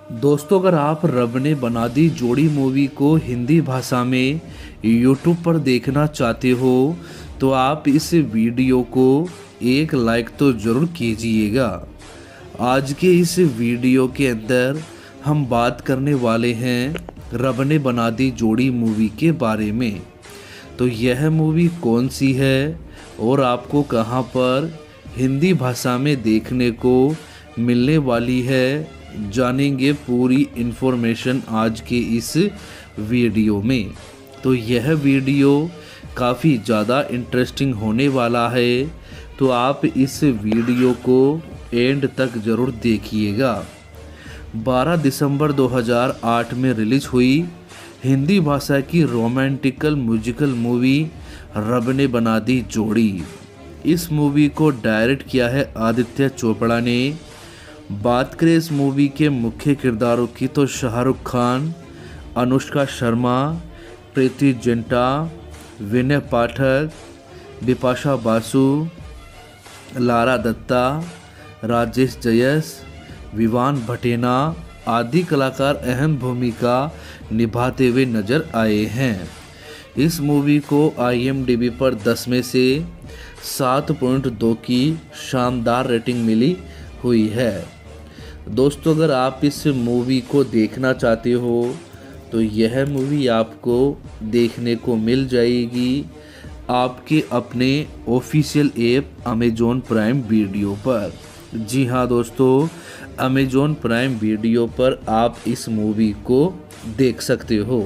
दोस्तों, अगर आप रब ने बना दी जोड़ी मूवी को हिंदी भाषा में यूट्यूब पर देखना चाहते हो तो आप इस वीडियो को एक लाइक तो ज़रूर कीजिएगा। आज के इस वीडियो के अंदर हम बात करने वाले हैं रब ने बना दी जोड़ी मूवी के बारे में। तो यह मूवी कौन सी है और आपको कहां पर हिंदी भाषा में देखने को मिलने वाली है, जानेंगे पूरी इन्फॉर्मेशन आज के इस वीडियो में। तो यह वीडियो काफ़ी ज़्यादा इंटरेस्टिंग होने वाला है, तो आप इस वीडियो को एंड तक ज़रूर देखिएगा। 12 दिसंबर 2008 में रिलीज हुई हिंदी भाषा की रोमांटिकल म्यूजिकल मूवी रब ने बना दी जोड़ी। इस मूवी को डायरेक्ट किया है आदित्य चोपड़ा ने। बात करें इस मूवी के मुख्य किरदारों की तो शाहरुख खान, अनुष्का शर्मा, प्रीति जिंटा, विनय पाठक, बिपाशा बासु, लारा दत्ता, राजेश जयस, विवान भटेना आदि कलाकार अहम भूमिका निभाते हुए नजर आए हैं। इस मूवी को IMDb पर 10 में से 7.2 की शानदार रेटिंग मिली हुई है। दोस्तों, अगर आप इस मूवी को देखना चाहते हो तो यह मूवी आपको देखने को मिल जाएगी आपके अपने official app Amazon Prime video पर। जी हाँ दोस्तों, अमेज़ॉन प्राइम वीडियो पर आप इस मूवी को देख सकते हो।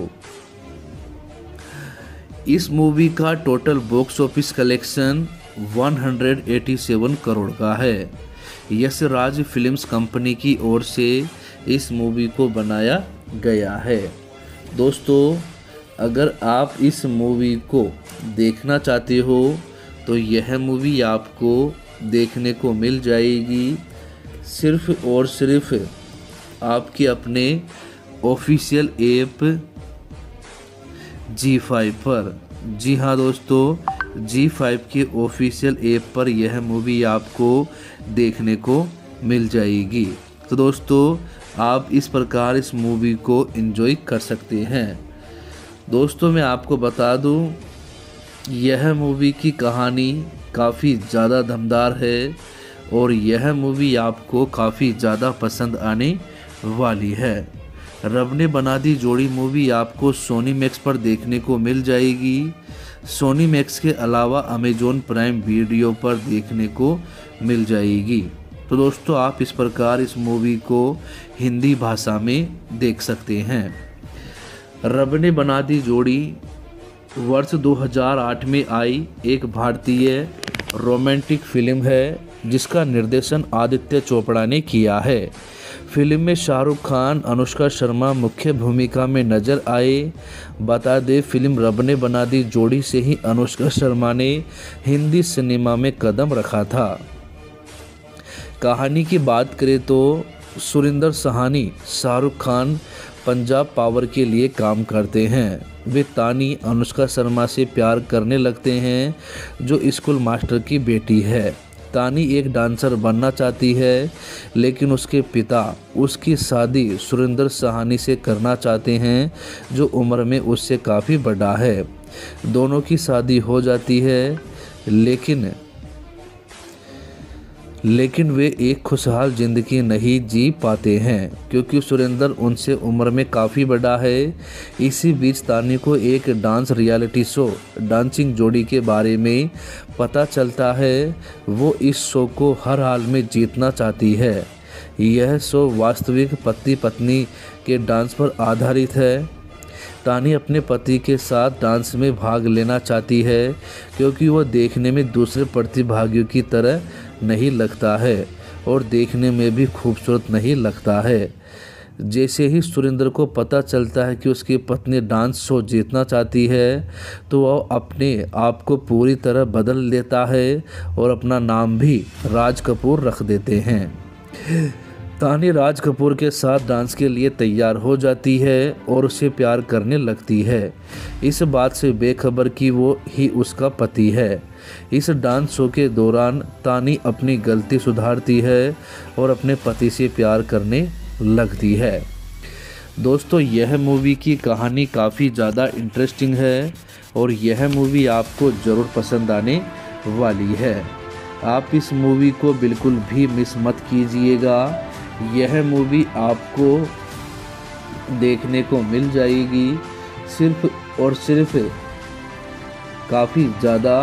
इस मूवी का total box office collection 187 crore का है। यश राज फिल्म्स कंपनी की ओर से इस मूवी को बनाया गया है। दोस्तों, अगर आप इस मूवी को देखना चाहते हो तो यह मूवी आपको देखने को मिल जाएगी सिर्फ और सिर्फ आपके अपने ऑफिशियल ऐप G5 पर। जी हाँ दोस्तों, G5 के ऑफिशियल ऐप पर यह मूवी आपको देखने को मिल जाएगी। तो दोस्तों, आप इस प्रकार इस मूवी को एंजॉय कर सकते हैं। दोस्तों, मैं आपको बता दूं, यह मूवी की कहानी काफ़ी ज़्यादा दमदार है और यह मूवी आपको काफ़ी ज़्यादा पसंद आने वाली है। रब ने बना दी जोड़ी मूवी आपको सोनी मैक्स पर देखने को मिल जाएगी। सोनी मैक्स के अलावा अमेज़ॉन प्राइम वीडियो पर देखने को मिल जाएगी। तो दोस्तों, आप इस प्रकार इस मूवी को हिंदी भाषा में देख सकते हैं। रब ने बना दी जोड़ी वर्ष 2008 में आई एक भारतीय रोमांटिक फिल्म है जिसका निर्देशन आदित्य चोपड़ा ने किया है। फिल्म में शाहरुख खान, अनुष्का शर्मा मुख्य भूमिका में नजर आए। बता दें, फिल्म रब ने बना दी जोड़ी से ही अनुष्का शर्मा ने हिंदी सिनेमा में कदम रखा था। कहानी की बात करें तो सुरिंदर साहनी शाहरुख खान पंजाब पावर के लिए काम करते हैं। वे तानी अनुष्का शर्मा से प्यार करने लगते हैं जो स्कूल मास्टर की बेटी है। तानी एक डांसर बनना चाहती है लेकिन उसके पिता उसकी शादी सुरिंदर साहनी से करना चाहते हैं जो उम्र में उससे काफ़ी बड़ा है। दोनों की शादी हो जाती है लेकिन वे एक खुशहाल ज़िंदगी नहीं जी पाते हैं क्योंकि सुरेंद्र उनसे उम्र में काफ़ी बड़ा है। इसी बीच तानी को एक डांस रियलिटी शो डांसिंग जोड़ी के बारे में पता चलता है। वो इस शो को हर हाल में जीतना चाहती है। यह शो वास्तविक पति पत्नी के डांस पर आधारित है। तानी अपने पति के साथ डांस में भाग लेना चाहती है क्योंकि वह देखने में दूसरे प्रतिभागियों की तरह नहीं लगता है और देखने में भी खूबसूरत नहीं लगता है। जैसे ही सुरेंद्र को पता चलता है कि उसकी पत्नी डांस शो जीतना चाहती है तो वह अपने आप को पूरी तरह बदल लेता है और अपना नाम भी राज कपूर रख देते हैं। तानी राज कपूर के साथ डांस के लिए तैयार हो जाती है और उसे प्यार करने लगती है, इस बात से बेखबर कि वो ही उसका पति है। इस डांस शो के दौरान तानी अपनी गलती सुधारती है और अपने पति से प्यार करने लगती है। दोस्तों यह मूवी की कहानी काफ़ी ज़्यादा इंटरेस्टिंग है और यह मूवी आपको ज़रूर पसंद आने वाली है। आप इस मूवी को बिल्कुल भी मिस मत कीजिएगा। यह मूवी आपको देखने को मिल जाएगी सिर्फ और सिर्फ काफ़ी ज़्यादा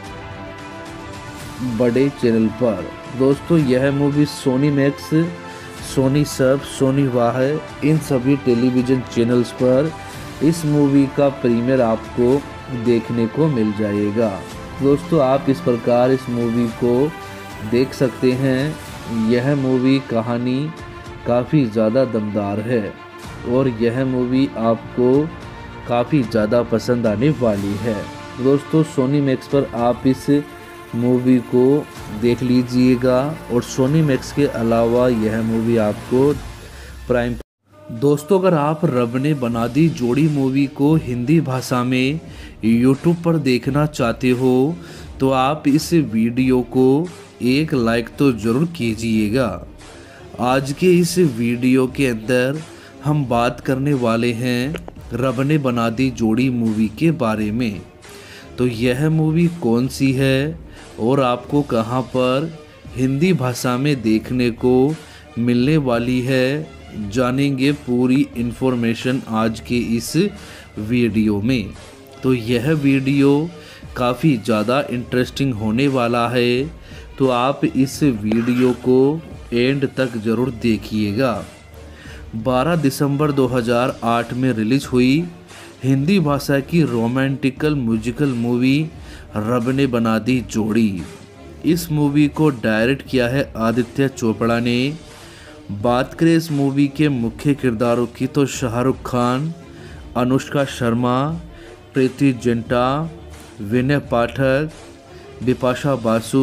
बड़े चैनल पर। दोस्तों यह मूवी सोनी मैक्स, सोनी सब, सोनी वाह इन सभी टेलीविज़न चैनल्स पर इस मूवी का प्रीमियर आपको देखने को मिल जाएगा। दोस्तों आप इस प्रकार इस मूवी को देख सकते हैं। यह मूवी कहानी काफ़ी ज़्यादा दमदार है और यह मूवी आपको काफ़ी ज़्यादा पसंद आने वाली है। दोस्तों सोनी मैक्स पर आप इस मूवी को देख लीजिएगा और सोनी मैक्स के अलावा यह मूवी आपको प्राइम। दोस्तों अगर आप रब ने बना दी जोड़ी मूवी को हिंदी भाषा में यूट्यूब पर देखना चाहते हो तो आप इस वीडियो को एक लाइक तो ज़रूर कीजिएगा। आज के इस वीडियो के अंदर हम बात करने वाले हैं रब ने बना दी जोड़ी मूवी के बारे में। तो यह मूवी कौन सी है और आपको कहां पर हिंदी भाषा में देखने को मिलने वाली है, जानेंगे पूरी इन्फॉर्मेशन आज के इस वीडियो में। तो यह वीडियो काफ़ी ज़्यादा इंटरेस्टिंग होने वाला है, तो आप इस वीडियो को एंड तक ज़रूर देखिएगा। 12 दिसंबर 2008 में रिलीज हुई हिंदी भाषा की रोमांटिकल म्यूजिकल मूवी रब ने बना दी जोड़ी। इस मूवी को डायरेक्ट किया है आदित्य चोपड़ा ने। बात करें इस मूवी के मुख्य किरदारों की तो शाहरुख खान, अनुष्का शर्मा, प्रीति जिंटा, विनय पाठक, बिपाशा बासु,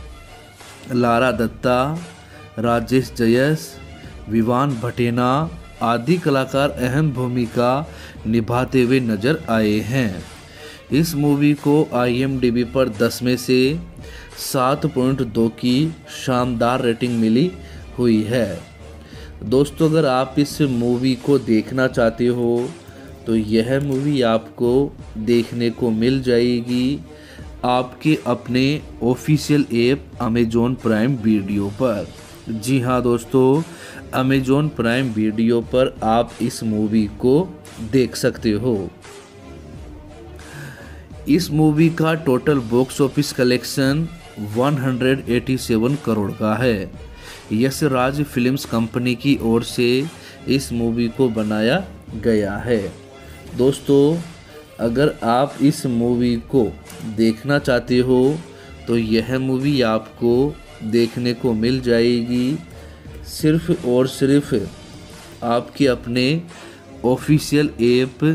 लारा दत्ता, राजेश जयस, विवान भटेना आदि कलाकार अहम भूमिका निभाते हुए नजर आए हैं। इस मूवी को IMDb पर 10 में से 7.2 की शानदार रेटिंग मिली हुई है। दोस्तों अगर आप इस मूवी को देखना चाहते हो तो यह मूवी आपको देखने को मिल जाएगी आपके अपने official app Amazon Prime video पर। जी हाँ दोस्तों, अमेज़ॉन प्राइम वीडियो पर आप इस मूवी को देख सकते हो। इस मूवी का total box office collection 187 crore का है। यश राज फिल्म्स कंपनी की ओर से इस मूवी को बनाया गया है। दोस्तों अगर आप इस मूवी को देखना चाहते हो तो यह मूवी आपको देखने को मिल जाएगी सिर्फ और सिर्फ आपके अपने ऑफिशियल ऐप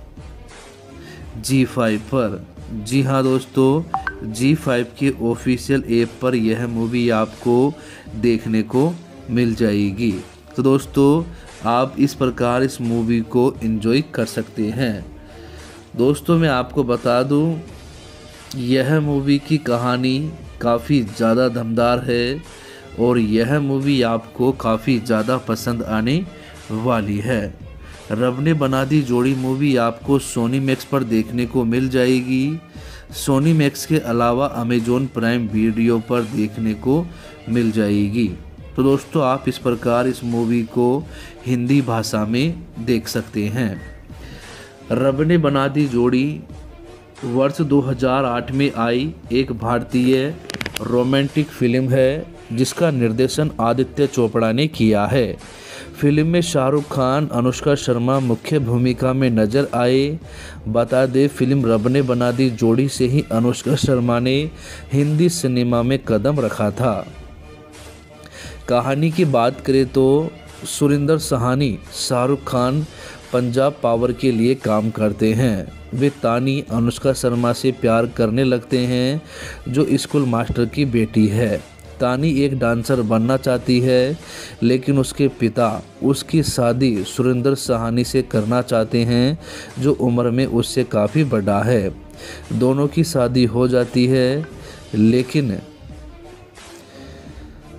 G5 पर। जी हाँ दोस्तों, G5 के ऑफिशियल ऐप पर यह मूवी आपको देखने को मिल जाएगी। तो दोस्तों आप इस प्रकार इस मूवी को एंजॉय कर सकते हैं। दोस्तों मैं आपको बता दूं यह मूवी की कहानी काफ़ी ज़्यादा दमदार है और यह मूवी आपको काफ़ी ज़्यादा पसंद आने वाली है। रब ने बना दी जोड़ी मूवी आपको सोनी मैक्स पर देखने को मिल जाएगी। सोनी मैक्स के अलावा अमेज़ॉन प्राइम वीडियो पर देखने को मिल जाएगी। तो दोस्तों आप इस प्रकार इस मूवी को हिंदी भाषा में देख सकते हैं। रब ने बना दी जोड़ी वर्ष 2008 में आई एक भारतीय रोमांटिक फिल्म है जिसका निर्देशन आदित्य चोपड़ा ने किया है। फिल्म में शाहरुख खान, अनुष्का शर्मा मुख्य भूमिका में नजर आए। बता दें फिल्म रब ने बना दी जोड़ी से ही अनुष्का शर्मा ने हिंदी सिनेमा में कदम रखा था। कहानी की बात करें तो सुरिंदर सहानी शाहरुख खान पंजाब पावर के लिए काम करते हैं। वे तानी अनुष्का शर्मा से प्यार करने लगते हैं जो स्कूल मास्टर की बेटी है। तानी एक डांसर बनना चाहती है लेकिन उसके पिता उसकी शादी सुरिंदर सहानी से करना चाहते हैं जो उम्र में उससे काफ़ी बड़ा है। दोनों की शादी हो जाती है लेकिन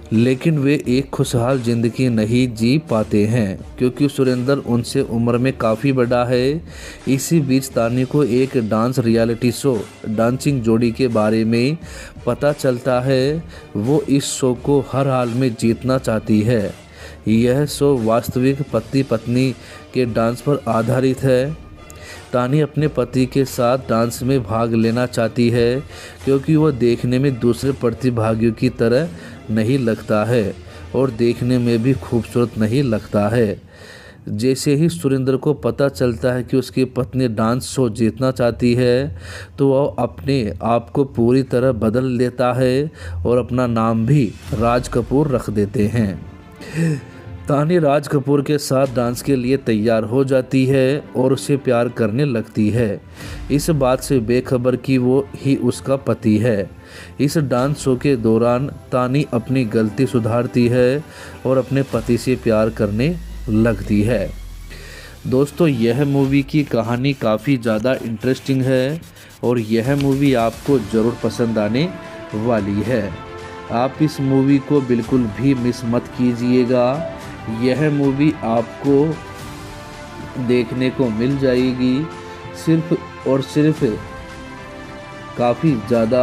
लेकिन वे एक खुशहाल ज़िंदगी नहीं जी पाते हैं क्योंकि सुरेंद्र उनसे उम्र में काफ़ी बड़ा है। इसी बीच तानी को एक डांस रियलिटी शो डांसिंग जोड़ी के बारे में पता चलता है। वो इस शो को हर हाल में जीतना चाहती है। यह शो वास्तविक पति पत्नी के डांस पर आधारित है। तानी अपने पति के साथ डांस में भाग लेना चाहती है क्योंकि वह देखने में दूसरे प्रतिभागियों की तरह नहीं लगता है और देखने में भी खूबसूरत नहीं लगता है। जैसे ही सुरेंद्र को पता चलता है कि उसकी पत्नी डांस शो जीतना चाहती है तो वह अपने आप को पूरी तरह बदल लेता है और अपना नाम भी राज कपूर रख देते हैं। तानी राज कपूर के साथ डांस के लिए तैयार हो जाती है और उसे प्यार करने लगती है, इस बात से बेखबर कि वो ही उसका पति है। इस डांस शो के दौरान तानी अपनी गलती सुधारती है और अपने पति से प्यार करने लगती है। दोस्तों, यह मूवी की कहानी काफ़ी ज़्यादा इंटरेस्टिंग है और यह मूवी आपको ज़रूर पसंद आने वाली है। आप इस मूवी को बिल्कुल भी मिस मत कीजिएगा। यह मूवी आपको देखने को मिल जाएगी सिर्फ और सिर्फ काफ़ी ज़्यादा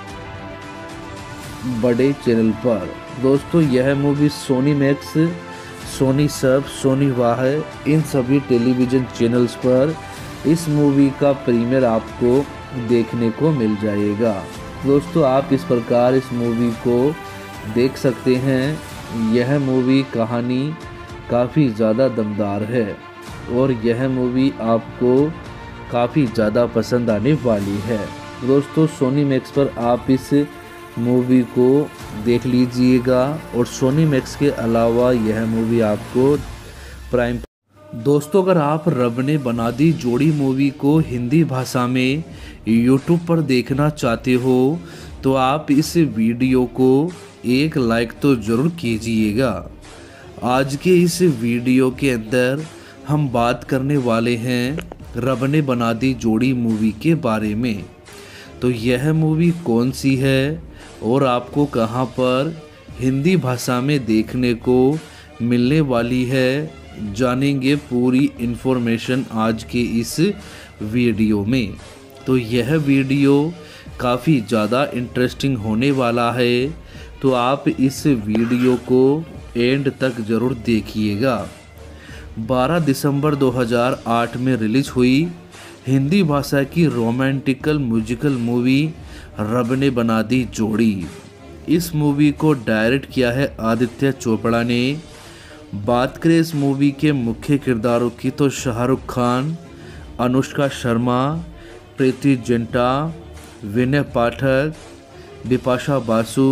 बड़े चैनल पर। दोस्तों, यह मूवी सोनी मैक्स, सोनी सब, सोनी वाह इन सभी टेलीविज़न चैनल्स पर इस मूवी का प्रीमियर आपको देखने को मिल जाएगा। दोस्तों, आप इस प्रकार इस मूवी को देख सकते हैं। यह मूवी कहानी काफ़ी ज़्यादा दमदार है और यह मूवी आपको काफ़ी ज़्यादा पसंद आने वाली है। दोस्तों, सोनी मैक्स पर आप इस मूवी को देख लीजिएगा और सोनी मैक्स के अलावा यह मूवी आपको प्राइम। दोस्तों, अगर आप रब ने बना दी जोड़ी मूवी को हिंदी भाषा में यूट्यूब पर देखना चाहते हो तो आप इस वीडियो को एक लाइक तो ज़रूर कीजिएगा। आज के इस वीडियो के अंदर हम बात करने वाले हैं रब ने बना दी जोड़ी मूवी के बारे में। तो यह मूवी कौन सी है और आपको कहां पर हिंदी भाषा में देखने को मिलने वाली है, जानेंगे पूरी इन्फॉर्मेशन आज के इस वीडियो में। तो यह वीडियो काफ़ी ज़्यादा इंटरेस्टिंग होने वाला है, तो आप इस वीडियो को एंड तक ज़रूर देखिएगा। 12 दिसंबर 2008 में रिलीज हुई हिंदी भाषा की रोमांटिकल म्यूजिकल मूवी रब ने बना दी जोड़ी। इस मूवी को डायरेक्ट किया है आदित्य चोपड़ा ने। बात करें इस मूवी के मुख्य किरदारों की तो शाहरुख खान, अनुष्का शर्मा, प्रीति जिंटा, विनय पाठक, बिपाशा बासु,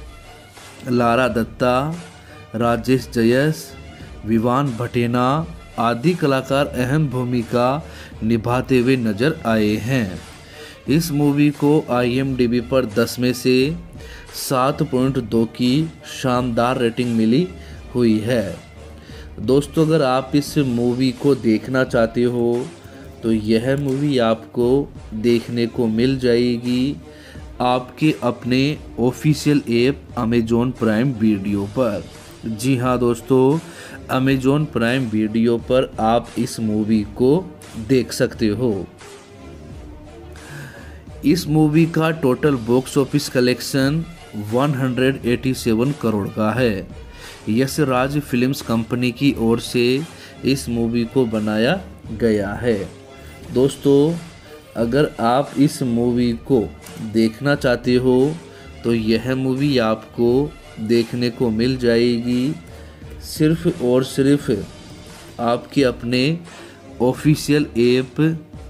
लारा दत्ता, राजेश जयस, विवान भटेना आदि कलाकार अहम भूमिका निभाते हुए नजर आए हैं। इस मूवी को IMDb पर 10 में से 7.2 की शानदार रेटिंग मिली हुई है। दोस्तों, अगर आप इस मूवी को देखना चाहते हो तो यह मूवी आपको देखने को मिल जाएगी आपके अपने official app Amazon Prime video पर। जी हाँ दोस्तों, अमेजॉन प्राइम वीडियो पर आप इस मूवी को देख सकते हो। इस मूवी का total box office collection 187 crore का है। यश राज फिल्म्स कंपनी की ओर से इस मूवी को बनाया गया है। दोस्तों, अगर आप इस मूवी को देखना चाहते हो तो यह मूवी आपको देखने को मिल जाएगी सिर्फ और सिर्फ आपके अपने ऑफिशियल ऐप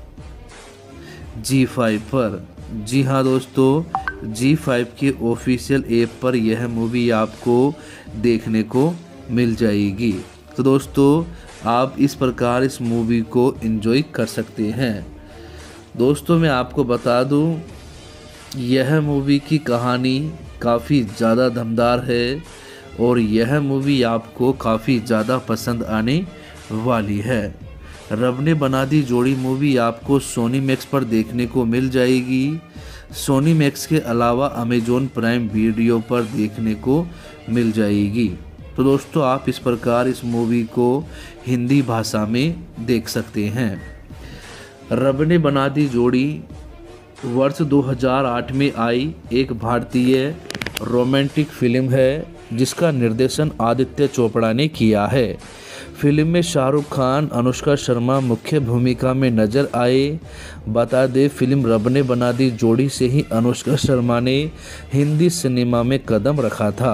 G5 पर। जी हाँ दोस्तों, G5 के ऑफिशियल ऐप पर यह मूवी आपको देखने को मिल जाएगी। तो दोस्तों, आप इस प्रकार इस मूवी को एंजॉय कर सकते हैं। दोस्तों, मैं आपको बता दूं, यह मूवी की कहानी काफ़ी ज़्यादा दमदार है और यह मूवी आपको काफ़ी ज़्यादा पसंद आने वाली है। रब ने बना दी जोड़ी मूवी आपको सोनी मैक्स पर देखने को मिल जाएगी। सोनी मैक्स के अलावा अमेजॉन प्राइम वीडियो पर देखने को मिल जाएगी। तो दोस्तों आप इस प्रकार इस मूवी को हिंदी भाषा में देख सकते हैं। रब ने बना दी जोड़ी वर्ष 2008 में आई एक भारतीय रोमांटिक फिल्म है जिसका निर्देशन आदित्य चोपड़ा ने किया है। फिल्म में शाहरुख खान, अनुष्का शर्मा मुख्य भूमिका में नजर आए। बता दें फिल्म रब ने बना दी जोड़ी से ही अनुष्का शर्मा ने हिंदी सिनेमा में कदम रखा था।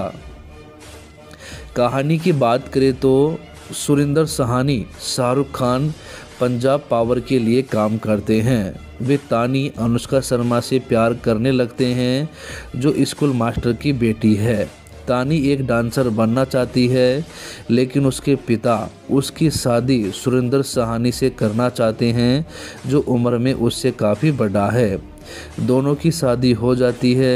कहानी की बात करें तो सुरिंदर सहानी शाहरुख खान पंजाब पावर के लिए काम करते हैं। वे तानी अनुष्का शर्मा से प्यार करने लगते हैं जो स्कूल मास्टर की बेटी है। तानी एक डांसर बनना चाहती है लेकिन उसके पिता उसकी शादी सुरिंदर सहानी से करना चाहते हैं जो उम्र में उससे काफ़ी बड़ा है। दोनों की शादी हो जाती है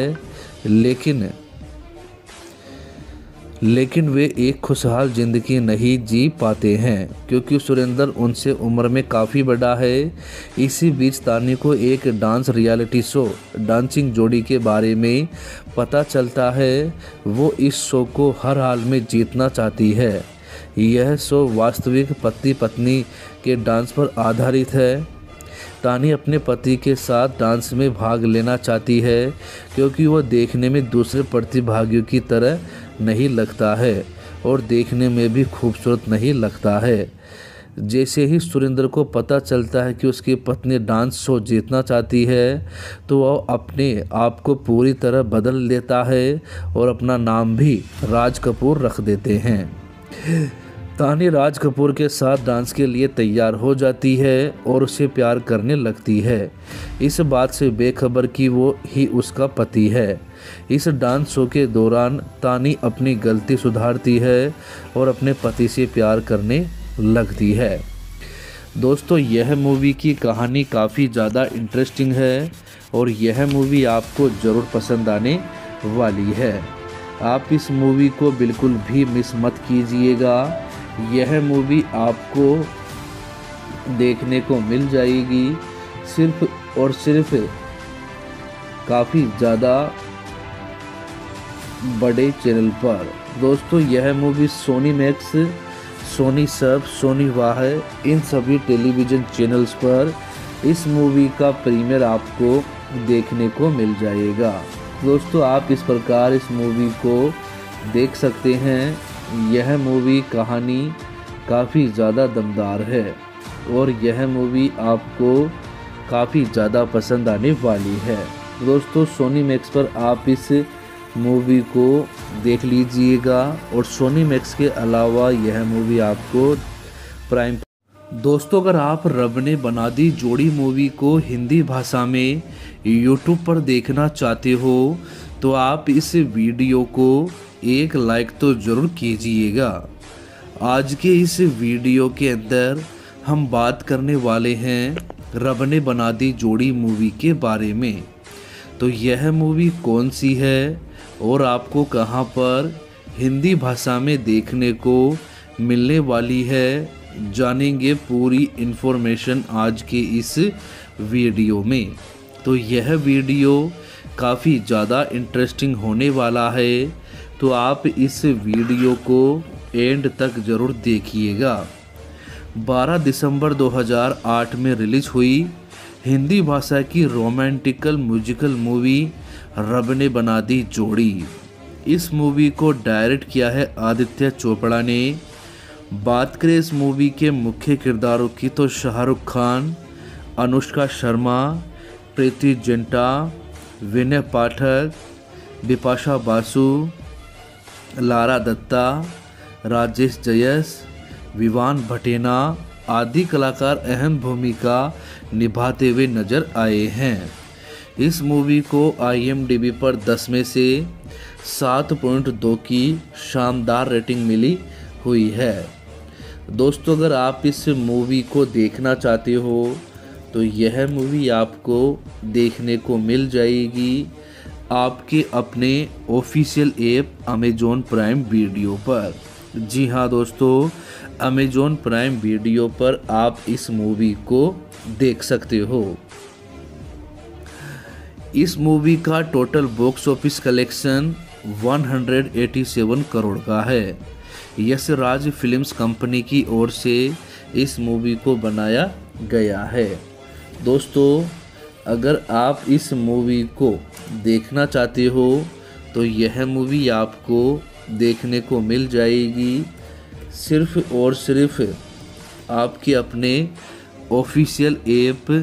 लेकिन वे एक खुशहाल ज़िंदगी नहीं जी पाते हैं क्योंकि सुरेंद्र उनसे उम्र में काफ़ी बड़ा है। इसी बीच तानी को एक डांस रियलिटी शो डांसिंग जोड़ी के बारे में पता चलता है। वो इस शो को हर हाल में जीतना चाहती है। यह शो वास्तविक पति पत्नी के डांस पर आधारित है। तानी अपने पति के साथ डांस में भाग लेना चाहती है क्योंकि वह देखने में दूसरे प्रतिभागियों की तरह नहीं लगता है और देखने में भी खूबसूरत नहीं लगता है। जैसे ही सुरेंद्र को पता चलता है कि उसकी पत्नी डांस शो जीतना चाहती है तो वह अपने आप को पूरी तरह बदल लेता है और अपना नाम भी राज कपूर रख देते हैं। तानी राज कपूर के साथ डांस के लिए तैयार हो जाती है और उसे प्यार करने लगती है, इस बात से बेखबर कि वो ही उसका पति है। इस डांस शो के दौरान तानी अपनी गलती सुधारती है और अपने पति से प्यार करने लगती है। दोस्तों यह मूवी की कहानी काफ़ी ज़्यादा इंटरेस्टिंग है और यह मूवी आपको ज़रूर पसंद आने वाली है। आप इस मूवी को बिल्कुल भी मिस मत कीजिएगा। यह मूवी आपको देखने को मिल जाएगी सिर्फ और सिर्फ काफ़ी ज़्यादा बड़े चैनल पर। दोस्तों यह मूवी सोनी मैक्स, सोनी सब, सोनी वाह इन सभी टेलीविज़न चैनल्स पर इस मूवी का प्रीमियर आपको देखने को मिल जाएगा। दोस्तों आप इस प्रकार इस मूवी को देख सकते हैं। यह मूवी कहानी काफ़ी ज़्यादा दमदार है और यह मूवी आपको काफ़ी ज़्यादा पसंद आने वाली है। दोस्तों सोनी मैक्स पर आप इस मूवी को देख लीजिएगा और सोनी मैक्स के अलावा यह मूवी आपको प्राइम। दोस्तों अगर आप रब ने बना दी जोड़ी मूवी को हिंदी भाषा में यूट्यूब पर देखना चाहते हो तो आप इस वीडियो को एक लाइक तो ज़रूर कीजिएगा। आज के इस वीडियो के अंदर हम बात करने वाले हैं रब ने बना दी जोड़ी मूवी के बारे में। तो यह मूवी कौन सी है और आपको कहां पर हिंदी भाषा में देखने को मिलने वाली है, जानेंगे पूरी इन्फॉर्मेशन आज के इस वीडियो में। तो यह वीडियो काफ़ी ज़्यादा इंटरेस्टिंग होने वाला है, तो आप इस वीडियो को एंड तक ज़रूर देखिएगा। 12 दिसंबर 2008 में रिलीज हुई हिंदी भाषा की रोमांटिकल म्यूजिकल मूवी रब ने बना दी जोड़ी। इस मूवी को डायरेक्ट किया है आदित्य चोपड़ा ने। बात करें इस मूवी के मुख्य किरदारों की तो शाहरुख खान, अनुष्का शर्मा, प्रीति जिंटा, विनय पाठक, बिपाशा बासु, लारा दत्ता, राजेश जयस, विवान भटेना आदि कलाकार अहम भूमिका निभाते हुए नजर आए हैं। इस मूवी को IMDb पर 10 में से 7.2 की शानदार रेटिंग मिली हुई है। दोस्तों अगर आप इस मूवी को देखना चाहते हो तो यह मूवी आपको देखने को मिल जाएगी आपके अपने official app Amazon Prime video पर। जी हाँ दोस्तों, अमेजॉन प्राइम वीडियो पर आप इस मूवी को देख सकते हो। इस मूवी का total box office collection 187 crore का है। यश राज फिल्म्स कंपनी की ओर से इस मूवी को बनाया गया है। दोस्तों, अगर आप इस मूवी को देखना चाहते हो तो यह मूवी आपको देखने को मिल जाएगी सिर्फ और सिर्फ आपके अपने ऑफिशियल ऐप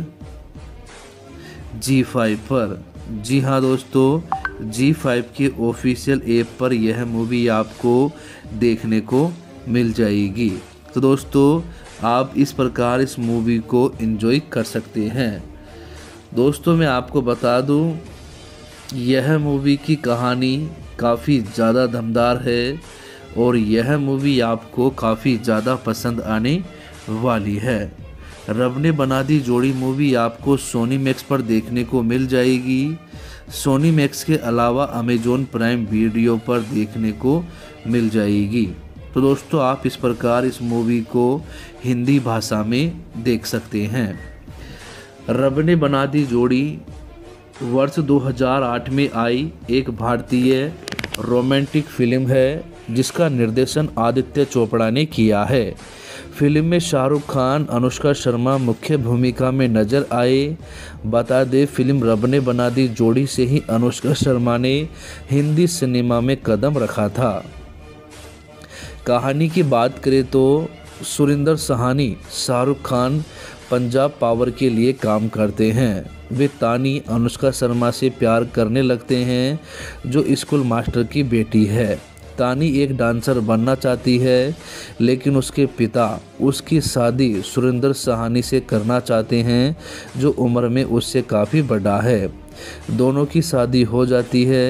G5 पर। जी हाँ दोस्तों, G5 के ऑफिशियल ऐप पर यह मूवी आपको देखने को मिल जाएगी। तो दोस्तों, आप इस प्रकार इस मूवी को एंजॉय कर सकते हैं। दोस्तों, मैं आपको बता दूं, यह मूवी की कहानी काफ़ी ज़्यादा दमदार है और यह मूवी आपको काफ़ी ज़्यादा पसंद आने वाली है। रब ने बना दी जोड़ी मूवी आपको सोनी मैक्स पर देखने को मिल जाएगी। सोनी मैक्स के अलावा अमेजॉन प्राइम वीडियो पर देखने को मिल जाएगी। तो दोस्तों, आप इस प्रकार इस मूवी को हिंदी भाषा में देख सकते हैं। रब ने बना दी जोड़ी वर्ष 2008 में आई एक भारतीय रोमांटिक फिल्म है जिसका निर्देशन आदित्य चोपड़ा ने किया है। फिल्म में शाहरुख खान, अनुष्का शर्मा मुख्य भूमिका में नजर आए। बता दें, फिल्म रब ने बना दी जोड़ी से ही अनुष्का शर्मा ने हिंदी सिनेमा में कदम रखा था। कहानी की बात करें तो सुरिंदर सहानी शाहरुख खान पंजाब पावर के लिए काम करते हैं। वे तानी अनुष्का शर्मा से प्यार करने लगते हैं जो स्कूल मास्टर की बेटी है। तानी एक डांसर बनना चाहती है लेकिन उसके पिता उसकी शादी सुरिंदर सहानी से करना चाहते हैं जो उम्र में उससे काफ़ी बड़ा है। दोनों की शादी हो जाती है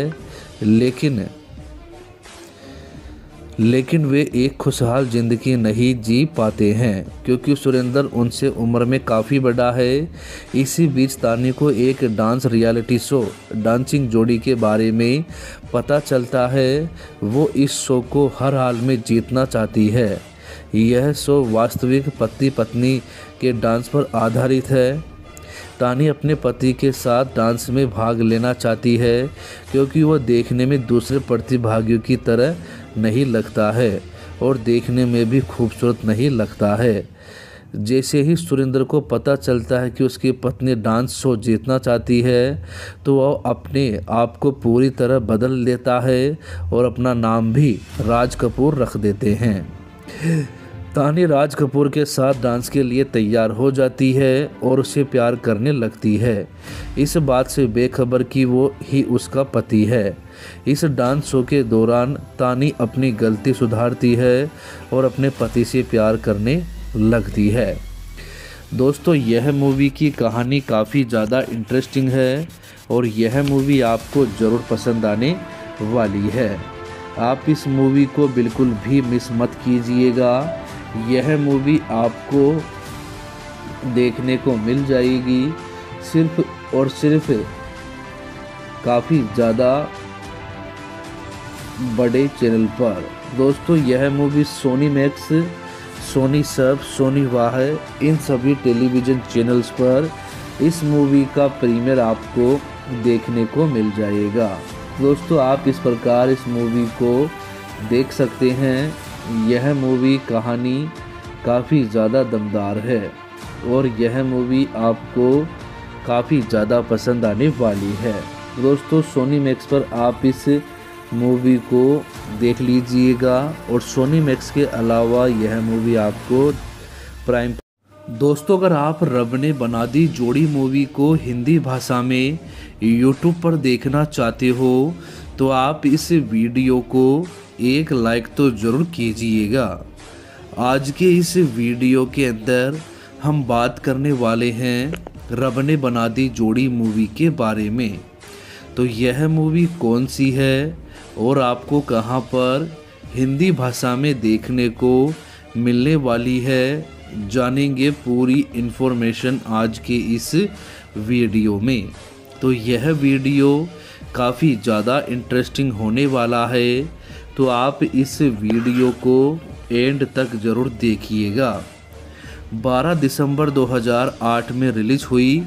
लेकिन वे एक खुशहाल ज़िंदगी नहीं जी पाते हैं क्योंकि सुरेंद्र उनसे उम्र में काफ़ी बड़ा है। इसी बीच तानी को एक डांस रियलिटी शो डांसिंग जोड़ी के बारे में पता चलता है। वो इस शो को हर हाल में जीतना चाहती है। यह शो वास्तविक पति पत्नी के डांस पर आधारित है। तानी अपने पति के साथ डांस में भाग लेना चाहती है क्योंकि वह देखने में दूसरे प्रतिभागियों की तरह नहीं लगता है और देखने में भी खूबसूरत नहीं लगता है। जैसे ही सुरेंद्र को पता चलता है कि उसकी पत्नी डांस शो जीतना चाहती है तो वह अपने आप को पूरी तरह बदल लेता है और अपना नाम भी राज कपूर रख देते हैं। तानी राज कपूर के साथ डांस के लिए तैयार हो जाती है और उसे प्यार करने लगती है, इस बात से बेखबर कि वो ही उसका पति है। इस डांस शो के दौरान तानी अपनी गलती सुधारती है और अपने पति से प्यार करने लगती है। दोस्तों, यह मूवी की कहानी काफ़ी ज़्यादा इंटरेस्टिंग है और यह मूवी आपको ज़रूर पसंद आने वाली है। आप इस मूवी को बिल्कुल भी मिस मत कीजिएगा। यह मूवी आपको देखने को मिल जाएगी सिर्फ और सिर्फ काफ़ी ज़्यादा बड़े चैनल पर। दोस्तों, यह मूवी सोनी मैक्स, सोनी सब, सोनी वाह इन सभी टेलीविज़न चैनल्स पर इस मूवी का प्रीमियर आपको देखने को मिल जाएगा। दोस्तों, आप इस प्रकार इस मूवी को देख सकते हैं। यह मूवी कहानी काफ़ी ज़्यादा दमदार है और यह मूवी आपको काफ़ी ज़्यादा पसंद आने वाली है। दोस्तों, सोनी मैक्स पर आप इस मूवी को देख लीजिएगा और सोनी मैक्स के अलावा यह मूवी आपको प्राइम। दोस्तों, अगर आप रब ने बना दी जोड़ी मूवी को हिंदी भाषा में यूट्यूब पर देखना चाहते हो तो आप इस वीडियो को एक लाइक तो ज़रूर कीजिएगा। आज के इस वीडियो के अंदर हम बात करने वाले हैं रब ने बना दी जोड़ी मूवी के बारे में। तो यह मूवी कौन सी है और आपको कहां पर हिंदी भाषा में देखने को मिलने वाली है, जानेंगे पूरी इन्फॉर्मेशन आज के इस वीडियो में। तो यह वीडियो काफ़ी ज़्यादा इंटरेस्टिंग होने वाला है, तो आप इस वीडियो को एंड तक ज़रूर देखिएगा। 12 दिसंबर 2008 में रिलीज हुई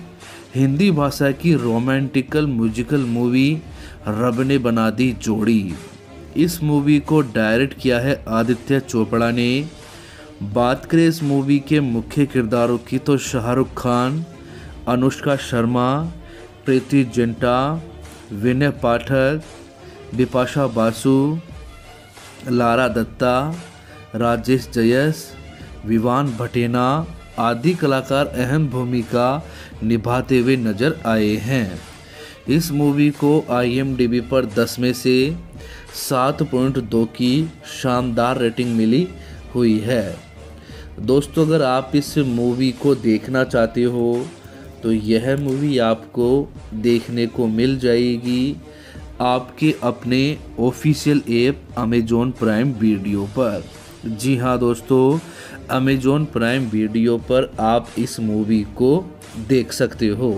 हिंदी भाषा की रोमांटिकल म्यूजिकल मूवी रब ने बना दी जोड़ी। इस मूवी को डायरेक्ट किया है आदित्य चोपड़ा ने। बात करें इस मूवी के मुख्य किरदारों की तो शाहरुख खान, अनुष्का शर्मा, प्रीति जिंटा, विनय पाठक, बिपाशा बासु, लारा दत्ता, राजेश जयस, विवान भटेना आदि कलाकार अहम भूमिका निभाते हुए नजर आए हैं। इस मूवी को IMDb पर 10 में से 7.2 की शानदार रेटिंग मिली हुई है। दोस्तों, अगर आप इस मूवी को देखना चाहते हो तो यह मूवी आपको देखने को मिल जाएगी आपके अपने official app Amazon Prime video पर। जी हाँ दोस्तों, अमेजॉन प्राइम वीडियो पर आप इस मूवी को देख सकते हो।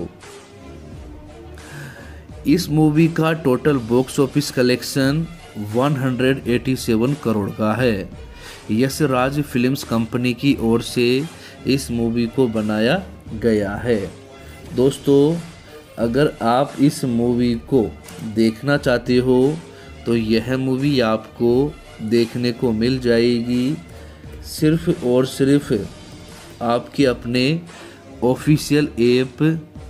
इस मूवी का total box office collection 187 crore का है। यश राज फिल्म्स कंपनी की ओर से इस मूवी को बनाया गया है। दोस्तों, अगर आप इस मूवी को देखना चाहते हो तो यह मूवी आपको देखने को मिल जाएगी सिर्फ और सिर्फ आपके अपने ऑफिशियल ऐप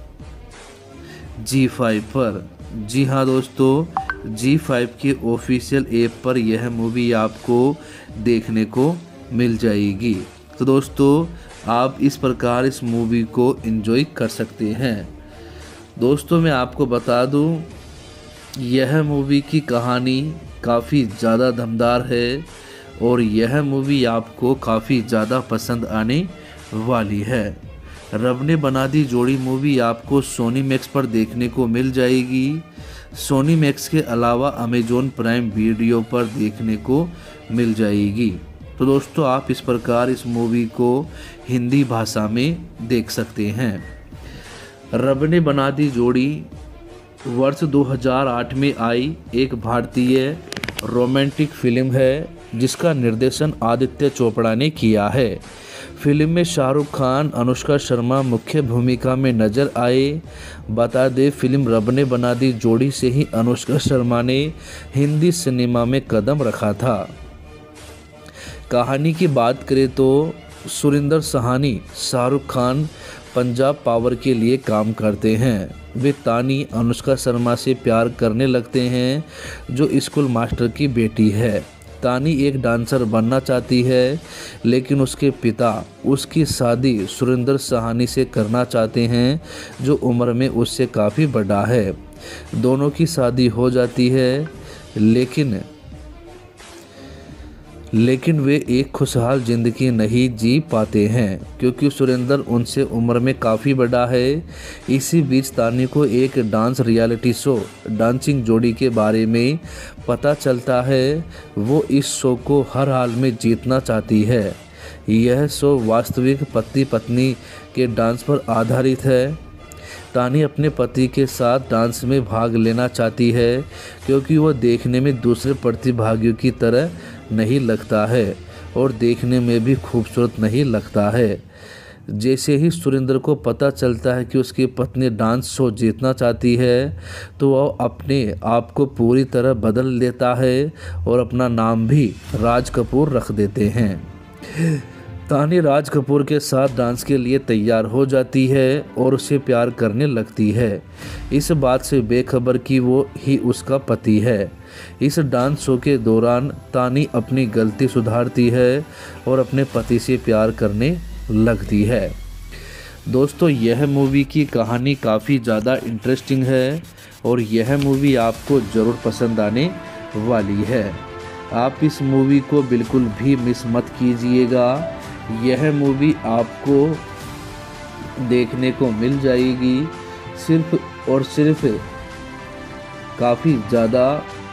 G5 पर। जी हाँ दोस्तों, G5 के ऑफिशियल ऐप पर यह मूवी आपको देखने को मिल जाएगी। तो दोस्तों, आप इस प्रकार इस मूवी को एंजॉय कर सकते हैं। दोस्तों, मैं आपको बता दूं, यह मूवी की कहानी काफ़ी ज़्यादा दमदार है और यह मूवी आपको काफ़ी ज़्यादा पसंद आने वाली है। रब ने बना दी जोड़ी मूवी आपको सोनी मैक्स पर देखने को मिल जाएगी। सोनी मैक्स के अलावा अमेजॉन प्राइम वीडियो पर देखने को मिल जाएगी। तो दोस्तों, आप इस प्रकार इस मूवी को हिंदी भाषा में देख सकते हैं। रब ने बना दी जोड़ी वर्ष 2008 में आई एक भारतीय रोमांटिक फिल्म है जिसका निर्देशन आदित्य चोपड़ा ने किया है। फिल्म में शाहरुख खान, अनुष्का शर्मा मुख्य भूमिका में नजर आए। बता दें, फिल्म रब ने बना दी जोड़ी से ही अनुष्का शर्मा ने हिंदी सिनेमा में कदम रखा था। कहानी की बात करें तो सुरिंदर साहनी शाहरुख खान पंजाब पावर के लिए काम करते हैं। वे तानी अनुष्का शर्मा से प्यार करने लगते हैं जो स्कूल मास्टर की बेटी है। तानी एक डांसर बनना चाहती है लेकिन उसके पिता उसकी शादी सुरिंदर साहनी से करना चाहते हैं जो उम्र में उससे काफ़ी बड़ा है। दोनों की शादी हो जाती है लेकिन वे एक खुशहाल ज़िंदगी नहीं जी पाते हैं क्योंकि सुरेंद्र उनसे उम्र में काफ़ी बड़ा है। इसी बीच तानी को एक डांस रियलिटी शो डांसिंग जोड़ी के बारे में पता चलता है। वो इस शो को हर हाल में जीतना चाहती है। यह शो वास्तविक पति पत्नी के डांस पर आधारित है। तानी अपने पति के साथ डांस में भाग लेना चाहती है क्योंकि वह देखने में दूसरे प्रतिभागियों की तरह नहीं लगता है और देखने में भी खूबसूरत नहीं लगता है। जैसे ही सुरेंद्र को पता चलता है कि उसकी पत्नी डांस शो जीतना चाहती है तो वह अपने आप को पूरी तरह बदल लेता है और अपना नाम भी राज कपूर रख देते हैं। तानी राज कपूर के साथ डांस के लिए तैयार हो जाती है और उसे प्यार करने लगती है, इस बात से बेखबर कि वो ही उसका पति है। इस डांस शो के दौरान तानी अपनी गलती सुधारती है और अपने पति से प्यार करने लगती है। दोस्तों, यह मूवी की कहानी काफ़ी ज़्यादा इंटरेस्टिंग है और यह मूवी आपको ज़रूर पसंद आने वाली है। आप इस मूवी को बिल्कुल भी मिस मत कीजिएगा। यह मूवी आपको देखने को मिल जाएगी सिर्फ और सिर्फ काफ़ी ज़्यादा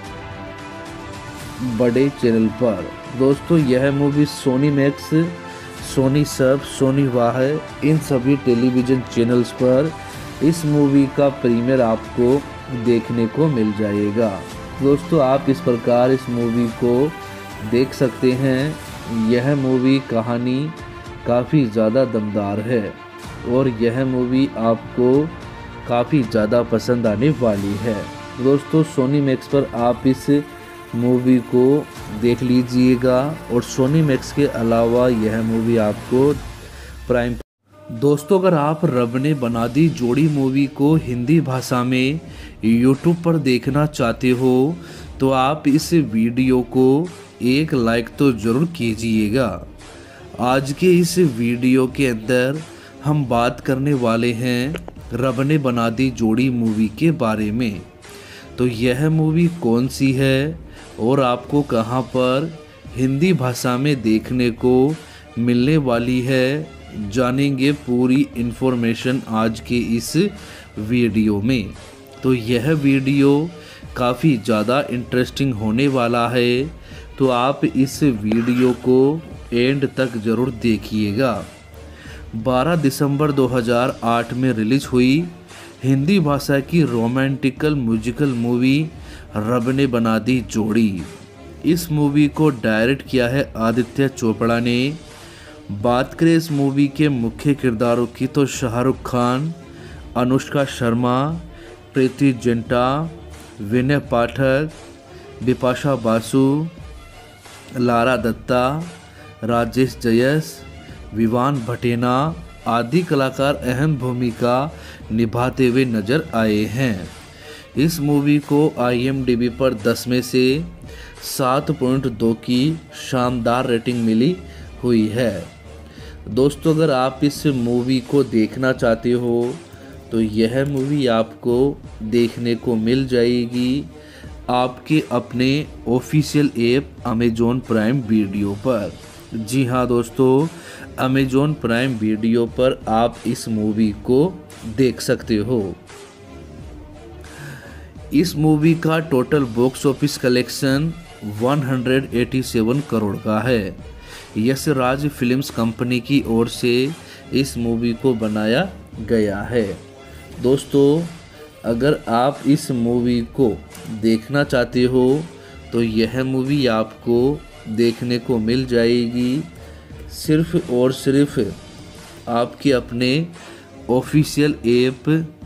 बड़े चैनल पर। दोस्तों, यह मूवी सोनी मैक्स, सोनी सब, सोनी वाह इन सभी टेलीविज़न चैनल्स पर इस मूवी का प्रीमियर आपको देखने को मिल जाएगा। दोस्तों, आप इस प्रकार इस मूवी को देख सकते हैं। यह मूवी कहानी काफ़ी ज़्यादा दमदार है और यह मूवी आपको काफ़ी ज़्यादा पसंद आने वाली है। दोस्तों सोनी मैक्स पर आप इस मूवी को देख लीजिएगा और सोनी मैक्स के अलावा यह मूवी आपको प्राइम। दोस्तों अगर आप रब ने बना दी जोड़ी मूवी को हिंदी भाषा में यूट्यूब पर देखना चाहते हो तो आप इस वीडियो को एक लाइक तो ज़रूर कीजिएगा। आज के इस वीडियो के अंदर हम बात करने वाले हैं रब ने बना दी जोड़ी मूवी के बारे में। तो यह मूवी कौन सी है और आपको कहां पर हिंदी भाषा में देखने को मिलने वाली है, जानेंगे पूरी इन्फॉर्मेशन आज के इस वीडियो में। तो यह वीडियो काफ़ी ज़्यादा इंटरेस्टिंग होने वाला है, तो आप इस वीडियो को एंड तक ज़रूर देखिएगा। 12 दिसंबर 2008 में रिलीज हुई हिंदी भाषा की रोमांटिकल म्यूजिकल मूवी रब ने बना दी जोड़ी। इस मूवी को डायरेक्ट किया है आदित्य चोपड़ा ने। बात करें इस मूवी के मुख्य किरदारों की तो शाहरुख खान, अनुष्का शर्मा, प्रीति जिंटा, विनय पाठक, बिपाशा बासु, लारा दत्ता, राजेश जयस, विवान भटेना आदि कलाकार अहम भूमिका निभाते हुए नजर आए हैं। इस मूवी को IMDb पर 10 में से 7.2 की शानदार रेटिंग मिली हुई है। दोस्तों अगर आप इस मूवी को देखना चाहते हो तो यह मूवी आपको देखने को मिल जाएगी आपके अपने official app Amazon Prime video पर। जी हाँ दोस्तों, अमेजॉन प्राइम वीडियो पर आप इस मूवी को देख सकते हो। इस मूवी का total box office collection 187 crore का है। यश राज फिल्म्स कंपनी की ओर से इस मूवी को बनाया गया है। दोस्तों अगर आप इस मूवी को देखना चाहते हो तो यह मूवी आपको देखने को मिल जाएगी सिर्फ और सिर्फ आपके अपने ऑफिशियल ऐप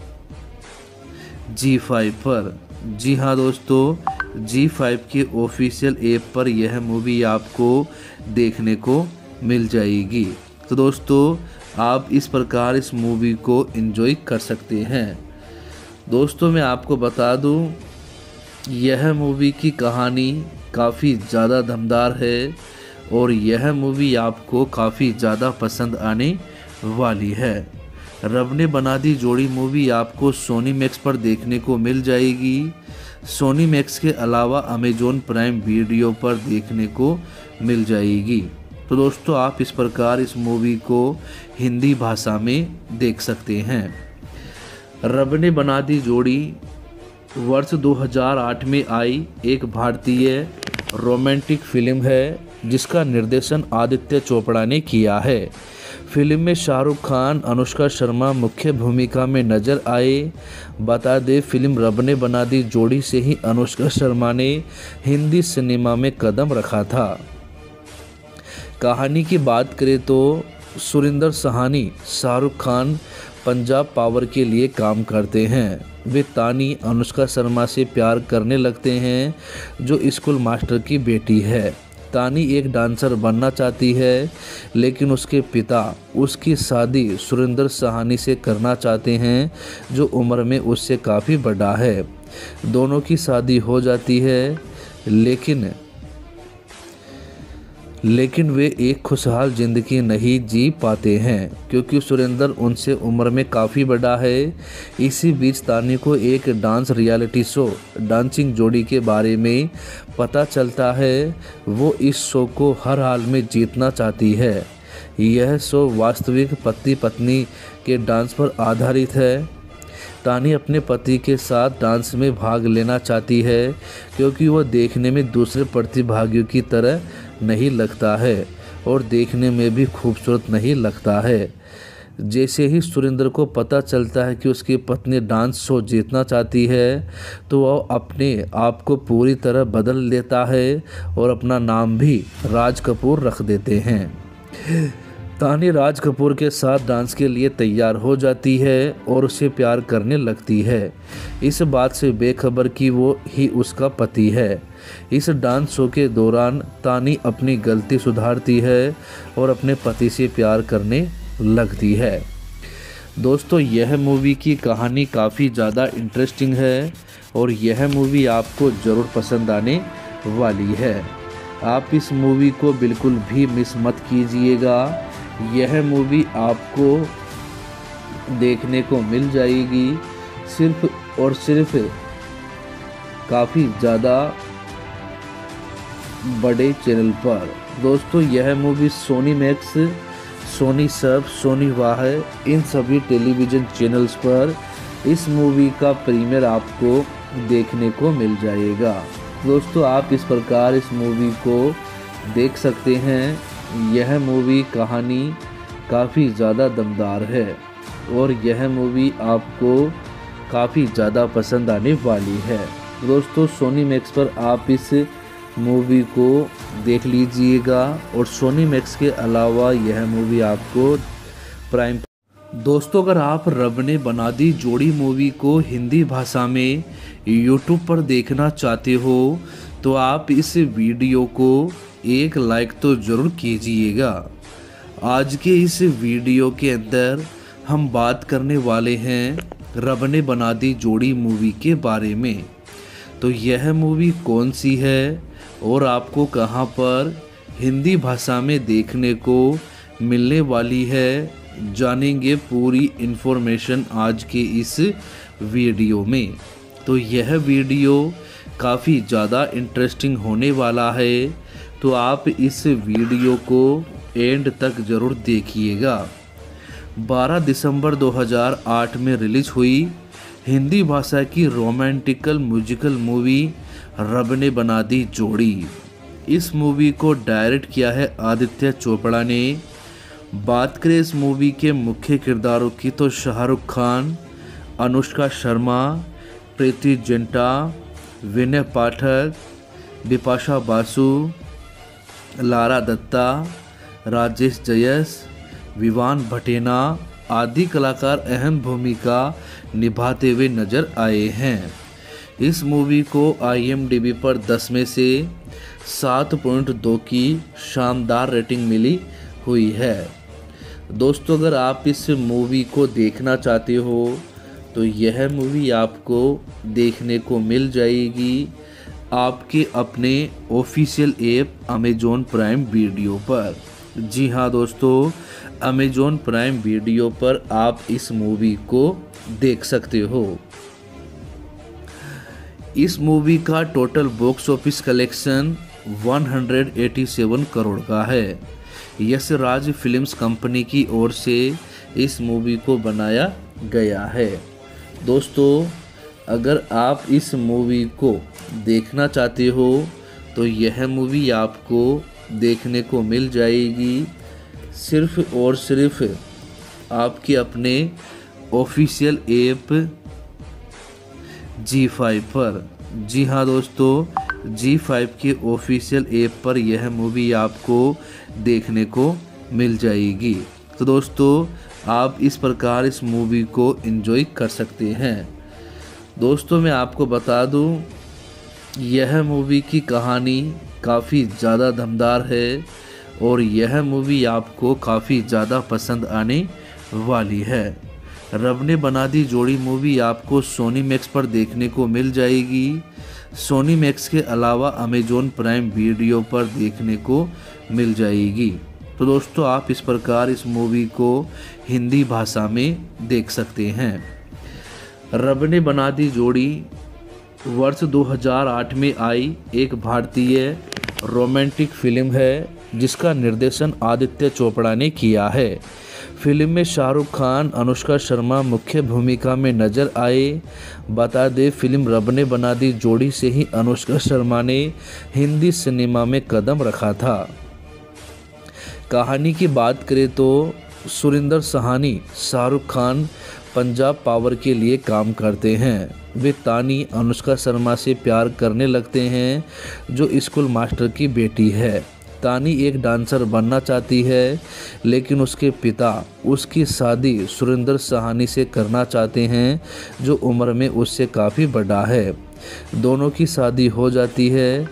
G5 पर। जी हाँ दोस्तों, G5 के ऑफिशियल ऐप पर यह मूवी आपको देखने को मिल जाएगी। तो दोस्तों आप इस प्रकार इस मूवी को एंजॉय कर सकते हैं। दोस्तों मैं आपको बता दूं यह मूवी की कहानी काफ़ी ज़्यादा दमदार है और यह मूवी आपको काफ़ी ज़्यादा पसंद आने वाली है। रब ने बना दी जोड़ी मूवी आपको सोनी मैक्स पर देखने को मिल जाएगी। सोनी मैक्स के अलावा अमेजॉन प्राइम वीडियो पर देखने को मिल जाएगी। तो दोस्तों आप इस प्रकार इस मूवी को हिंदी भाषा में देख सकते हैं। रब ने बना दी जोड़ी वर्ष 2008 में आई एक भारतीय रोमांटिक फिल्म है जिसका निर्देशन आदित्य चोपड़ा ने किया है। फिल्म में शाहरुख खान, अनुष्का शर्मा मुख्य भूमिका में नजर आए। बता दें फिल्म रब ने बना दी जोड़ी से ही अनुष्का शर्मा ने हिंदी सिनेमा में कदम रखा था। कहानी की बात करें तो सुरिंदर साहनी शाहरुख खान पंजाब पावर के लिए काम करते हैं। वे तानी अनुष्का शर्मा से प्यार करने लगते हैं जो स्कूल मास्टर की बेटी है। तानी एक डांसर बनना चाहती है लेकिन उसके पिता उसकी शादी सुरिंदर साहनी से करना चाहते हैं जो उम्र में उससे काफ़ी बड़ा है। दोनों की शादी हो जाती है लेकिन वे एक खुशहाल ज़िंदगी नहीं जी पाते हैं क्योंकि सुरेंद्र उनसे उम्र में काफ़ी बड़ा है। इसी बीच तानी को एक डांस रियलिटी शो डांसिंग जोड़ी के बारे में पता चलता है। वो इस शो को हर हाल में जीतना चाहती है। यह शो वास्तविक पति पत्नी के डांस पर आधारित है। तानी अपने पति के साथ डांस में भाग लेना चाहती है क्योंकि वह देखने में दूसरे प्रतिभागियों की तरह नहीं लगता है और देखने में भी खूबसूरत नहीं लगता है। जैसे ही सुरेंद्र को पता चलता है कि उसकी पत्नी डांस शो जीतना चाहती है तो वह अपने आप को पूरी तरह बदल लेता है और अपना नाम भी राज कपूर रख देते हैं। तानी राज कपूर के साथ डांस के लिए तैयार हो जाती है और उसे प्यार करने लगती है, इस बात से बेखबर कि वो ही उसका पति है। इस डांस शो के दौरान तानी अपनी गलती सुधारती है और अपने पति से प्यार करने लगती है। दोस्तों, यह मूवी की कहानी काफ़ी ज़्यादा इंटरेस्टिंग है और यह मूवी आपको ज़रूर पसंद आने वाली है। आप इस मूवी को बिल्कुल भी मिस मत कीजिएगा। यह मूवी आपको देखने को मिल जाएगी सिर्फ और सिर्फ काफ़ी ज़्यादा बड़े चैनल पर। दोस्तों, यह मूवी सोनी मैक्स, सोनी सब, सोनी वाह, इन सभी टेलीविज़न चैनल्स पर इस मूवी का प्रीमियर आपको देखने को मिल जाएगा। दोस्तों, आप इस प्रकार इस मूवी को देख सकते हैं। यह मूवी कहानी काफ़ी ज़्यादा दमदार है और यह मूवी आपको काफ़ी ज़्यादा पसंद आने वाली है। दोस्तों, सोनी मैक्स पर आप इस मूवी को देख लीजिएगा और सोनी मैक्स के अलावा यह मूवी आपको प्राइम। दोस्तों, अगर आप रब ने बना दी जोड़ी मूवी को हिंदी भाषा में यूट्यूब पर देखना चाहते हो तो आप इस वीडियो को एक लाइक तो ज़रूर कीजिएगा। आज के इस वीडियो के अंदर हम बात करने वाले हैं रब ने बना दी जोड़ी मूवी के बारे में। तो यह मूवी कौन सी है और आपको कहां पर हिंदी भाषा में देखने को मिलने वाली है, जानेंगे पूरी इन्फॉर्मेशन आज के इस वीडियो में। तो यह वीडियो काफ़ी ज़्यादा इंटरेस्टिंग होने वाला है, तो आप इस वीडियो को एंड तक ज़रूर देखिएगा। 12 दिसंबर 2008 में रिलीज हुई हिंदी भाषा की रोमांटिकल म्यूजिकल मूवी रब ने बना दी जोड़ी। इस मूवी को डायरेक्ट किया है आदित्य चोपड़ा ने। बात करें इस मूवी के मुख्य किरदारों की तो शाहरुख खान, अनुष्का शर्मा, प्रीति जिंटा, विनय पाठक, बिपाशा बासु, लारा दत्ता, राजेश जयस, विवान भटेना आदि कलाकार अहम भूमिका निभाते हुए नजर आए हैं। इस मूवी को IMDb पर 10 में से 7.2 की शानदार रेटिंग मिली हुई है। दोस्तों, अगर आप इस मूवी को देखना चाहते हो तो यह मूवी आपको देखने को मिल जाएगी आपके अपने official app Amazon Prime video पर। जी हाँ दोस्तों, अमेजॉन प्राइम वीडियो पर आप इस मूवी को देख सकते हो। इस मूवी का total box office collection 187 crore का है। यश राज फिल्म्स कंपनी की ओर से इस मूवी को बनाया गया है। दोस्तों, अगर आप इस मूवी को देखना चाहते हो तो यह मूवी आपको देखने को मिल जाएगी सिर्फ और सिर्फ आपके अपने ऑफिशियल ऐप G5 पर। जी हाँ दोस्तों, G5 के ऑफिशियल ऐप पर यह मूवी आपको देखने को मिल जाएगी। तो दोस्तों, आप इस प्रकार इस मूवी को एंजॉय कर सकते हैं। दोस्तों, मैं आपको बता दूं, यह मूवी की कहानी काफ़ी ज़्यादा दमदार है और यह मूवी आपको काफ़ी ज़्यादा पसंद आने वाली है। रब ने बना दी जोड़ी मूवी आपको सोनी मैक्स पर देखने को मिल जाएगी। सोनी मैक्स के अलावा अमेजॉन प्राइम वीडियो पर देखने को मिल जाएगी। तो दोस्तों, आप इस प्रकार इस मूवी को हिंदी भाषा में देख सकते हैं। रब ने बना दी जोड़ी वर्ष 2008 में आई एक भारतीय रोमांटिक फिल्म है जिसका निर्देशन आदित्य चोपड़ा ने किया है। फिल्म में शाहरुख खान, अनुष्का शर्मा मुख्य भूमिका में नजर आए। बता दें, फिल्म रब ने बना दी जोड़ी से ही अनुष्का शर्मा ने हिंदी सिनेमा में कदम रखा था। कहानी की बात करें तो सुरिंदर सहानी शाहरुख खान पंजाब पावर के लिए काम करते हैं। वे तानी अनुष्का शर्मा से प्यार करने लगते हैं जो स्कूल मास्टर की बेटी है। तानी एक डांसर बनना चाहती है, लेकिन उसके पिता उसकी शादी सुरेंद्र साहनी से करना चाहते हैं, जो उम्र में उससे काफ़ी बड़ा है। दोनों की शादी हो जाती है,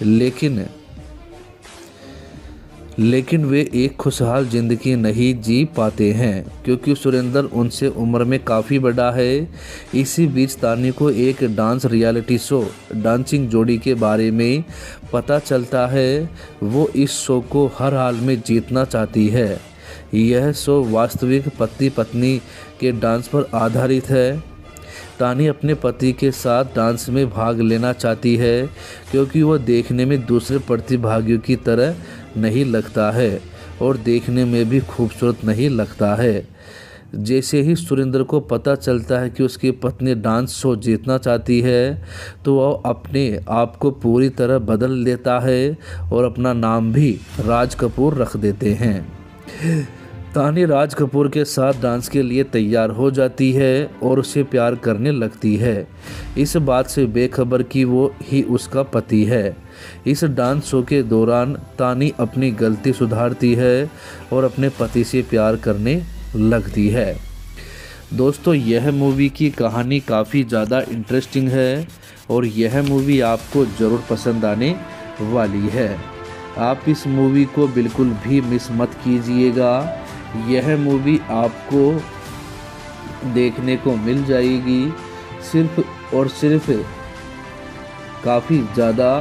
लेकिन वे एक खुशहाल ज़िंदगी नहीं जी पाते हैं, क्योंकि सुरेंद्र उनसे उम्र में काफ़ी बड़ा है। इसी बीच तानी को एक डांस रियलिटी शो डांसिंग जोड़ी के बारे में पता चलता है। वो इस शो को हर हाल में जीतना चाहती है। यह शो वास्तविक पति पत्नी के डांस पर आधारित है। तानी अपने पति के साथ डांस में भाग लेना चाहती है, क्योंकि वह देखने में दूसरे प्रतिभागियों की तरह नहीं लगता है और देखने में भी खूबसूरत नहीं लगता है। जैसे ही सुरेंद्र को पता चलता है कि उसकी पत्नी डांस शो जीतना चाहती है, तो वह अपने आप को पूरी तरह बदल लेता है और अपना नाम भी राज कपूर रख देते हैं। तानी राज कपूर के साथ डांस के लिए तैयार हो जाती है और उसे प्यार करने लगती है, इस बात से बेखबर कि वो ही उसका पति है। इस डांस शो के दौरान तानी अपनी गलती सुधारती है और अपने पति से प्यार करने लगती है। दोस्तों, यह मूवी की कहानी काफ़ी ज़्यादा इंटरेस्टिंग है और यह मूवी आपको ज़रूर पसंद आने वाली है। आप इस मूवी को बिल्कुल भी मिस मत कीजिएगा। यह मूवी आपको देखने को मिल जाएगी सिर्फ और सिर्फ काफ़ी ज़्यादा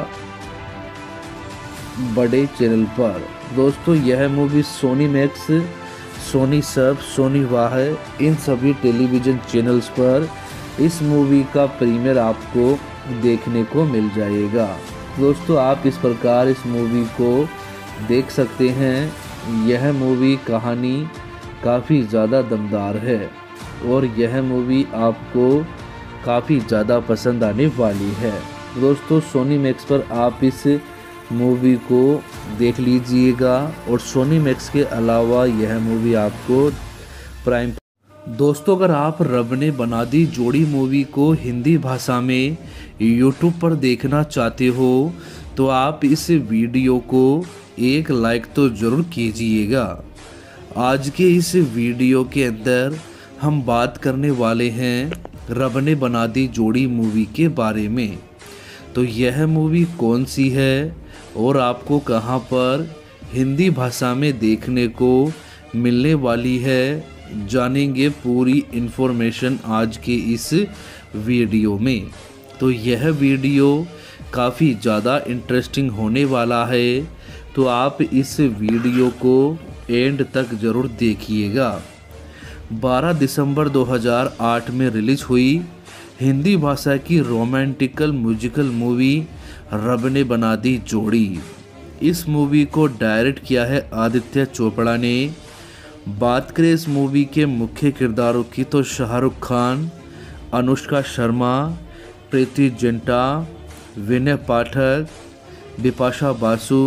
बड़े चैनल पर। दोस्तों, यह मूवी सोनी मैक्स, सोनी सब, सोनी वाह, इन सभी टेलीविज़न चैनल्स पर इस मूवी का प्रीमियर आपको देखने को मिल जाएगा। दोस्तों, आप इस प्रकार इस मूवी को देख सकते हैं। यह मूवी कहानी काफ़ी ज़्यादा दमदार है और यह मूवी आपको काफ़ी ज़्यादा पसंद आने वाली है। दोस्तों, सोनी मैक्स पर आप इस मूवी को देख लीजिएगा और सोनी मैक्स के अलावा यह मूवी आपको प्राइम। दोस्तों, अगर आप रब ने बना दी जोड़ी मूवी को हिंदी भाषा में यूट्यूब पर देखना चाहते हो, तो आप इस वीडियो को एक लाइक तो ज़रूर कीजिएगा। आज के इस वीडियो के अंदर हम बात करने वाले हैं रब ने बना दी जोड़ी मूवी के बारे में। तो यह मूवी कौन सी है और आपको कहां पर हिंदी भाषा में देखने को मिलने वाली है, जानेंगे पूरी इन्फॉर्मेशन आज के इस वीडियो में। तो यह वीडियो काफ़ी ज़्यादा इंटरेस्टिंग होने वाला है, तो आप इस वीडियो को एंड तक ज़रूर देखिएगा। 12 दिसंबर 2008 में रिलीज हुई हिंदी भाषा की रोमांटिकल म्यूजिकल मूवी रब ने बना दी जोड़ी। इस मूवी को डायरेक्ट किया है आदित्य चोपड़ा ने। बात करें इस मूवी के मुख्य किरदारों की, तो शाहरुख खान, अनुष्का शर्मा, प्रीति जिंटा, विनय पाठक, बिपाशा बासु,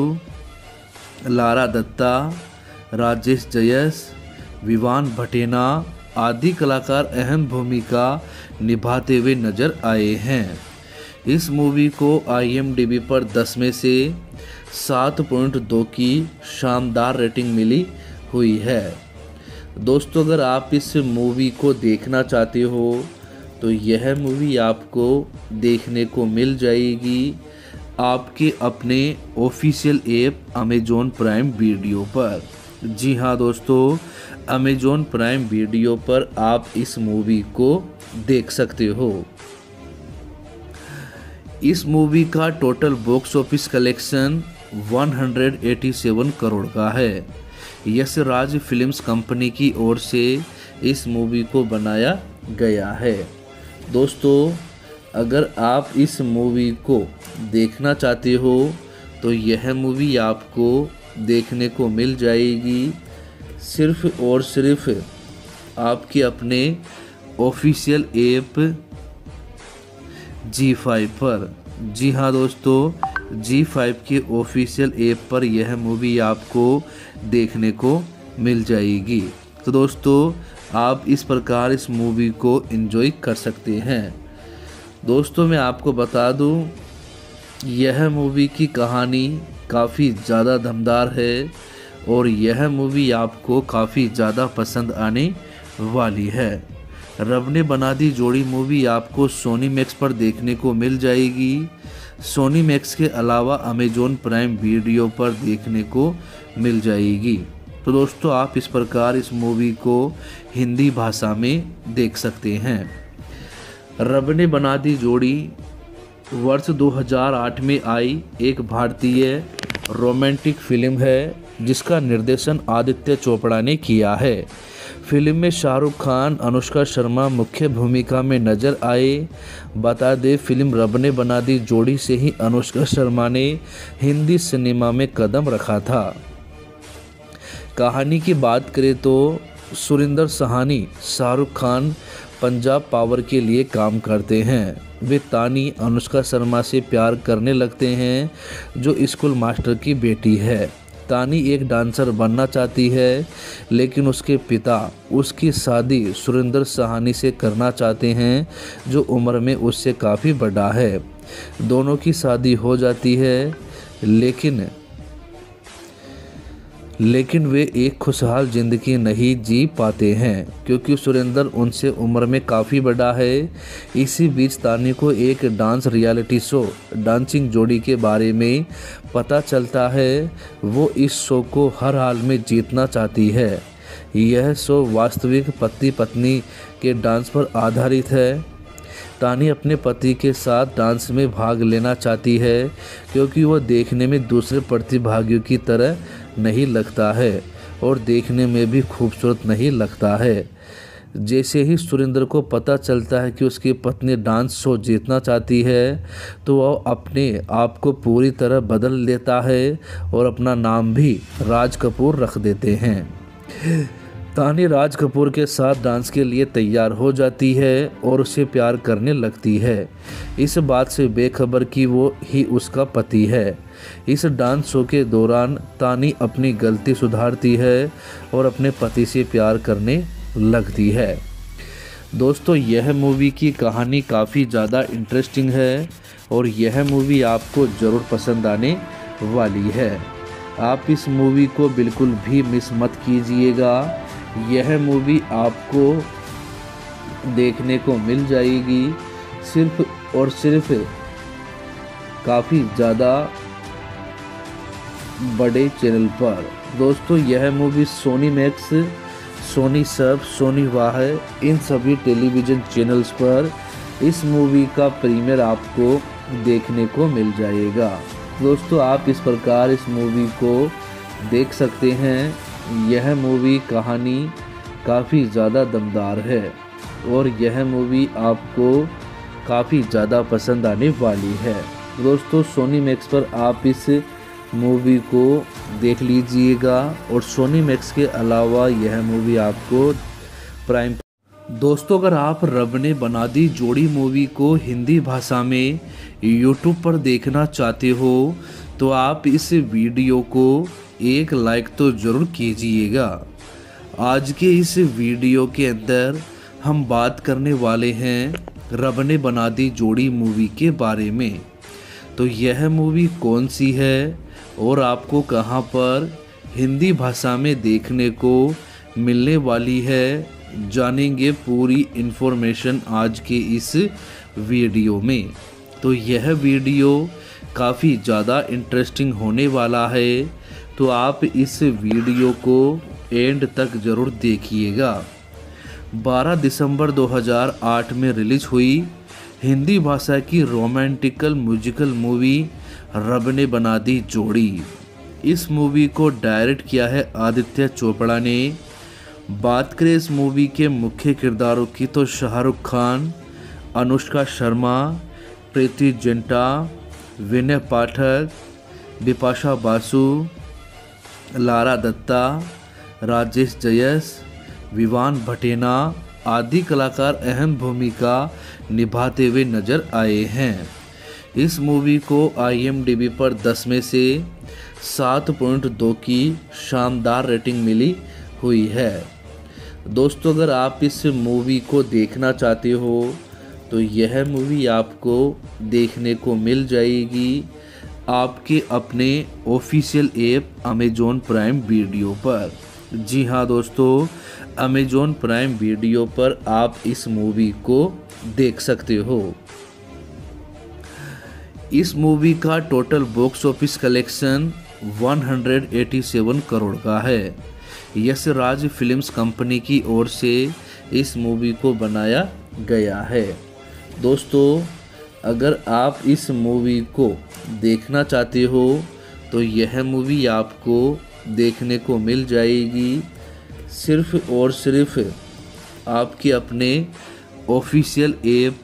लारा दत्ता, राजेश जयस, विवान भटेना आदि कलाकार अहम भूमिका निभाते हुए नजर आए हैं। इस मूवी को IMDb पर 10 में से 7.2 की शानदार रेटिंग मिली हुई है। दोस्तों, अगर आप इस मूवी को देखना चाहते हो, तो यह मूवी आपको देखने को मिल जाएगी आपके अपने official app Amazon Prime video पर। जी हाँ दोस्तों, अमेजॉन प्राइम वीडियो पर आप इस मूवी को देख सकते हो। इस मूवी का total box office collection 187 crore का है। यश राज फिल्म्स कंपनी की ओर से इस मूवी को बनाया गया है। दोस्तों, अगर आप इस मूवी को देखना चाहते हो, तो यह मूवी आपको देखने को मिल जाएगी सिर्फ और सिर्फ आपके अपने ऑफिशियल ऐप G5 पर। जी हाँ दोस्तों, G5 के ऑफिशियल ऐप पर यह मूवी आपको देखने को मिल जाएगी। तो दोस्तों, आप इस प्रकार इस मूवी को एंजॉय कर सकते हैं। दोस्तों, मैं आपको बता दूं यह मूवी की कहानी काफ़ी ज़्यादा दमदार है और यह मूवी आपको काफ़ी ज़्यादा पसंद आने वाली है। रब ने बना दी जोड़ी मूवी आपको सोनी मैक्स पर देखने को मिल जाएगी। सोनी मैक्स के अलावा अमेजॉन प्राइम वीडियो पर देखने को मिल जाएगी। तो दोस्तों आप इस प्रकार इस मूवी को हिंदी भाषा में देख सकते हैं। रब ने बना दी जोड़ी वर्ष 2008 में आई एक भारतीय रोमांटिक फिल्म है जिसका निर्देशन आदित्य चोपड़ा ने किया है। फिल्म में शाहरुख खान, अनुष्का शर्मा मुख्य भूमिका में नजर आए। बता दें फिल्म रब ने बना दी जोड़ी से ही अनुष्का शर्मा ने हिंदी सिनेमा में कदम रखा था। कहानी की बात करें तो सुरिंदर सहानी शाहरुख खान पंजाब पावर के लिए काम करते हैं। वे तानी अनुष्का शर्मा से प्यार करने लगते हैं जो स्कूल मास्टर की बेटी है। तानी एक डांसर बनना चाहती है लेकिन उसके पिता उसकी शादी सुरिंदर सहानी से करना चाहते हैं जो उम्र में उससे काफ़ी बड़ा है। दोनों की शादी हो जाती है लेकिन वे एक खुशहाल ज़िंदगी नहीं जी पाते हैं क्योंकि सुरेंद्र उनसे उम्र में काफ़ी बड़ा है। इसी बीच तानी को एक डांस रियलिटी शो डांसिंग जोड़ी के बारे में पता चलता है। वो इस शो को हर हाल में जीतना चाहती है। यह शो वास्तविक पति पत्नी के डांस पर आधारित है। तानी अपने पति के साथ डांस में भाग लेना चाहती है क्योंकि वह देखने में दूसरे प्रतिभागियों की तरह नहीं लगता है और देखने में भी खूबसूरत नहीं लगता है। जैसे ही सुरेंद्र को पता चलता है कि उसकी पत्नी डांस शो जीतना चाहती है तो वह अपने आप को पूरी तरह बदल लेता है और अपना नाम भी राज कपूर रख देते हैं। तानी राज कपूर के साथ डांस के लिए तैयार हो जाती है और उसे प्यार करने लगती है, इस बात से बेखबर कि वो ही उसका पति है। इस डांस शो के दौरान तानी अपनी गलती सुधारती है और अपने पति से प्यार करने लगती है। दोस्तों यह मूवी की कहानी काफ़ी ज़्यादा इंटरेस्टिंग है और यह मूवी आपको ज़रूर पसंद आने वाली है। आप इस मूवी को बिल्कुल भी मिस मत कीजिएगा। यह मूवी आपको देखने को मिल जाएगी सिर्फ और सिर्फ काफ़ी ज़्यादा बड़े चैनल पर। दोस्तों यह मूवी सोनी मैक्स, सोनी सब, सोनी वाह इन सभी टेलीविज़न चैनल्स पर इस मूवी का प्रीमियर आपको देखने को मिल जाएगा। दोस्तों आप इस प्रकार इस मूवी को देख सकते हैं। यह मूवी कहानी काफ़ी ज़्यादा दमदार है और यह मूवी आपको काफ़ी ज़्यादा पसंद आने वाली है। दोस्तों सोनी मैक्स पर आप इस मूवी को देख लीजिएगा और सोनी मैक्स के अलावा यह मूवी आपको प्राइम। दोस्तों अगर आप रब ने बना दी जोड़ी मूवी को हिंदी भाषा में यूट्यूब पर देखना चाहते हो तो आप इस वीडियो को एक लाइक तो ज़रूर कीजिएगा। आज के इस वीडियो के अंदर हम बात करने वाले हैं रब ने बना दी जोड़ी मूवी के बारे में। तो यह मूवी कौन सी है और आपको कहां पर हिंदी भाषा में देखने को मिलने वाली है, जानेंगे पूरी इन्फॉर्मेशन आज के इस वीडियो में। तो यह वीडियो काफ़ी ज़्यादा इंटरेस्टिंग होने वाला है तो आप इस वीडियो को एंड तक ज़रूर देखिएगा। 12 दिसंबर 2008 में रिलीज हुई हिंदी भाषा की रोमांटिकल म्यूजिकल मूवी रब ने बना दी जोड़ी। इस मूवी को डायरेक्ट किया है आदित्य चोपड़ा ने। बात करें इस मूवी के मुख्य किरदारों की तो शाहरुख खान, अनुष्का शर्मा, प्रीति जिंटा, विनय पाठक, बिपाशा बासु, लारा दत्ता, राजेश जयस, विवान भटेना आदि कलाकार अहम भूमिका निभाते हुए नजर आए हैं। इस मूवी को IMDb पर 10 में से 7.2 की शानदार रेटिंग मिली हुई है। दोस्तों अगर आप इस मूवी को देखना चाहते हो तो यह मूवी आपको देखने को मिल जाएगी आपके अपने official app Amazon Prime video पर। जी हाँ दोस्तों, अमेज़ॉन प्राइम वीडियो पर आप इस मूवी को देख सकते हो। इस मूवी का total box office collection 187 crore का है। यश राज फिल्म्स कंपनी की ओर से इस मूवी को बनाया गया है। दोस्तों, अगर आप इस मूवी को देखना चाहते हो तो यह मूवी आपको देखने को मिल जाएगी सिर्फ और सिर्फ आपके अपने ऑफिशियल ऐप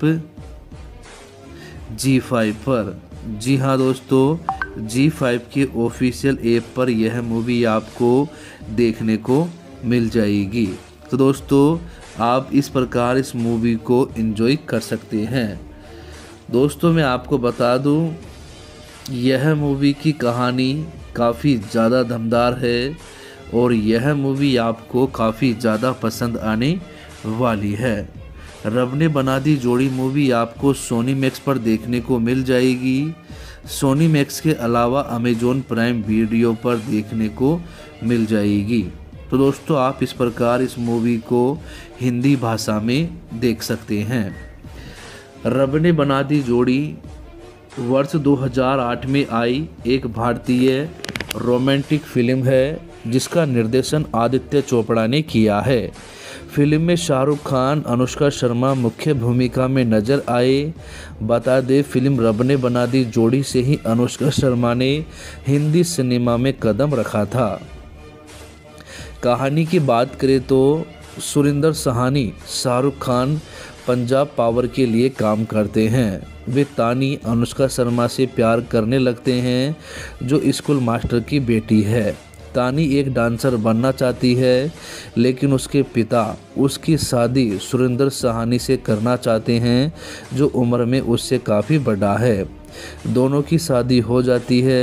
G5 पर। जी हाँ दोस्तों, G5 के ऑफिशियल ऐप पर यह मूवी आपको देखने को मिल जाएगी। तो दोस्तों, आप इस प्रकार इस मूवी को एंजॉय कर सकते हैं। दोस्तों, मैं आपको बता दूं, यह मूवी की कहानी काफ़ी ज़्यादा दमदार है और यह मूवी आपको काफ़ी ज़्यादा पसंद आने वाली है। रब ने बना दी जोड़ी मूवी आपको सोनी मैक्स पर देखने को मिल जाएगी। सोनी मैक्स के अलावा अमेज़ॉन प्राइम वीडियो पर देखने को मिल जाएगी। तो दोस्तों, आप इस प्रकार इस मूवी को हिंदी भाषा में देख सकते हैं। रब ने बना दी जोड़ी वर्ष 2008 में आई एक भारतीय रोमांटिक फिल्म है जिसका निर्देशन आदित्य चोपड़ा ने किया है। फिल्म में शाहरुख खान, अनुष्का शर्मा मुख्य भूमिका में नजर आए। बता दें, फिल्म रब ने बना दी जोड़ी से ही अनुष्का शर्मा ने हिंदी सिनेमा में कदम रखा था। कहानी की बात करें तो सुरिंदर साहनी शाहरुख खान पंजाब पावर के लिए काम करते हैं। वे तानी अनुष्का शर्मा से प्यार करने लगते हैं जो स्कूल मास्टर की बेटी है। तानी एक डांसर बनना चाहती है लेकिन उसके पिता उसकी शादी सुरिंदर साहनी से करना चाहते हैं जो उम्र में उससे काफ़ी बड़ा है। दोनों की शादी हो जाती है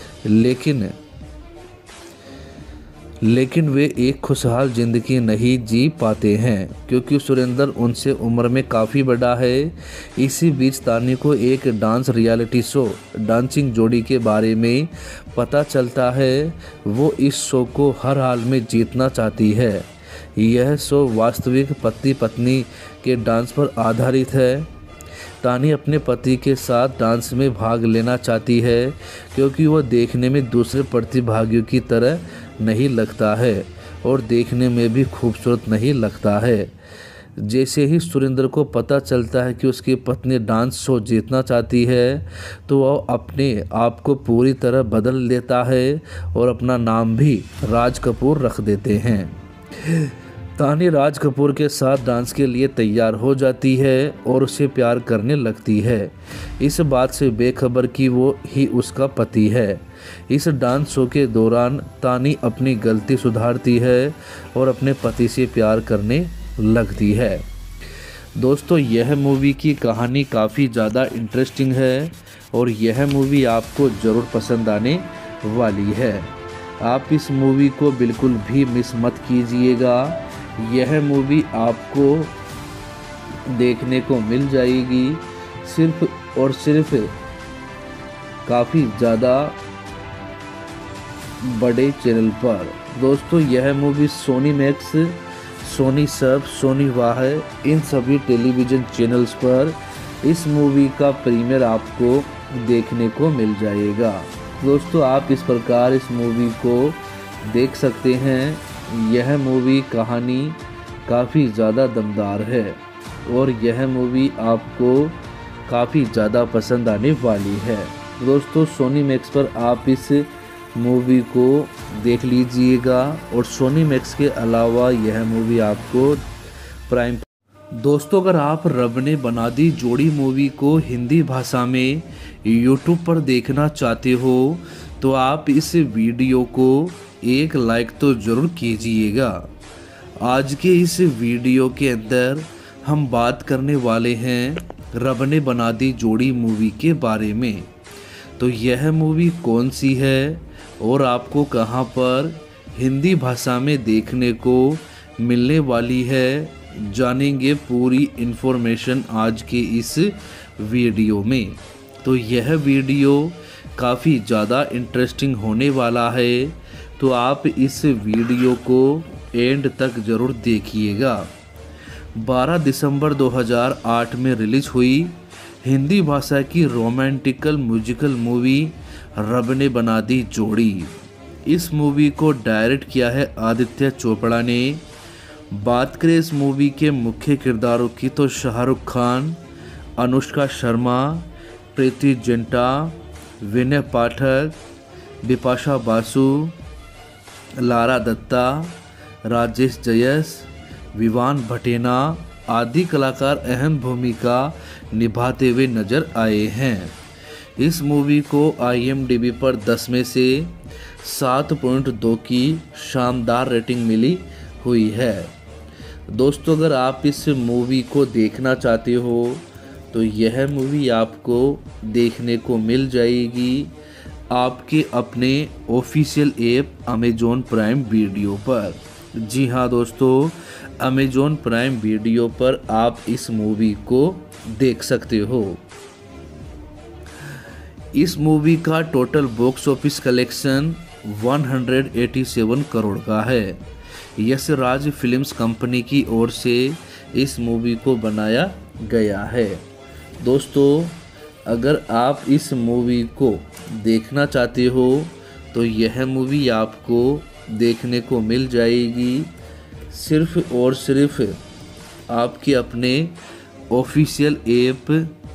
लेकिन वे एक खुशहाल ज़िंदगी नहीं जी पाते हैं क्योंकि सुरेंद्र उनसे उम्र में काफ़ी बड़ा है। इसी बीच तानी को एक डांस रियलिटी शो डांसिंग जोड़ी के बारे में पता चलता है। वो इस शो को हर हाल में जीतना चाहती है। यह शो वास्तविक पति पत्नी के डांस पर आधारित है। तानी अपने पति के साथ डांस में भाग लेना चाहती है क्योंकि वह देखने में दूसरे प्रतिभागियों की तरह नहीं लगता है और देखने में भी खूबसूरत नहीं लगता है। जैसे ही सुरेंद्र को पता चलता है कि उसकी पत्नी डांस शो जीतना चाहती है तो वह अपने आप को पूरी तरह बदल लेता है और अपना नाम भी राज कपूर रख देते हैं। तानी राज कपूर के साथ डांस के लिए तैयार हो जाती है और उसे प्यार करने लगती है, इस बात से बेखबर कि वो ही उसका पति है। इस डांस शो के दौरान तानी अपनी गलती सुधारती है और अपने पति से प्यार करने लगती है। दोस्तों, यह मूवी की कहानी काफ़ी ज़्यादा इंटरेस्टिंग है और यह मूवी आपको ज़रूर पसंद आने वाली है। आप इस मूवी को बिल्कुल भी मिस मत कीजिएगा। यह मूवी आपको देखने को मिल जाएगी सिर्फ और सिर्फ काफ़ी ज़्यादा बड़े चैनल पर। दोस्तों, यह मूवी सोनी मैक्स, सोनी सब, सोनी वाह, इन सभी टेलीविज़न चैनल्स पर इस मूवी का प्रीमियर आपको देखने को मिल जाएगा। दोस्तों, आप इस प्रकार इस मूवी को देख सकते हैं। यह मूवी कहानी काफ़ी ज़्यादा दमदार है और यह मूवी आपको काफ़ी ज़्यादा पसंद आने वाली है। दोस्तों, सोनी मैक्स पर आप इस मूवी को देख लीजिएगा और सोनी मैक्स के अलावा यह मूवी आपको प्राइम। दोस्तों, अगर आप रब ने बना दी जोड़ी मूवी को हिंदी भाषा में YouTube पर देखना चाहते हो तो आप इस वीडियो को एक लाइक तो ज़रूर कीजिएगा। आज के इस वीडियो के अंदर हम बात करने वाले हैं रब ने बना दी जोड़ी मूवी के बारे में। तो यह मूवी कौन सी है और आपको कहां पर हिंदी भाषा में देखने को मिलने वाली है, जानेंगे पूरी इन्फॉर्मेशन आज के इस वीडियो में। तो यह वीडियो काफ़ी ज़्यादा इंटरेस्टिंग होने वाला है, तो आप इस वीडियो को एंड तक ज़रूर देखिएगा। 12 दिसंबर 2008 में रिलीज हुई हिंदी भाषा की रोमांटिकल म्यूजिकल मूवी रब ने बना दी जोड़ी। इस मूवी को डायरेक्ट किया है आदित्य चोपड़ा ने। बात करें इस मूवी के मुख्य किरदारों की तो शाहरुख खान, अनुष्का शर्मा, प्रीति जिंटा, विनय पाठक, बिपाशा बासु, लारा दत्ता, राजेश जयस, विवान भटेना आदि कलाकार अहम भूमिका निभाते हुए नजर आए हैं। इस मूवी को IMDb पर 10 में से 7.2 की शानदार रेटिंग मिली हुई है। दोस्तों, अगर आप इस मूवी को देखना चाहते हो तो यह मूवी आपको देखने को मिल जाएगी आपके अपने official app Amazon Prime video पर। जी हाँ दोस्तों, अमेजॉन प्राइम वीडियो पर आप इस मूवी को देख सकते हो। इस मूवी का total box office collection 187 crore का है। यश राज फिल्म्स कंपनी की ओर से इस मूवी को बनाया गया है। दोस्तों, अगर आप इस मूवी को देखना चाहते हो तो यह मूवी आपको देखने को मिल जाएगी सिर्फ और सिर्फ आपके अपने ऑफिशियल ऐप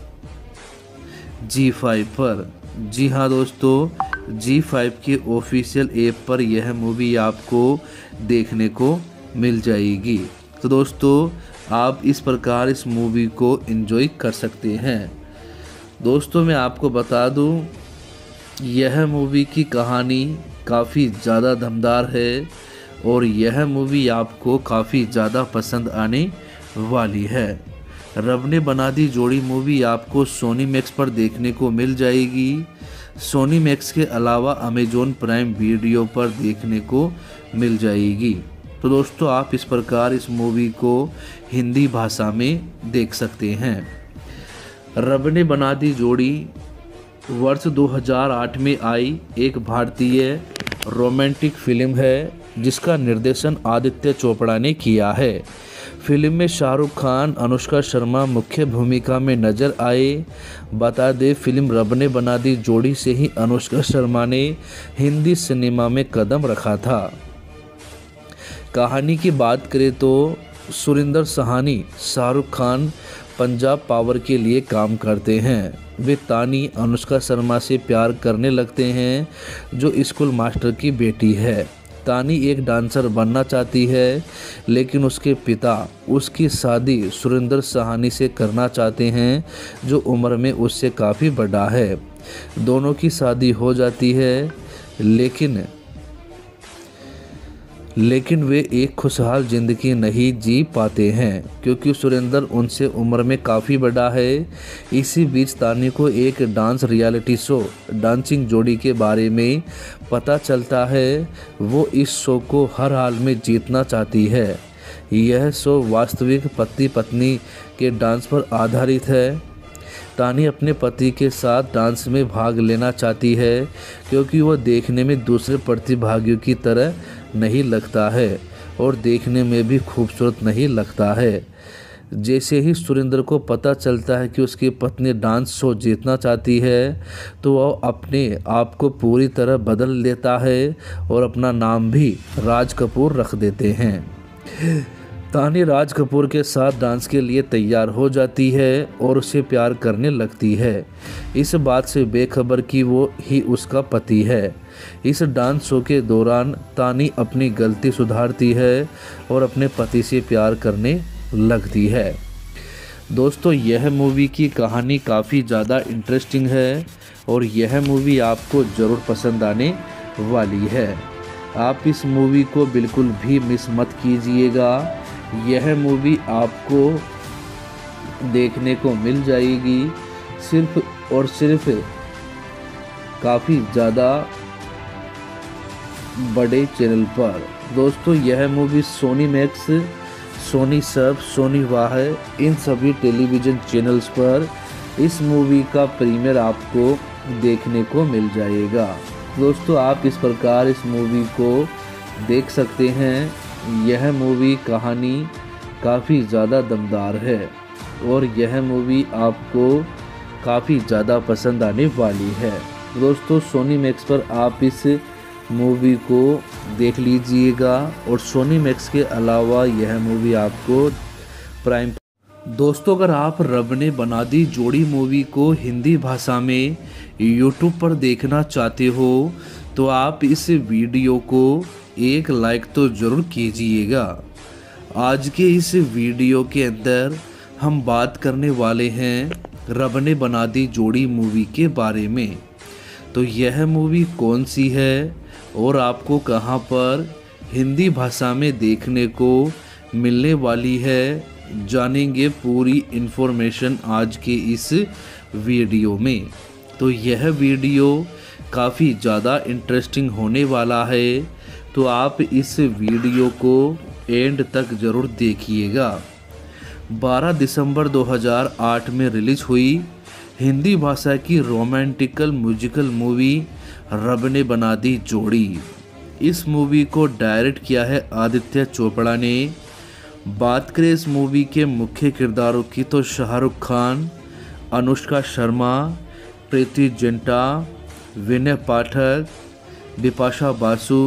G5 पर। जी हाँ दोस्तों, G5 के ऑफिशियल ऐप पर यह मूवी आपको देखने को मिल जाएगी। तो दोस्तों, आप इस प्रकार इस मूवी को एंजॉय कर सकते हैं। दोस्तों, मैं आपको बता दूं, यह मूवी की कहानी काफ़ी ज़्यादा दमदार है और यह मूवी आपको काफ़ी ज़्यादा पसंद आने वाली है। रब ने बना दी जोड़ी मूवी आपको सोनी मैक्स पर देखने को मिल जाएगी। सोनी मैक्स के अलावा अमेजॉन प्राइम वीडियो पर देखने को मिल जाएगी। तो दोस्तों, आप इस प्रकार इस मूवी को हिंदी भाषा में देख सकते हैं। रब ने बना दी जोड़ी वर्ष 2008 में आई एक भारतीय रोमांटिक फिल्म है जिसका निर्देशन आदित्य चोपड़ा ने किया है। फिल्म में शाहरुख खान, अनुष्का शर्मा मुख्य भूमिका में नजर आए। बता दें, फिल्म रब ने बना दी जोड़ी से ही अनुष्का शर्मा ने हिंदी सिनेमा में कदम रखा था। कहानी की बात करें तो सुरिंदर साहनी शाहरुख खान पंजाब पावर के लिए काम करते हैं। वे तानी अनुष्का शर्मा से प्यार करने लगते हैं जो स्कूल मास्टर की बेटी है। तानी एक डांसर बनना चाहती है लेकिन उसके पिता उसकी शादी सुरिंदर साहनी से करना चाहते हैं जो उम्र में उससे काफ़ी बड़ा है। दोनों की शादी हो जाती है लेकिन वे एक खुशहाल ज़िंदगी नहीं जी पाते हैं क्योंकि सुरेंद्र उनसे उम्र में काफ़ी बड़ा है। इसी बीच तानी को एक डांस रियलिटी शो डांसिंग जोड़ी के बारे में पता चलता है। वो इस शो को हर हाल में जीतना चाहती है। यह शो वास्तविक पति पत्नी के डांस पर आधारित है। तानी अपने पति के साथ डांस में भाग लेना चाहती है क्योंकि वह देखने में दूसरे प्रतिभागियों की तरह नहीं लगता है और देखने में भी खूबसूरत नहीं लगता है। जैसे ही सुरेंद्र को पता चलता है कि उसकी पत्नी डांस शो जीतना चाहती है तो वह अपने आप को पूरी तरह बदल लेता है और अपना नाम भी राज कपूर रख देते हैं। तानी राज कपूर के साथ डांस के लिए तैयार हो जाती है और उसे प्यार करने लगती है, इस बात से बेखबर कि वो ही उसका पति है। इस डांस शो के दौरान तानी अपनी गलती सुधारती है और अपने पति से प्यार करने लगती है। दोस्तों, यह मूवी की कहानी काफ़ी ज़्यादा इंटरेस्टिंग है और यह मूवी आपको ज़रूर पसंद आने वाली है। आप इस मूवी को बिल्कुल भी मिस मत कीजिएगा। यह मूवी आपको देखने को मिल जाएगी सिर्फ और सिर्फ काफ़ी ज़्यादा बड़े चैनल पर। दोस्तों, यह मूवी सोनी सोनी सब, सोनी वाह, इन सभी टेलीविज़न चैनल्स पर इस मूवी का प्रीमियर आपको देखने को मिल जाएगा। दोस्तों, आप इस प्रकार इस मूवी को देख सकते हैं। यह मूवी कहानी काफ़ी ज़्यादा दमदार है और यह मूवी आपको काफ़ी ज़्यादा पसंद आने वाली है। दोस्तों, सोनी मैक्स पर आप इस मूवी को देख लीजिएगा और सोनी मैक्स के अलावा यह मूवी आपको प्राइम। दोस्तों, अगर आप रब ने बना दी जोड़ी मूवी को हिंदी भाषा में यूट्यूब पर देखना चाहते हो तो आप इस वीडियो को एक लाइक तो ज़रूर कीजिएगा। आज के इस वीडियो के अंदर हम बात करने वाले हैं रब ने बना दी जोड़ी मूवी के बारे में। तो यह मूवी कौन सी है और आपको कहां पर हिंदी भाषा में देखने को मिलने वाली है, जानेंगे पूरी इन्फॉर्मेशन आज के इस वीडियो में। तो यह वीडियो काफ़ी ज़्यादा इंटरेस्टिंग होने वाला है, तो आप इस वीडियो को एंड तक ज़रूर देखिएगा। 12 दिसंबर 2008 में रिलीज हुई हिंदी भाषा की रोमांटिकल म्यूजिकल मूवी रब ने बना दी जोड़ी। इस मूवी को डायरेक्ट किया है आदित्य चोपड़ा ने। बात करें इस मूवी के मुख्य किरदारों की तो शाहरुख खान, अनुष्का शर्मा, प्रीति जिंटा, विनय पाठक, बिपाशा बासु,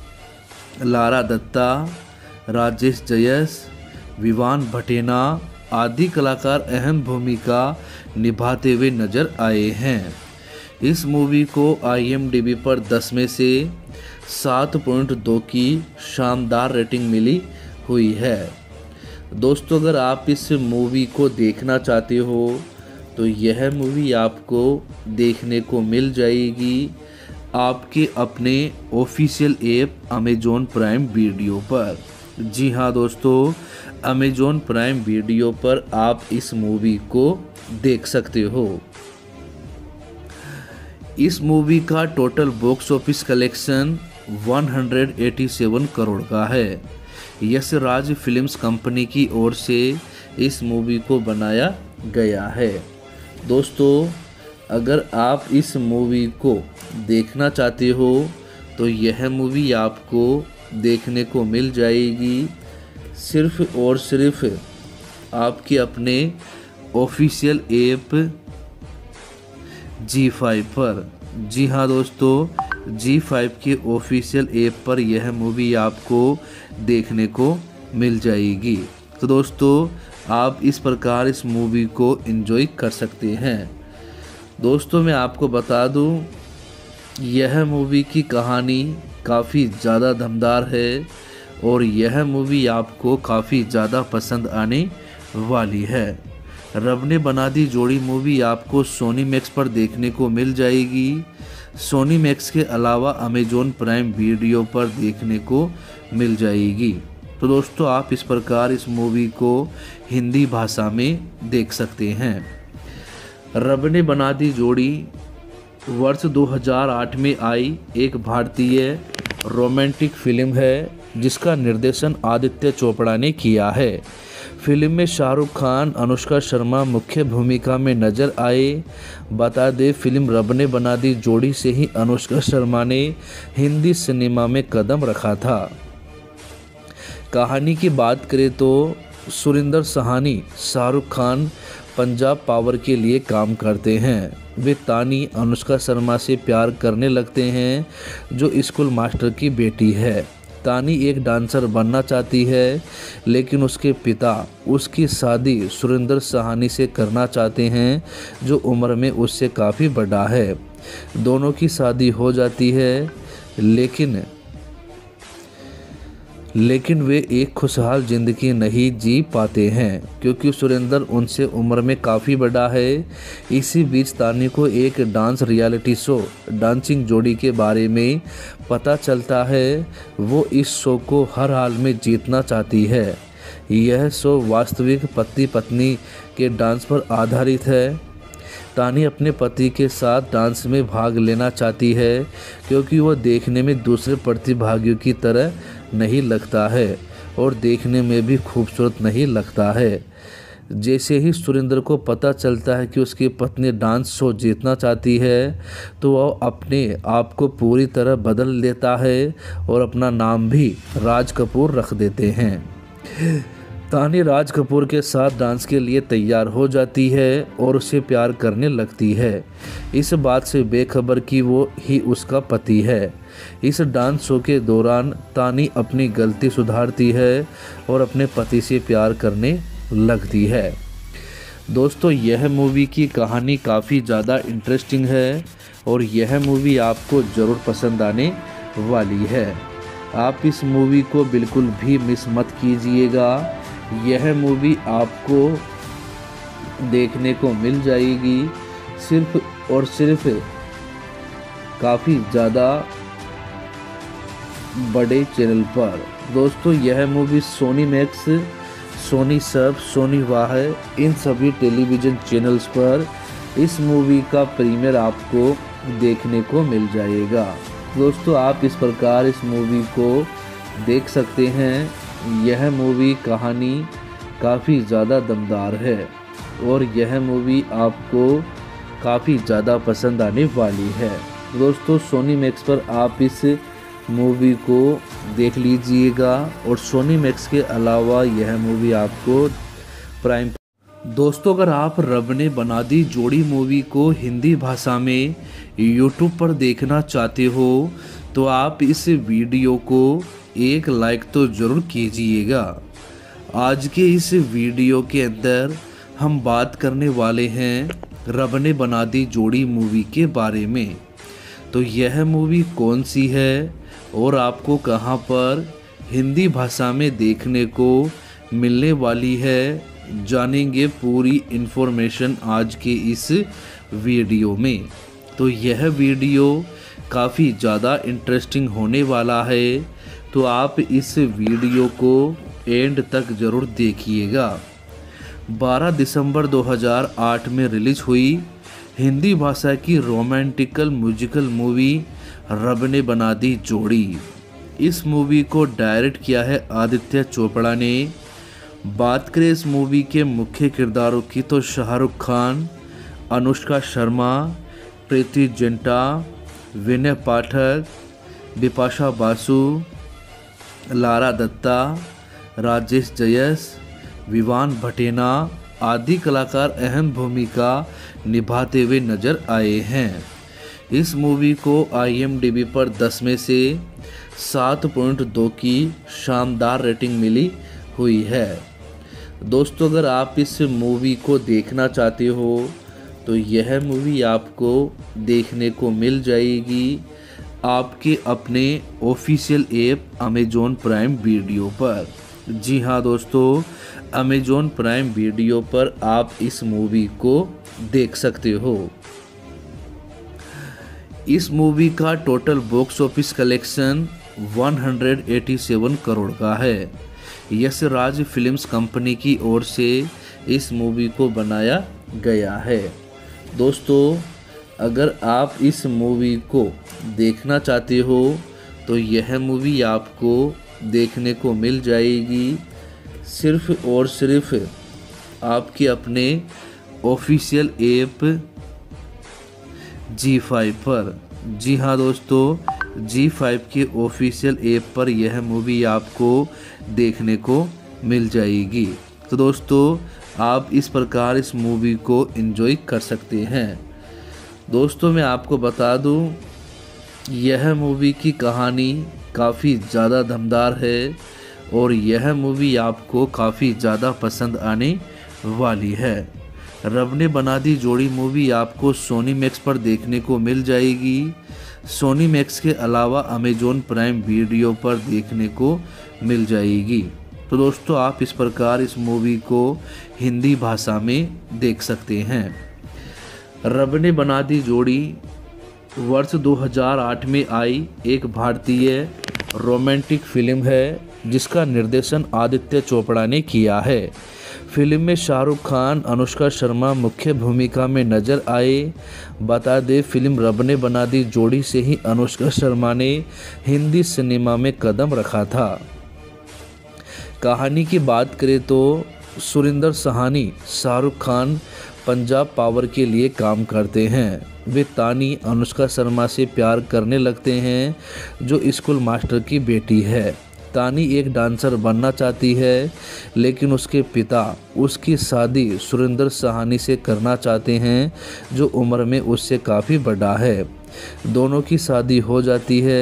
लारा दत्ता, राजेश जयस, विवान भटेना आदि कलाकार अहम भूमिका निभाते हुए नजर आए हैं। इस मूवी को IMDb पर 10 में से 7.2 की शानदार रेटिंग मिली हुई है। दोस्तों, अगर आप इस मूवी को देखना चाहते हो तो यह मूवी आपको देखने को मिल जाएगी आपके अपने official app Amazon Prime video पर। जी हाँ दोस्तों, अमेजॉन प्राइम वीडियो पर आप इस मूवी को देख सकते हो। इस मूवी का total box office collection 187 crore का है। यश राज फिल्म्स कंपनी की ओर से इस मूवी को बनाया गया है। दोस्तों, अगर आप इस मूवी को देखना चाहते हो तो यह मूवी आपको देखने को मिल जाएगी सिर्फ और सिर्फ आपके अपने ऑफिशियल ऐप G5 पर। जी हाँ दोस्तों, G5 के ऑफिशियल ऐप पर यह मूवी आपको देखने को मिल जाएगी। तो दोस्तों, आप इस प्रकार इस मूवी को एंजॉय कर सकते हैं। दोस्तों, मैं आपको बता दूं, यह मूवी की कहानी काफ़ी ज़्यादा दमदार है और यह मूवी आपको काफ़ी ज़्यादा पसंद आने वाली है। रब ने बना दी जोड़ी मूवी आपको सोनी मैक्स पर देखने को मिल जाएगी। सोनी मैक्स के अलावा अमेजॉन प्राइम वीडियो पर देखने को मिल जाएगी। तो दोस्तों, आप इस प्रकार इस मूवी को हिंदी भाषा में देख सकते हैं। रब ने बना दी जोड़ी वर्ष 2008 में आई एक भारतीय रोमांटिक फिल्म है जिसका निर्देशन आदित्य चोपड़ा ने किया है। फिल्म में शाहरुख खान, अनुष्का शर्मा मुख्य भूमिका में नजर आए। बता दें, फिल्म रब ने बना दी जोड़ी से ही अनुष्का शर्मा ने हिंदी सिनेमा में कदम रखा था। कहानी की बात करें तो सुरिंदर सहानी शाहरुख खान पंजाब पावर के लिए काम करते हैं। वे तानी अनुष्का शर्मा से प्यार करने लगते हैं जो स्कूल मास्टर की बेटी है। तानी एक डांसर बनना चाहती है लेकिन उसके पिता उसकी शादी सुरिंदर सहानी से करना चाहते हैं जो उम्र में उससे काफ़ी बड़ा है। दोनों की शादी हो जाती है लेकिन वे एक खुशहाल ज़िंदगी नहीं जी पाते हैं क्योंकि सुरेंद्र उनसे उम्र में काफ़ी बड़ा है। इसी बीच तानी को एक डांस रियलिटी शो डांसिंग जोड़ी के बारे में पता चलता है। वो इस शो को हर हाल में जीतना चाहती है। यह शो वास्तविक पति पत्नी के डांस पर आधारित है। तानी अपने पति के साथ डांस में भाग लेना चाहती है क्योंकि वह देखने में दूसरे प्रतिभागियों की तरह नहीं लगता है। और देखने में भी खूबसूरत नहीं लगता है। जैसे ही सुरेंद्र को पता चलता है कि उसकी पत्नी डांस शो जीतना चाहती है तो वह अपने आप को पूरी तरह बदल लेता है और अपना नाम भी राज कपूर रख देते हैं। तानी राज कपूर के साथ डांस के लिए तैयार हो जाती है और उसे प्यार करने लगती है, इस बात से बेखबर कि वो ही उसका पति है। इस डांस शो के दौरान तानी अपनी गलती सुधारती है और अपने पति से प्यार करने लगती है। दोस्तों, यह मूवी की कहानी काफ़ी ज़्यादा इंटरेस्टिंग है और यह मूवी आपको ज़रूर पसंद आने वाली है। आप इस मूवी को बिल्कुल भी मिस मत कीजिएगा। यह मूवी आपको देखने को मिल जाएगी सिर्फ और सिर्फ काफ़ी ज़्यादा बड़े चैनल पर। दोस्तों, यह मूवी सोनी मैक्स, सोनी सब, सोनी वाह, इन सभी टेलीविज़न चैनल्स पर इस मूवी का प्रीमियर आपको देखने को मिल जाएगा। दोस्तों, आप इस प्रकार इस मूवी को देख सकते हैं। यह मूवी कहानी काफ़ी ज़्यादा दमदार है और यह मूवी आपको काफ़ी ज़्यादा पसंद आने वाली है। दोस्तों, सोनी मैक्स पर आप इस मूवी को देख लीजिएगा और सोनी मैक्स के अलावा यह मूवी आपको प्राइम। दोस्तों, अगर आप रब ने बना दी जोड़ी मूवी को हिंदी भाषा में यूट्यूब पर देखना चाहते हो तो आप इस वीडियो को एक लाइक तो ज़रूर कीजिएगा। आज के इस वीडियो के अंदर हम बात करने वाले हैं रब ने बना दी जोड़ी मूवी के बारे में। तो यह मूवी कौन सी है और आपको कहां पर हिंदी भाषा में देखने को मिलने वाली है, जानेंगे पूरी इन्फॉर्मेशन आज के इस वीडियो में। तो यह वीडियो काफ़ी ज़्यादा इंटरेस्टिंग होने वाला है, तो आप इस वीडियो को एंड तक ज़रूर देखिएगा। 12 दिसंबर 2008 में रिलीज हुई हिंदी भाषा की रोमांटिकल म्यूजिकल मूवी रब ने बना दी जोड़ी। इस मूवी को डायरेक्ट किया है आदित्य चोपड़ा ने। बात करें इस मूवी के मुख्य किरदारों की तो शाहरुख खान, अनुष्का शर्मा, प्रीति जिंटा, विनय पाठक, बिपाशा बासु, लारा दत्ता, राजेश जयस, विवान भटेना आदि कलाकार अहम भूमिका निभाते हुए नजर आए हैं। इस मूवी को IMDb पर 10 में से 7.2 की शानदार रेटिंग मिली हुई है। दोस्तों, अगर आप इस मूवी को देखना चाहते हो तो यह मूवी आपको देखने को मिल जाएगी आपके अपने official app Amazon Prime video पर। जी हाँ दोस्तों, अमेजॉन प्राइम वीडियो पर आप इस मूवी को देख सकते हो। इस मूवी का total box office collection 187 crore का है। यश राज फिल्म्स कंपनी की ओर से इस मूवी को बनाया गया है। दोस्तों, अगर आप इस मूवी को देखना चाहते हो तो यह मूवी आपको देखने को मिल जाएगी सिर्फ और सिर्फ आपके अपने ऑफिशियल ऐप G5 पर। जी हाँ दोस्तों, G5 के ऑफिशियल ऐप पर यह मूवी आपको देखने को मिल जाएगी। तो दोस्तों, आप इस प्रकार इस मूवी को एंजॉय कर सकते हैं। दोस्तों, मैं आपको बता दूं, यह मूवी की कहानी काफ़ी ज़्यादा दमदार है और यह मूवी आपको काफ़ी ज़्यादा पसंद आने वाली है। रब ने बना दी जोड़ी मूवी आपको सोनी मैक्स पर देखने को मिल जाएगी। सोनी मैक्स के अलावा अमेजॉन प्राइम वीडियो पर देखने को मिल जाएगी। तो दोस्तों, आप इस प्रकार इस मूवी को हिंदी भाषा में देख सकते हैं। रब ने बना दी जोड़ी वर्ष 2008 में आई एक भारतीय रोमांटिक फिल्म है जिसका निर्देशन आदित्य चोपड़ा ने किया है। फिल्म में शाहरुख खान, अनुष्का शर्मा मुख्य भूमिका में नजर आए। बता दें, फिल्म रब ने बना दी जोड़ी से ही अनुष्का शर्मा ने हिंदी सिनेमा में कदम रखा था। कहानी की बात करें तो सुरिंदर सहानी शाहरुख खान पंजाब पावर के लिए काम करते हैं। वे तानी अनुष्का शर्मा से प्यार करने लगते हैं जो स्कूल मास्टर की बेटी है। तानी एक डांसर बनना चाहती है लेकिन उसके पिता उसकी शादी सुरिंदर सहानी से करना चाहते हैं जो उम्र में उससे काफ़ी बड़ा है। दोनों की शादी हो जाती है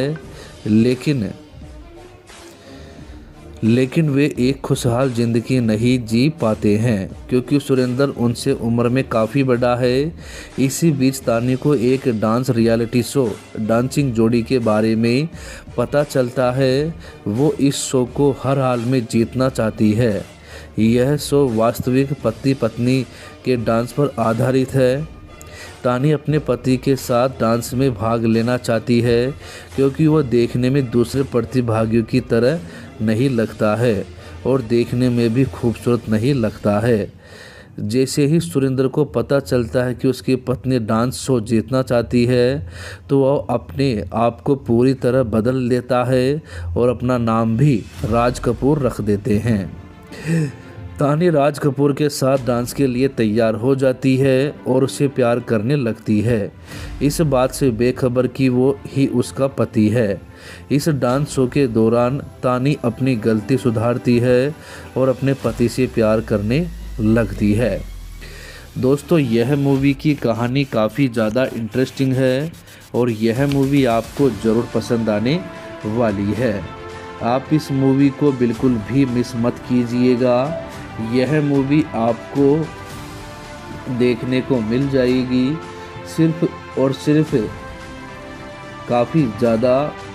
लेकिन वे एक खुशहाल ज़िंदगी नहीं जी पाते हैं क्योंकि सुरिंदर उनसे उम्र में काफ़ी बड़ा है। इसी बीच तानी को एक डांस रियलिटी शो डांसिंग जोड़ी के बारे में पता चलता है। वो इस शो को हर हाल में जीतना चाहती है। यह शो वास्तविक पति पत्नी के डांस पर आधारित है। तानी अपने पति के साथ डांस में भाग लेना चाहती है क्योंकि वह देखने में दूसरे प्रतिभागियों की तरह नहीं लगता है और देखने में भी खूबसूरत नहीं लगता है। जैसे ही सुरिंदर को पता चलता है कि उसकी पत्नी डांस शो जीतना चाहती है तो वह अपने आप को पूरी तरह बदल लेता है और अपना नाम भी राज कपूर रख देते हैं। तानी राज कपूर के साथ डांस के लिए तैयार हो जाती है और उसे प्यार करने लगती है, इस बात से बेखबर कि वो ही उसका पति है। इस डांस शो के दौरान तानी अपनी गलती सुधारती है और अपने पति से प्यार करने लगती है। दोस्तों, यह मूवी की कहानी काफ़ी ज़्यादा इंटरेस्टिंग है और यह मूवी आपको ज़रूर पसंद आने वाली है। आप इस मूवी को बिल्कुल भी मिस मत कीजिएगा। यह मूवी आपको देखने को मिल जाएगी सिर्फ और सिर्फ काफ़ी ज़्यादा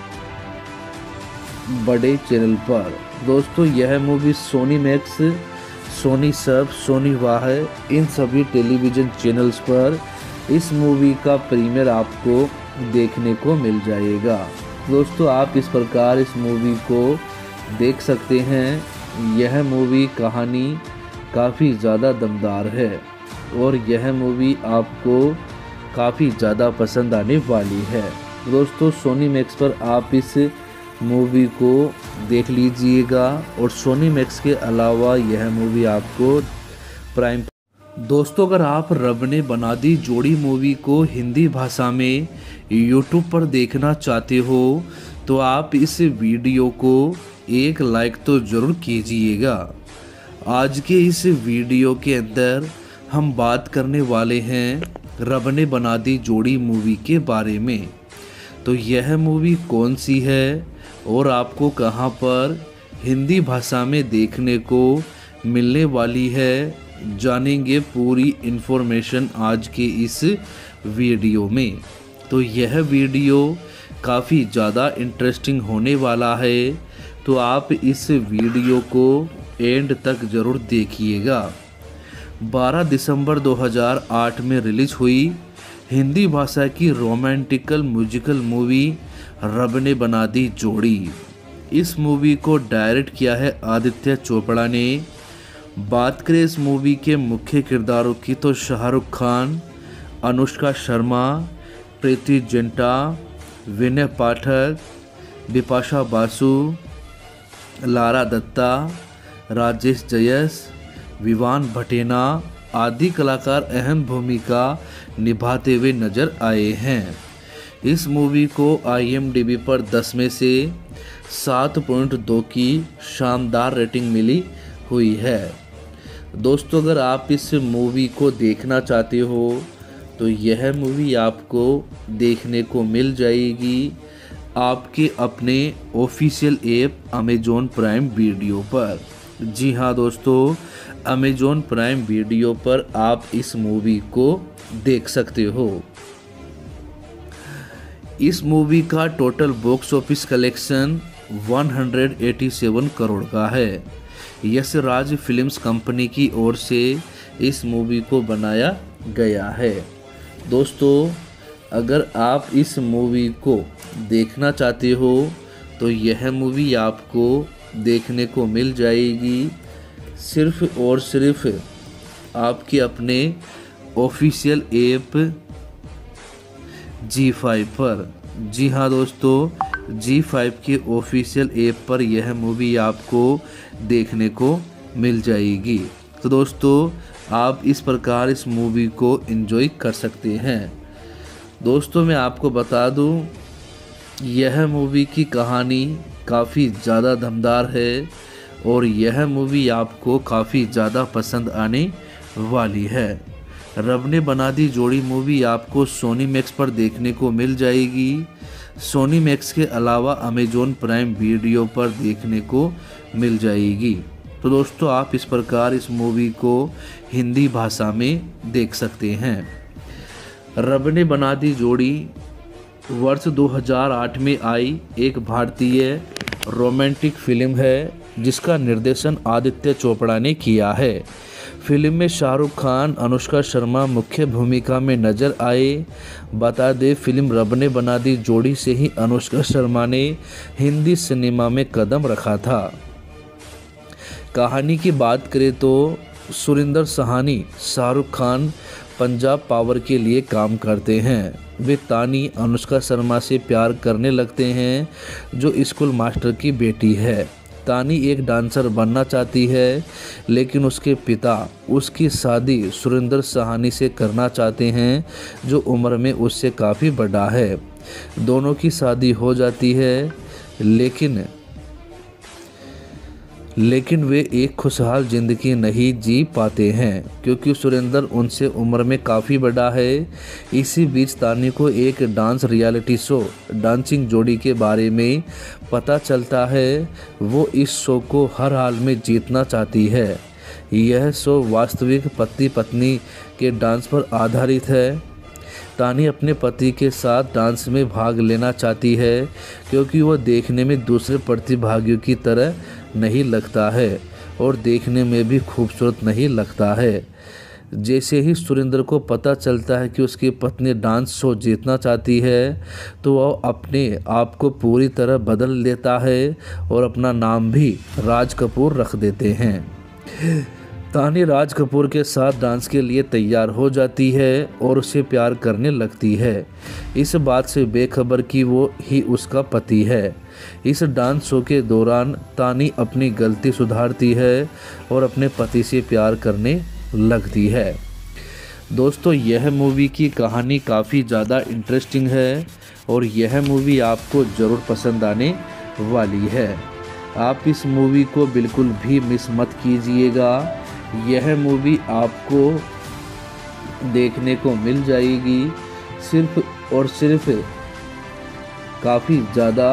बड़े चैनल पर। दोस्तों, यह मूवी सोनी मैक्स, सोनी सब, सोनी वाह इन सभी टेलीविज़न चैनल्स पर इस मूवी का प्रीमियर आपको देखने को मिल जाएगा। दोस्तों, आप इस प्रकार इस मूवी को देख सकते हैं। यह मूवी कहानी काफ़ी ज़्यादा दमदार है और यह मूवी आपको काफ़ी ज़्यादा पसंद आने वाली है। दोस्तों, सोनी मैक्स पर आप इस मूवी को देख लीजिएगा और सोनी मैक्स के अलावा यह मूवी आपको प्राइम। दोस्तों, अगर आप रब ने बना दी जोड़ी मूवी को हिंदी भाषा में यूट्यूब पर देखना चाहते हो तो आप इस वीडियो को एक लाइक तो ज़रूर कीजिएगा। आज के इस वीडियो के अंदर हम बात करने वाले हैं रब ने बना दी जोड़ी मूवी के बारे में। तो यह मूवी कौन सी है और आपको कहां पर हिंदी भाषा में देखने को मिलने वाली है, जानेंगे पूरी इन्फॉर्मेशन आज के इस वीडियो में। तो यह वीडियो काफ़ी ज़्यादा इंटरेस्टिंग होने वाला है, तो आप इस वीडियो को एंड तक ज़रूर देखिएगा। 12 दिसंबर 2008 में रिलीज हुई हिंदी भाषा की रोमांटिकल म्यूजिकल मूवी रब ने बना दी जोड़ी। इस मूवी को डायरेक्ट किया है आदित्य चोपड़ा ने। बात करें इस मूवी के मुख्य किरदारों की तो शाहरुख खान, अनुष्का शर्मा, प्रीति जिंटा, विनय पाठक, बिपाशा बासु, लारा दत्ता, राजेश जयस, विवान भटेना आदि कलाकार अहम भूमिका निभाते हुए नजर आए हैं। इस मूवी को IMDb पर 10 में से 7.2 की शानदार रेटिंग मिली हुई है। दोस्तों, अगर आप इस मूवी को देखना चाहते हो तो यह मूवी आपको देखने को मिल जाएगी आपके अपने official app Amazon Prime video पर। जी हाँ दोस्तों, अमेजॉन प्राइम वीडियो पर आप इस मूवी को देख सकते हो। इस मूवी का total box office collection 187 crore का है। यश राज फिल्म्स कंपनी की ओर से इस मूवी को बनाया गया है। दोस्तों, अगर आप इस मूवी को देखना चाहते हो तो यह मूवी आपको देखने को मिल जाएगी सिर्फ और सिर्फ आपके अपने ऑफिशियल ऐप G5 पर। जी हाँ दोस्तों, G5 के ऑफिशियल ऐप पर यह मूवी आपको देखने को मिल जाएगी। तो दोस्तों आप इस प्रकार इस मूवी को एंजॉय कर सकते हैं। दोस्तों मैं आपको बता दूं, यह मूवी की कहानी काफ़ी ज़्यादा दमदार है और यह मूवी आपको काफ़ी ज़्यादा पसंद आने वाली है। रब ने बना दी जोड़ी मूवी आपको सोनी मैक्स पर देखने को मिल जाएगी। सोनी मैक्स के अलावा अमेजॉन प्राइम वीडियो पर देखने को मिल जाएगी। तो दोस्तों आप इस प्रकार इस मूवी को हिंदी भाषा में देख सकते हैं। रब ने बना दी जोड़ी वर्ष 2008 में आई एक भारतीय रोमांटिक फिल्म है जिसका निर्देशन आदित्य चोपड़ा ने किया है। फिल्म में शाहरुख खान, अनुष्का शर्मा मुख्य भूमिका में नजर आए। बता दें फिल्म रब ने बना दी जोड़ी से ही अनुष्का शर्मा ने हिंदी सिनेमा में कदम रखा था। कहानी की बात करें तो सुरिंदर सहानी शाहरुख खान पंजाब पावर के लिए काम करते हैं। वे तानी अनुष्का शर्मा से प्यार करने लगते हैं जो स्कूल मास्टर की बेटी है। तानी एक डांसर बनना चाहती है लेकिन उसके पिता उसकी शादी सुरिंदर सहानी से करना चाहते हैं जो उम्र में उससे काफ़ी बड़ा है। दोनों की शादी हो जाती है लेकिन वे एक खुशहाल ज़िंदगी नहीं जी पाते हैं क्योंकि सुरेंद्र उनसे उम्र में काफ़ी बड़ा है। इसी बीच तानी को एक डांस रियलिटी शो डांसिंग जोड़ी के बारे में पता चलता है। वो इस शो को हर हाल में जीतना चाहती है। यह शो वास्तविक पति पत्नी के डांस पर आधारित है। तानी अपने पति के साथ डांस में भाग लेना चाहती है क्योंकि वह देखने में दूसरे प्रतिभागियों की तरह नहीं लगता है और देखने में भी खूबसूरत नहीं लगता है। जैसे ही सुरेंद्र को पता चलता है कि उसकी पत्नी डांस शो जीतना चाहती है तो वह अपने आप को पूरी तरह बदल देता है और अपना नाम भी राज कपूर रख देते हैं। तानी राज कपूर के साथ डांस के लिए तैयार हो जाती है और उसे प्यार करने लगती है, इस बात से बेखबर कि वो ही उसका पति है। इस डांस शो के दौरान तानी अपनी गलती सुधारती है और अपने पति से प्यार करने लगती है। दोस्तों यह मूवी की कहानी काफ़ी ज़्यादा इंटरेस्टिंग है और यह मूवी आपको ज़रूर पसंद आने वाली है। आप इस मूवी को बिल्कुल भी मिस मत कीजिएगा। यह मूवी आपको देखने को मिल जाएगी सिर्फ और सिर्फ काफ़ी ज़्यादा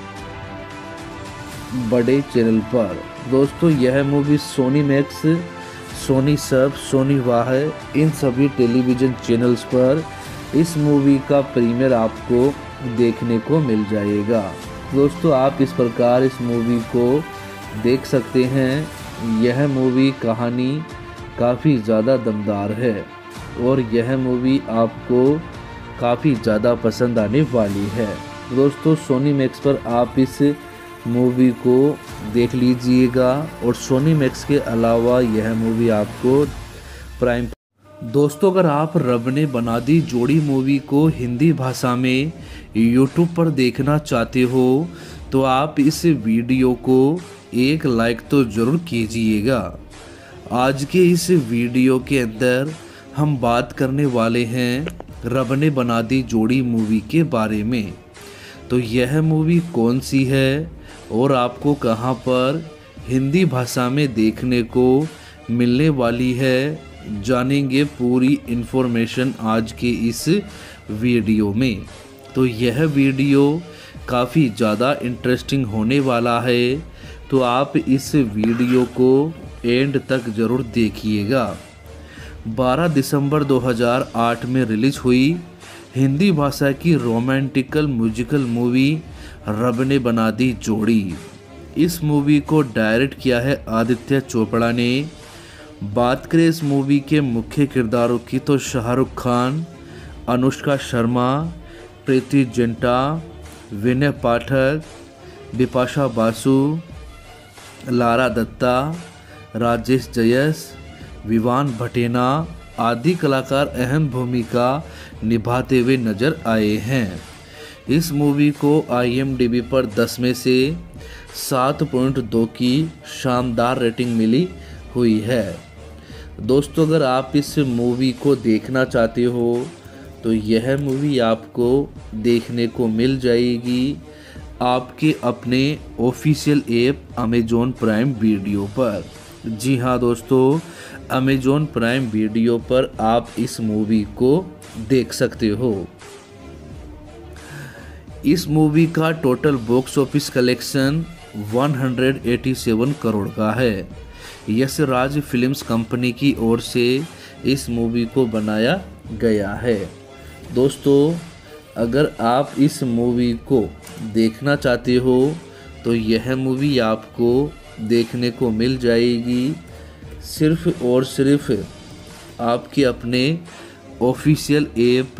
बड़े चैनल पर। दोस्तों यह मूवी सोनी मैक्स, सोनी सब, सोनी वाह इन सभी टेलीविज़न चैनल्स पर इस मूवी का प्रीमियर आपको देखने को मिल जाएगा। दोस्तों आप इस प्रकार इस मूवी को देख सकते हैं। यह मूवी कहानी काफ़ी ज़्यादा दमदार है और यह मूवी आपको काफ़ी ज़्यादा पसंद आने वाली है। दोस्तों सोनी मैक्स पर आप इस मूवी को देख लीजिएगा और सोनी मैक्स के अलावा यह मूवी आपको प्राइम। दोस्तों अगर आप रब ने बना दी जोड़ी मूवी को हिंदी भाषा में यूट्यूब पर देखना चाहते हो तो आप इस वीडियो को एक लाइक तो ज़रूर कीजिएगा। आज के इस वीडियो के अंदर हम बात करने वाले हैं रब ने बना दी जोड़ी मूवी के बारे में। तो यह मूवी कौन सी है और आपको कहां पर हिंदी भाषा में देखने को मिलने वाली है, जानेंगे पूरी इन्फॉर्मेशन आज के इस वीडियो में। तो यह वीडियो काफ़ी ज़्यादा इंटरेस्टिंग होने वाला है, तो आप इस वीडियो को एंड तक ज़रूर देखिएगा। 12 दिसंबर 2008 में रिलीज हुई हिंदी भाषा की रोमांटिकल म्यूजिकल मूवी रब ने बना दी जोड़ी। इस मूवी को डायरेक्ट किया है आदित्य चोपड़ा ने। बात करें इस मूवी के मुख्य किरदारों की तो शाहरुख खान, अनुष्का शर्मा, प्रीति जिंटा, विनय पाठक, बिपाशा बासु, लारा दत्ता, राजेश जयस, विवान भटेना आदि कलाकार अहम भूमिका निभाते हुए नजर आए हैं। इस मूवी को IMDb पर 10 में से 7.2 की शानदार रेटिंग मिली हुई है। दोस्तों, अगर आप इस मूवी को देखना चाहते हो तो यह मूवी आपको देखने को मिल जाएगी आपके अपने official app Amazon Prime video पर। जी हाँ दोस्तों, अमेज़ॉन प्राइम वीडियो पर आप इस मूवी को देख सकते हो। इस मूवी का total box office collection 187 crore का है। यश राज फिल्म्स कंपनी की ओर से इस मूवी को बनाया गया है। दोस्तों, अगर आप इस मूवी को देखना चाहते हो तो यह मूवी आपको देखने को मिल जाएगी सिर्फ और सिर्फ आपके अपने ऑफिशियल ऐप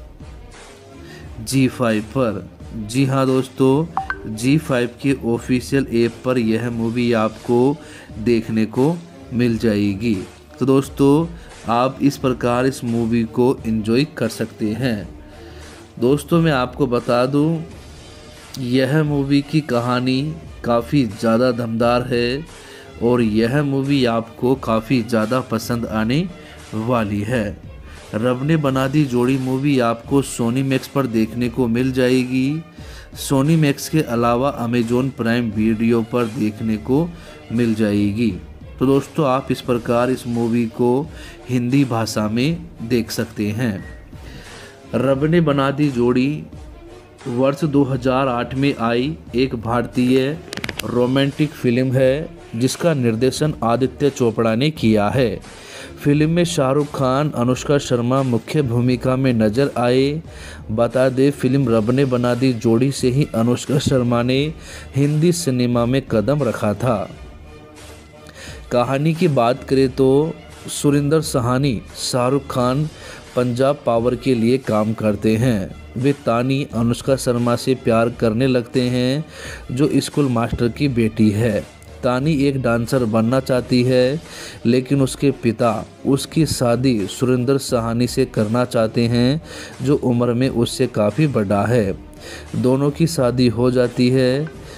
G5 पर। जी हाँ दोस्तों, G5 के ऑफिशियल ऐप पर यह मूवी आपको देखने को मिल जाएगी। तो दोस्तों, आप इस प्रकार इस मूवी को एंजॉय कर सकते हैं। दोस्तों, मैं आपको बता दूं, यह मूवी की कहानी काफ़ी ज़्यादा दमदार है और यह मूवी आपको काफ़ी ज़्यादा पसंद आने वाली है। रब ने बना दी जोड़ी मूवी आपको सोनी मैक्स पर देखने को मिल जाएगी। सोनी मैक्स के अलावा अमेज़ॉन प्राइम वीडियो पर देखने को मिल जाएगी। तो दोस्तों, आप इस प्रकार इस मूवी को हिंदी भाषा में देख सकते हैं। रब ने बना दी जोड़ी वर्ष 2008 में आई एक भारतीय रोमांटिक फिल्म है जिसका निर्देशन आदित्य चोपड़ा ने किया है। फिल्म में शाहरुख खान, अनुष्का शर्मा मुख्य भूमिका में नजर आए। बता दें, फिल्म रब ने बना दी जोड़ी से ही अनुष्का शर्मा ने हिंदी सिनेमा में कदम रखा था। कहानी की बात करें तो सुरिंदर सहानी शाहरुख खान पंजाब पावर के लिए काम करते हैं। वे तानी अनुष्का शर्मा से प्यार करने लगते हैं जो स्कूल मास्टर की बेटी है। तानी एक डांसर बनना चाहती है लेकिन उसके पिता उसकी शादी सुरिंदर सहानी से करना चाहते हैं जो उम्र में उससे काफ़ी बड़ा है। दोनों की शादी हो जाती है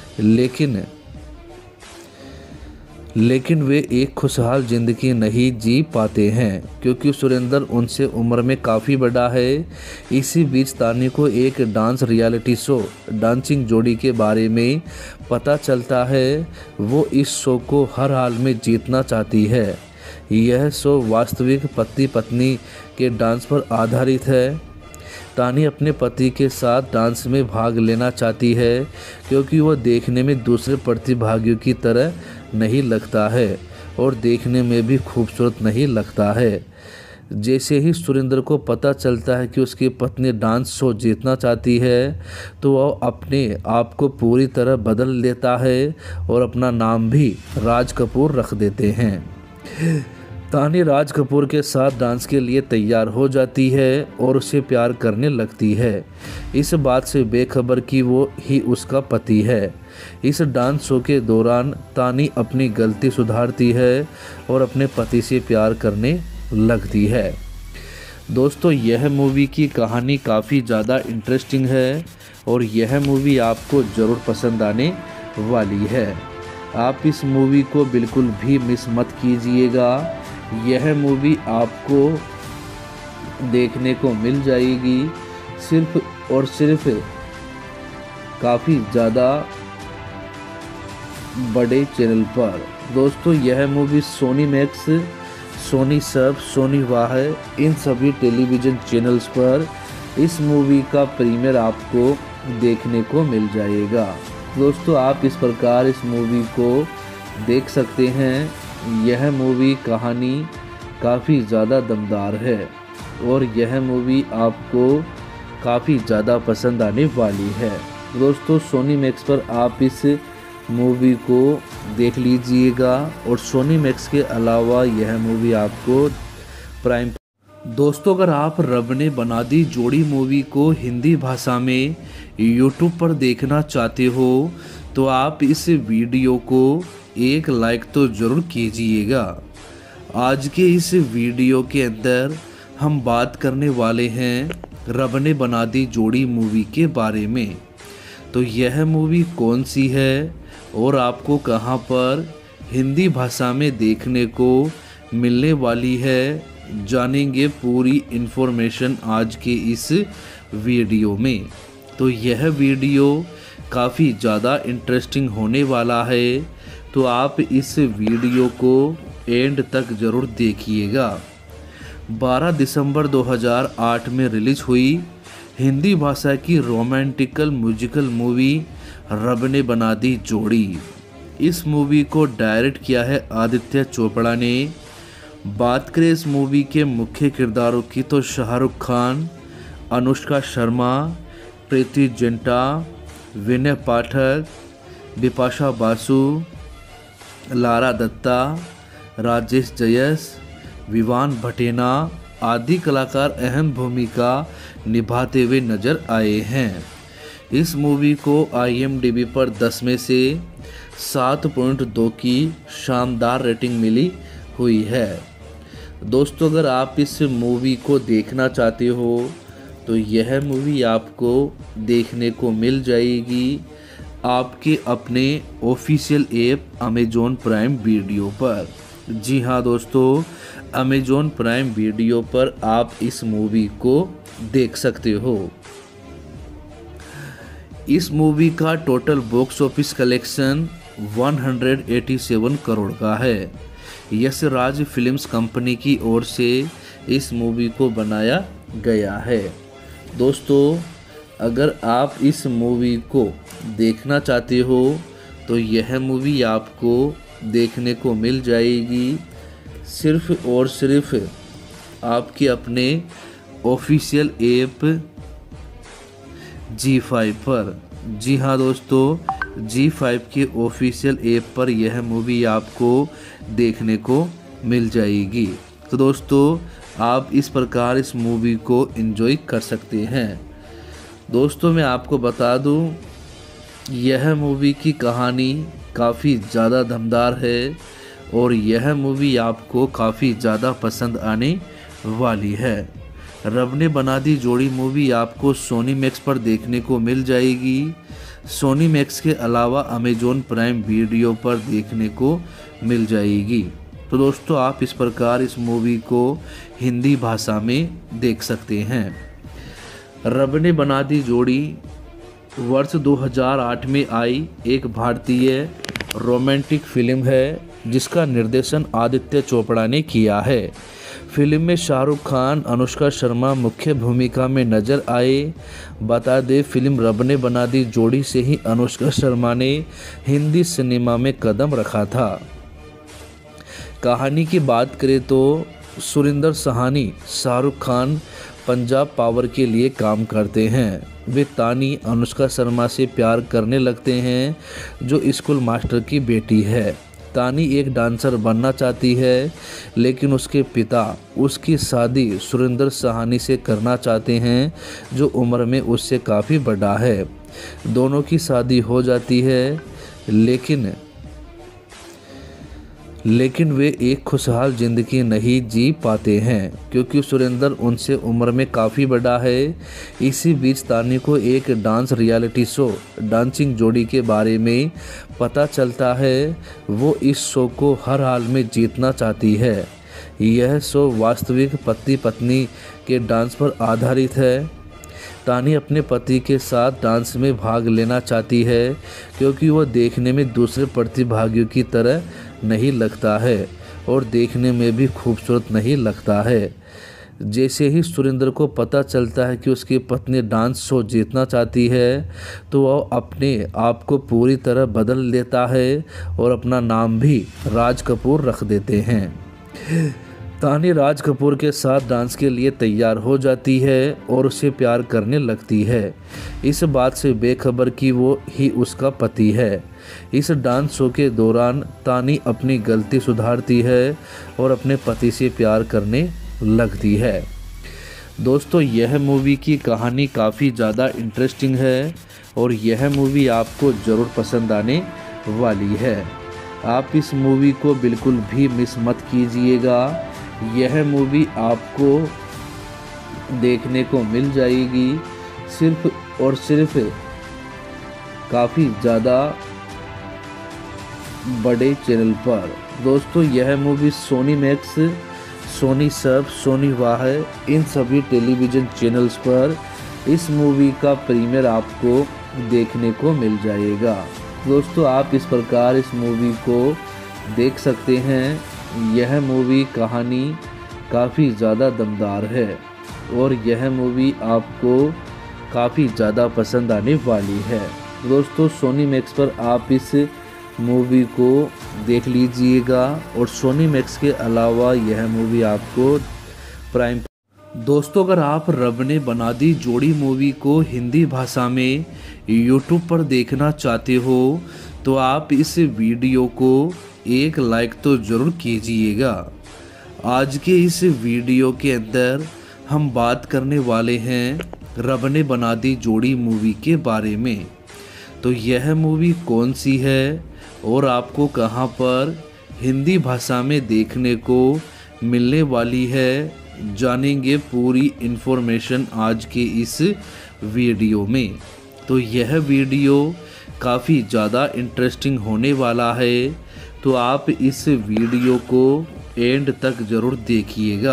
लेकिन वे एक खुशहाल ज़िंदगी नहीं जी पाते हैं क्योंकि सुरेंद्र उनसे उम्र में काफ़ी बड़ा है। इसी बीच तानी को एक डांस रियलिटी शो डांसिंग जोड़ी के बारे में पता चलता है। वो इस शो को हर हाल में जीतना चाहती है। यह शो वास्तविक पति पत्नी के डांस पर आधारित है। तानी अपने पति के साथ डांस में भाग लेना चाहती है क्योंकि वह देखने में दूसरे प्रतिभागियों की तरह नहीं लगता है और देखने में भी खूबसूरत नहीं लगता है। जैसे ही सुरेंद्र को पता चलता है कि उसकी पत्नी डांस शो जीतना चाहती है तो वह अपने आप को पूरी तरह बदल लेता है और अपना नाम भी राज कपूर रख देते हैं। तानी राज कपूर के साथ डांस के लिए तैयार हो जाती है और उसे प्यार करने लगती है, इस बात से बेखबर कि वो ही उसका पति है। इस डांस शो के दौरान तानी अपनी गलती सुधारती है और अपने पति से प्यार करने लगती है। दोस्तों, यह मूवी की कहानी काफ़ी ज़्यादा इंटरेस्टिंग है और यह मूवी आपको ज़रूर पसंद आने वाली है। आप इस मूवी को बिल्कुल भी मिस मत कीजिएगा। यह मूवी आपको देखने को मिल जाएगी सिर्फ और सिर्फ काफ़ी ज़्यादा बड़े चैनल पर। दोस्तों, यह मूवी सोनी मैक्स, सोनी सब, सोनी वाह इन सभी टेलीविज़न चैनल्स पर इस मूवी का प्रीमियर आपको देखने को मिल जाएगा। दोस्तों, आप इस प्रकार इस मूवी को देख सकते हैं। यह मूवी कहानी काफ़ी ज़्यादा दमदार है और यह मूवी आपको काफ़ी ज़्यादा पसंद आने वाली है। दोस्तों, सोनी मैक्स पर आप इस मूवी को देख लीजिएगा और सोनी मैक्स के अलावा यह मूवी आपको प्राइम। दोस्तों, अगर आप रब ने बना दी जोड़ी मूवी को हिंदी भाषा में YouTube पर देखना चाहते हो तो आप इस वीडियो को एक लाइक तो ज़रूर कीजिएगा। आज के इस वीडियो के अंदर हम बात करने वाले हैं रब ने बना दी जोड़ी मूवी के बारे में। तो यह मूवी कौन सी है और आपको कहां पर हिंदी भाषा में देखने को मिलने वाली है, जानेंगे पूरी इन्फॉर्मेशन आज के इस वीडियो में। तो यह वीडियो काफ़ी ज़्यादा इंटरेस्टिंग होने वाला है, तो आप इस वीडियो को एंड तक ज़रूर देखिएगा। 12 दिसंबर 2008 में रिलीज हुई हिंदी भाषा की रोमांटिकल म्यूजिकल मूवी रब ने बना दी जोड़ी। इस मूवी को डायरेक्ट किया है आदित्य चोपड़ा ने। बात करें इस मूवी के मुख्य किरदारों की तो शाहरुख खान, अनुष्का शर्मा, प्रीति जिंटा, विनय पाठक, बिपाशा बासु, लारा दत्ता, राजेश जयस, विवान भटेना आदि कलाकार अहम भूमिका निभाते हुए नजर आए हैं। इस मूवी को IMDb पर 10 में से 7.2 की शानदार रेटिंग मिली हुई है। दोस्तों, अगर आप इस मूवी को देखना चाहते हो तो यह मूवी आपको देखने को मिल जाएगी आपके अपने official app Amazon Prime video पर। जी हाँ दोस्तों, अमेजॉन प्राइम वीडियो पर आप इस मूवी को देख सकते हो। इस मूवी का total box office collection 187 crore का है। यश राज फिल्म्स कंपनी की ओर से इस मूवी को बनाया गया है। दोस्तों, अगर आप इस मूवी को देखना चाहते हो तो यह मूवी आपको देखने को मिल जाएगी सिर्फ और सिर्फ आपके अपने ऑफिशियल ऐप G5 पर। जी हाँ दोस्तों, G5 के ऑफिशियल ऐप पर यह मूवी आपको देखने को मिल जाएगी। तो दोस्तों, आप इस प्रकार इस मूवी को एंजॉय कर सकते हैं। दोस्तों, मैं आपको बता दूं, यह मूवी की कहानी काफ़ी ज़्यादा दमदार है और यह मूवी आपको काफ़ी ज़्यादा पसंद आने वाली है। रब ने बना दी जोड़ी मूवी आपको सोनी मैक्स पर देखने को मिल जाएगी। सोनी मैक्स के अलावा अमेजॉन प्राइम वीडियो पर देखने को मिल जाएगी। तो दोस्तों, आप इस प्रकार इस मूवी को हिंदी भाषा में देख सकते हैं। रब ने बना दी जोड़ी वर्ष 2008 में आई एक भारतीय रोमांटिक फिल्म है जिसका निर्देशन आदित्य चोपड़ा ने किया है। फिल्म में शाहरुख खान, अनुष्का शर्मा मुख्य भूमिका में नजर आए। बता दें, फिल्म रब ने बना दी जोड़ी से ही अनुष्का शर्मा ने हिंदी सिनेमा में कदम रखा था। कहानी की बात करें तो सुरिंदर साहनी शाहरुख खान पंजाब पावर के लिए काम करते हैं। वे तानी अनुष्का शर्मा से प्यार करने लगते हैं जो स्कूल मास्टर की बेटी है। तानी एक डांसर बनना चाहती है लेकिन उसके पिता उसकी शादी सुरिंदर साहनी से करना चाहते हैं जो उम्र में उससे काफ़ी बड़ा है। दोनों की शादी हो जाती है लेकिन वे एक खुशहाल ज़िंदगी नहीं जी पाते हैं क्योंकि सुरेंद्र उनसे उम्र में काफ़ी बड़ा है। इसी बीच तानी को एक डांस रियलिटी शो डांसिंग जोड़ी के बारे में पता चलता है। वो इस शो को हर हाल में जीतना चाहती है। यह शो वास्तविक पति पत्नी के डांस पर आधारित है। तानी अपने पति के साथ डांस में भाग लेना चाहती है क्योंकि वह देखने में दूसरे प्रतिभागियों की तरह नहीं लगता है और देखने में भी खूबसूरत नहीं लगता है। जैसे ही सुरेंद्र को पता चलता है कि उसकी पत्नी डांस शो जीतना चाहती है तो वह अपने आप को पूरी तरह बदल देता है और अपना नाम भी राज कपूर रख देते हैं। तानी राज कपूर के साथ डांस के लिए तैयार हो जाती है और उसे प्यार करने लगती है, इस बात से बेखबर कि वो ही उसका पति है। इस डांस शो के दौरान तानी अपनी गलती सुधारती है और अपने पति से प्यार करने लगती है। दोस्तों, यह मूवी की कहानी काफ़ी ज़्यादा इंटरेस्टिंग है और यह मूवी आपको ज़रूर पसंद आने वाली है। आप इस मूवी को बिल्कुल भी मिस मत कीजिएगा। यह मूवी आपको देखने को मिल जाएगी, सिर्फ और सिर्फ काफ़ी ज़्यादा बड़े चैनल पर। दोस्तों यह मूवी सोनी मैक्स, सोनी सब, सोनी वाह इन सभी टेलीविज़न चैनल्स पर इस मूवी का प्रीमियर आपको देखने को मिल जाएगा। दोस्तों आप इस प्रकार इस मूवी को देख सकते हैं। यह मूवी कहानी काफ़ी ज़्यादा दमदार है और यह मूवी आपको काफ़ी ज़्यादा पसंद आने वाली है। दोस्तों सोनी मैक्स पर आप इस मूवी को देख लीजिएगा और सोनी मैक्स के अलावा यह मूवी आपको प्राइम। दोस्तों अगर आप रब ने बना दी जोड़ी मूवी को हिंदी भाषा में यूट्यूब पर देखना चाहते हो तो आप इस वीडियो को एक लाइक तो ज़रूर कीजिएगा। आज के इस वीडियो के अंदर हम बात करने वाले हैं रब ने बना दी जोड़ी मूवी के बारे में। तो यह मूवी कौन सी है और आपको कहां पर हिंदी भाषा में देखने को मिलने वाली है, जानेंगे पूरी इन्फॉर्मेशन आज के इस वीडियो में। तो यह वीडियो काफ़ी ज़्यादा इंटरेस्टिंग होने वाला है, तो आप इस वीडियो को एंड तक ज़रूर देखिएगा।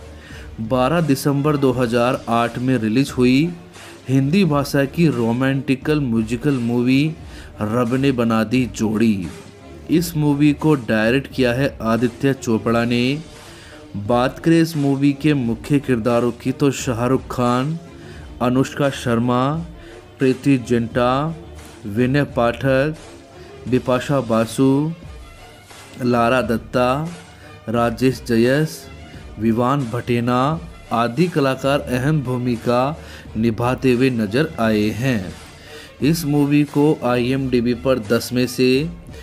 12 दिसंबर 2008 में रिलीज हुई हिंदी भाषा की रोमांटिकल म्यूजिकल मूवी रब ने बना दी जोड़ी। इस मूवी को डायरेक्ट किया है आदित्य चोपड़ा ने। बात करें इस मूवी के मुख्य किरदारों की तो शाहरुख खान, अनुष्का शर्मा, प्रीति जिंटा, विनय पाठक, बिपाशा बासु, लारा दत्ता, राजेश जयस, विवान भटेना आदि कलाकार अहम भूमिका निभाते हुए नजर आए हैं। इस मूवी को IMDb पर 10 में से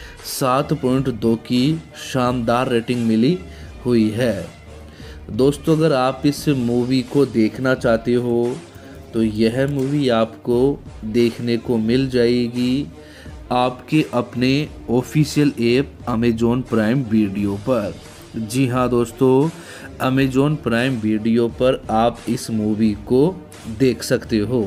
7.2 की शानदार रेटिंग मिली हुई है। दोस्तों अगर आप इस मूवी को देखना चाहते हो तो यह मूवी आपको देखने को मिल जाएगी आपके अपने official app Amazon Prime video पर। जी हाँ दोस्तों, अमेजॉन प्राइम वीडियो पर आप इस मूवी को देख सकते हो।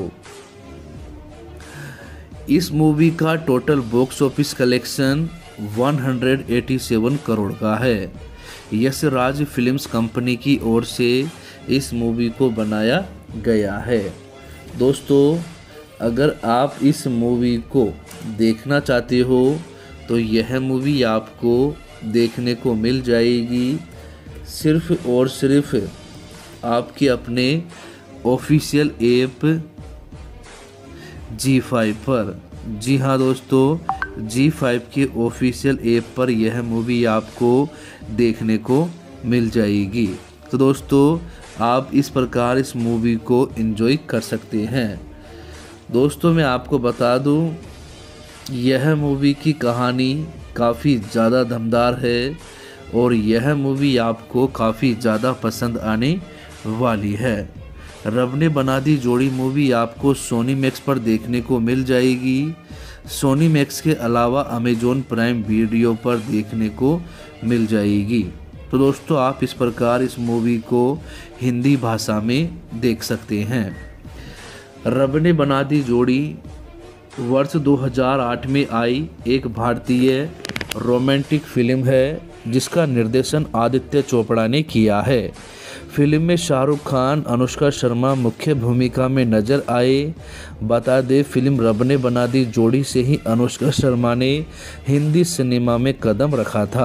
इस मूवी का total box office collection 187 crore का है। यश राज फिल्म्स कंपनी की ओर से इस मूवी को बनाया गया है। दोस्तों अगर आप इस मूवी को देखना चाहते हो तो यह मूवी आपको देखने को मिल जाएगी सिर्फ और सिर्फ आपके अपने ऑफिशियल ऐप G5 पर। जी हाँ दोस्तों, G5 के ऑफिशियल ऐप पर यह मूवी आपको देखने को मिल जाएगी। तो दोस्तों आप इस प्रकार इस मूवी को एंजॉय कर सकते हैं। दोस्तों मैं आपको बता दूं, यह मूवी की कहानी काफ़ी ज़्यादा दमदार है और यह मूवी आपको काफ़ी ज़्यादा पसंद आने वाली है। रब ने बना दी जोड़ी मूवी आपको सोनी मैक्स पर देखने को मिल जाएगी। सोनी मैक्स के अलावा अमेजॉन प्राइम वीडियो पर देखने को मिल जाएगी। तो दोस्तों आप इस प्रकार इस मूवी को हिंदी भाषा में देख सकते हैं। रब ने बना दी जोड़ी वर्ष 2008 में आई एक भारतीय रोमांटिक फिल्म है जिसका निर्देशन आदित्य चोपड़ा ने किया है। फिल्म में शाहरुख खान, अनुष्का शर्मा मुख्य भूमिका में नजर आए। बता दें फिल्म रब ने बना दी जोड़ी से ही अनुष्का शर्मा ने हिंदी सिनेमा में कदम रखा था।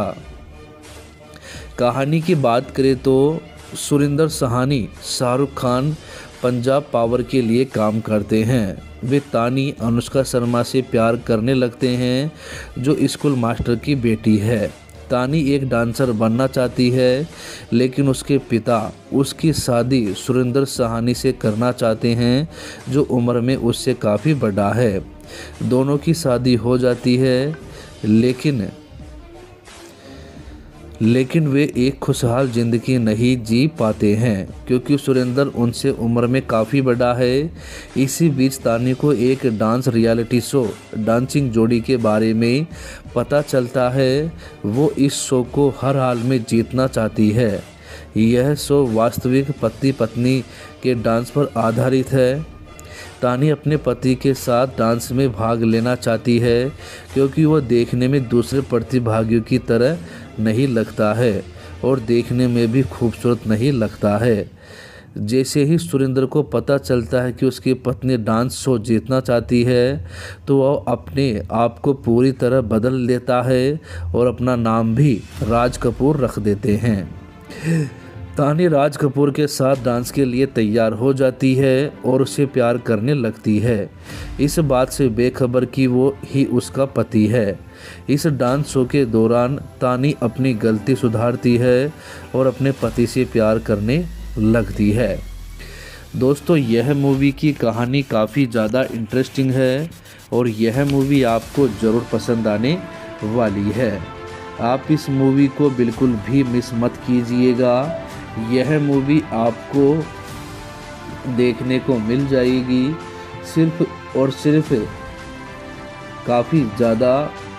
कहानी की बात करें तो सुरिंदर सहानी शाहरुख खान पंजाब पावर के लिए काम करते हैं। वे तानी अनुष्का शर्मा से प्यार करने लगते हैं जो स्कूल मास्टर की बेटी है। तानी एक डांसर बनना चाहती है लेकिन उसके पिता उसकी शादी सुरिंदर सहानी से करना चाहते हैं जो उम्र में उससे काफ़ी बड़ा है। दोनों की शादी हो जाती है लेकिन वे एक खुशहाल ज़िंदगी नहीं जी पाते हैं क्योंकि सुरेंद्र उनसे उम्र में काफ़ी बड़ा है। इसी बीच तानी को एक डांस रियलिटी शो डांसिंग जोड़ी के बारे में पता चलता है। वो इस शो को हर हाल में जीतना चाहती है। यह शो वास्तविक पति पत्नी के डांस पर आधारित है। तानी अपने पति के साथ डांस में भाग लेना चाहती है क्योंकि वह देखने में दूसरे प्रतिभागियों की तरह नहीं लगता है और देखने में भी खूबसूरत नहीं लगता है। जैसे ही सुरेंद्र को पता चलता है कि उसकी पत्नी डांस शो जीतना चाहती है तो वह अपने आप को पूरी तरह बदल लेता है और अपना नाम भी राज कपूर रख देते हैं। तानी राज कपूर के साथ डांस के लिए तैयार हो जाती है और उसे प्यार करने लगती है, इस बात से बेखबर कि वो ही उसका पति है। इस डांस शो के दौरान तानी अपनी गलती सुधारती है और अपने पति से प्यार करने लगती है। दोस्तों, यह मूवी की कहानी काफ़ी ज़्यादा इंटरेस्टिंग है और यह मूवी आपको ज़रूर पसंद आने वाली है। आप इस मूवी को बिल्कुल भी मिस मत कीजिएगा। यह मूवी आपको देखने को मिल जाएगी सिर्फ और सिर्फ काफ़ी ज़्यादा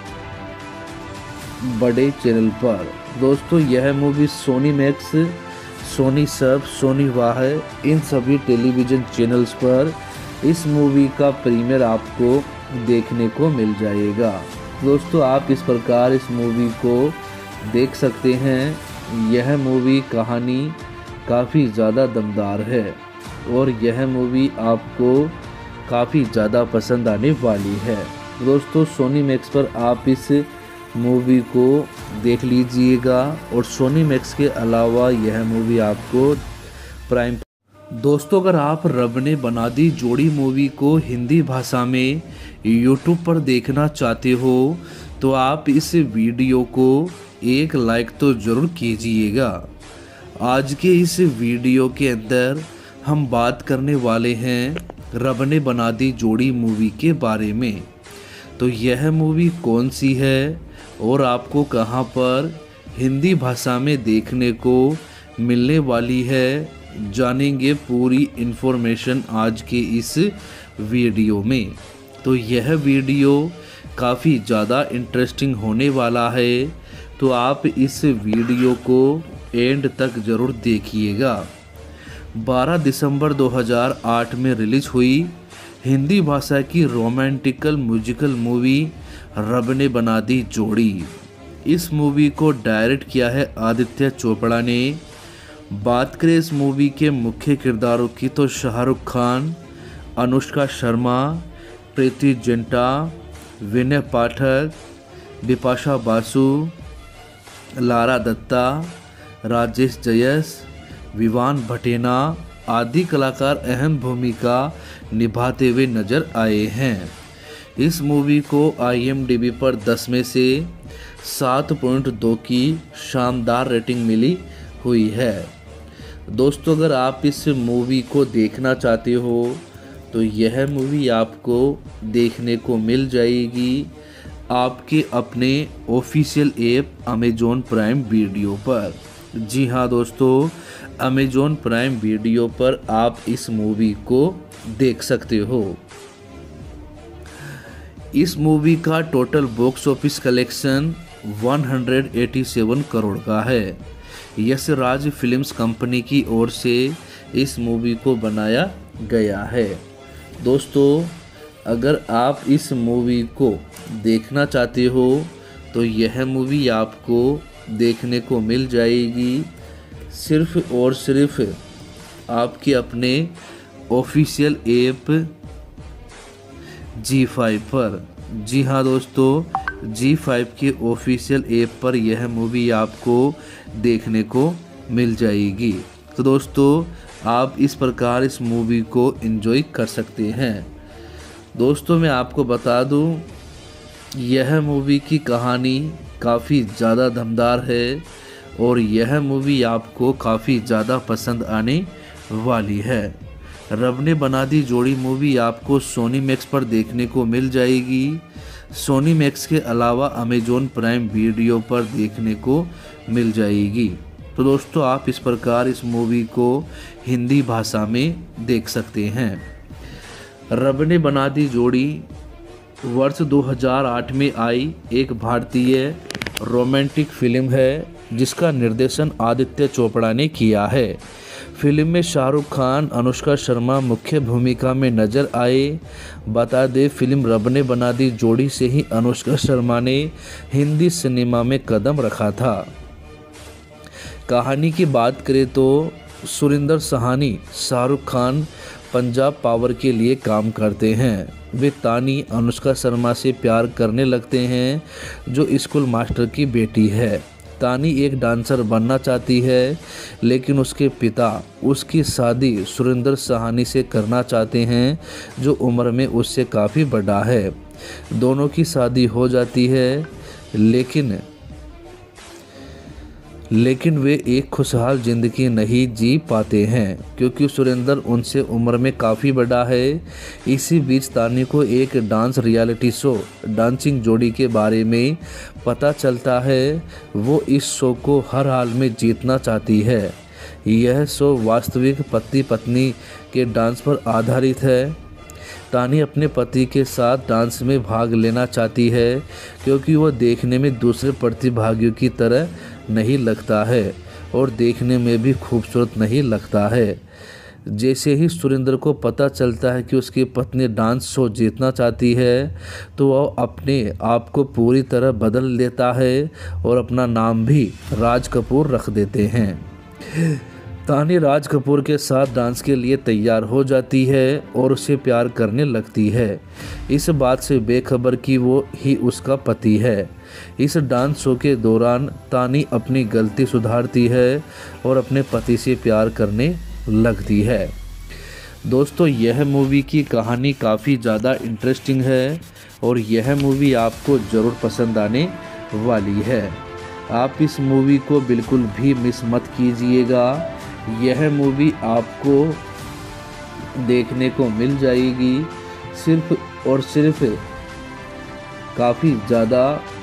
बड़े चैनल पर। दोस्तों, यह मूवी सोनी मैक्स, सोनी सब, सोनी वाह इन सभी टेलीविज़न चैनल्स पर इस मूवी का प्रीमियर आपको देखने को मिल जाएगा। दोस्तों, आप इस प्रकार इस मूवी को देख सकते हैं। यह मूवी कहानी काफ़ी ज़्यादा दमदार है और यह मूवी आपको काफ़ी ज़्यादा पसंद आने वाली है। दोस्तों, सोनी मैक्स पर आप इस मूवी को देख लीजिएगा और सोनी मैक्स के अलावा यह मूवी आपको प्राइम। दोस्तों, अगर आप रब ने बना दी जोड़ी मूवी को हिंदी भाषा में यूट्यूब पर देखना चाहते हो तो आप इस वीडियो को एक लाइक तो ज़रूर कीजिएगा। आज के इस वीडियो के अंदर हम बात करने वाले हैं रब ने बना दी जोड़ी मूवी के बारे में। तो यह मूवी कौन सी है और आपको कहां पर हिंदी भाषा में देखने को मिलने वाली है, जानेंगे पूरी इन्फॉर्मेशन आज के इस वीडियो में। तो यह वीडियो काफ़ी ज़्यादा इंटरेस्टिंग होने वाला है, तो आप इस वीडियो को एंड तक ज़रूर देखिएगा। 12 दिसंबर 2008 में रिलीज हुई हिंदी भाषा की रोमांटिकल म्यूजिकल मूवी रब ने बना दी जोड़ी। इस मूवी को डायरेक्ट किया है आदित्य चोपड़ा ने। बात करें इस मूवी के मुख्य किरदारों की तो शाहरुख खान, अनुष्का शर्मा, प्रीति जिंटा, विनय पाठक, बिपाशा बासु, लारा दत्ता, राजेश जयस, विवान भटेना आदि कलाकार अहम भूमिका निभाते हुए नजर आए हैं। इस मूवी को IMDb पर 10 में से 7.2 की शानदार रेटिंग मिली हुई है। दोस्तों, अगर आप इस मूवी को देखना चाहते हो तो यह मूवी आपको देखने को मिल जाएगी आपके अपने official app Amazon Prime video पर। जी हाँ दोस्तों, अमेजॉन प्राइम वीडियो पर आप इस मूवी को देख सकते हो। इस मूवी का total box office collection 187 crore का है। यश राज फिल्म्स कंपनी की ओर से इस मूवी को बनाया गया है। दोस्तों, अगर आप इस मूवी को देखना चाहते हो तो यह मूवी आपको देखने को मिल जाएगी सिर्फ और सिर्फ आपके अपने ऑफिशियल ऐप G5 पर। जी हाँ दोस्तों, G5 के ऑफिशियल ऐप पर यह मूवी आपको देखने को मिल जाएगी। तो दोस्तों, आप इस प्रकार इस मूवी को एंजॉय कर सकते हैं। दोस्तों, मैं आपको बता दूं, यह मूवी की कहानी काफ़ी ज़्यादा दमदार है और यह मूवी आपको काफ़ी ज़्यादा पसंद आने वाली है। रब ने बना दी जोड़ी मूवी आपको सोनी मैक्स पर देखने को मिल जाएगी। सोनी मैक्स के अलावा अमेजॉन प्राइम वीडियो पर देखने को मिल जाएगी। तो दोस्तों, आप इस प्रकार इस मूवी को हिंदी भाषा में देख सकते हैं। रब ने बना दी जोड़ी वर्ष 2008 में आई एक भारतीय रोमांटिक फिल्म है जिसका निर्देशन आदित्य चोपड़ा ने किया है। फिल्म में शाहरुख खान, अनुष्का शर्मा मुख्य भूमिका में नजर आए। बता दें, फिल्म रब ने बना दी जोड़ी से ही अनुष्का शर्मा ने हिंदी सिनेमा में कदम रखा था। कहानी की बात करें तो सुरिंदर सहानी शाहरुख खान पंजाब पावर के लिए काम करते हैं। वे तानी अनुष्का शर्मा से प्यार करने लगते हैं, जो स्कूल मास्टर की बेटी है। तानी एक डांसर बनना चाहती है, लेकिन उसके पिता उसकी शादी सुरिंदर सहानी से करना चाहते हैं, जो उम्र में उससे काफ़ी बड़ा है। दोनों की शादी हो जाती है, लेकिन वे एक खुशहाल ज़िंदगी नहीं जी पाते हैं, क्योंकि सुरेंद्र उनसे उम्र में काफ़ी बड़ा है। इसी बीच तानी को एक डांस रियलिटी शो डांसिंग जोड़ी के बारे में पता चलता है। वो इस शो को हर हाल में जीतना चाहती है। यह शो वास्तविक पति पत्नी के डांस पर आधारित है। तानी अपने पति के साथ डांस में भाग लेना चाहती है, क्योंकि वह देखने में दूसरे प्रतिभागियों की तरह नहीं लगता है और देखने में भी खूबसूरत नहीं लगता है। जैसे ही सुरेंद्र को पता चलता है कि उसकी पत्नी डांस शो जीतना चाहती है, तो वह अपने आप को पूरी तरह बदल लेता है और अपना नाम भी राज कपूर रख देते हैं। तानी राज कपूर के साथ डांस के लिए तैयार हो जाती है और उसे प्यार करने लगती है, इस बात से बेखबर कि वो ही उसका पति है। इस डांस शो के दौरान तानी अपनी गलती सुधारती है और अपने पति से प्यार करने लगती है। दोस्तों, यह मूवी की कहानी काफ़ी ज़्यादा इंटरेस्टिंग है और यह मूवी आपको ज़रूर पसंद आने वाली है। आप इस मूवी को बिल्कुल भी मिस मत कीजिएगा। यह मूवी आपको देखने को मिल जाएगी सिर्फ और सिर्फ काफ़ी ज़्यादा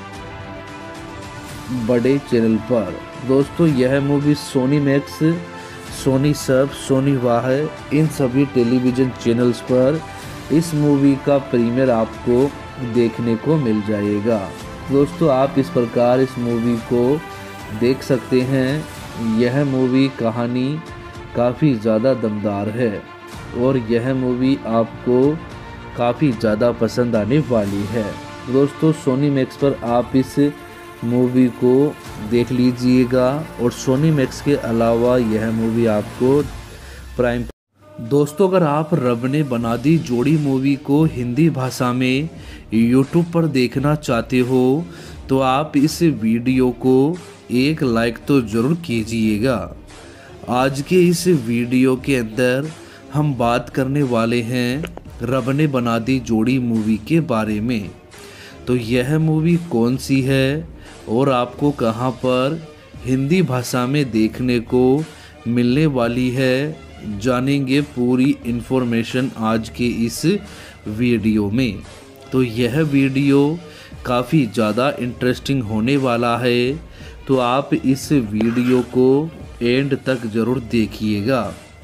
बड़े चैनल पर। दोस्तों, यह मूवी सोनी मैक्स, सोनी सब, सोनी वाह, इन सभी टेलीविज़न चैनल्स पर इस मूवी का प्रीमियर आपको देखने को मिल जाएगा। दोस्तों, आप इस प्रकार इस मूवी को देख सकते हैं। यह मूवी कहानी काफ़ी ज़्यादा दमदार है और यह मूवी आपको काफ़ी ज़्यादा पसंद आने वाली है। दोस्तों, सोनी मैक्स पर आप इस मूवी को देख लीजिएगा और सोनी मैक्स के अलावा यह मूवी आपको प्राइम। दोस्तों, अगर आप रब ने बना दी जोड़ी मूवी को हिंदी भाषा में यूट्यूब पर देखना चाहते हो, तो आप इस वीडियो को एक लाइक तो ज़रूर कीजिएगा। आज के इस वीडियो के अंदर हम बात करने वाले हैं रब ने बना दी जोड़ी मूवी के बारे में। तो यह मूवी कौन सी है और आपको कहां पर हिंदी भाषा में देखने को मिलने वाली है, जानेंगे पूरी इन्फॉर्मेशन आज के इस वीडियो में। तो यह वीडियो काफ़ी ज़्यादा इंटरेस्टिंग होने वाला है, तो आप इस वीडियो को एंड तक ज़रूर देखिएगा।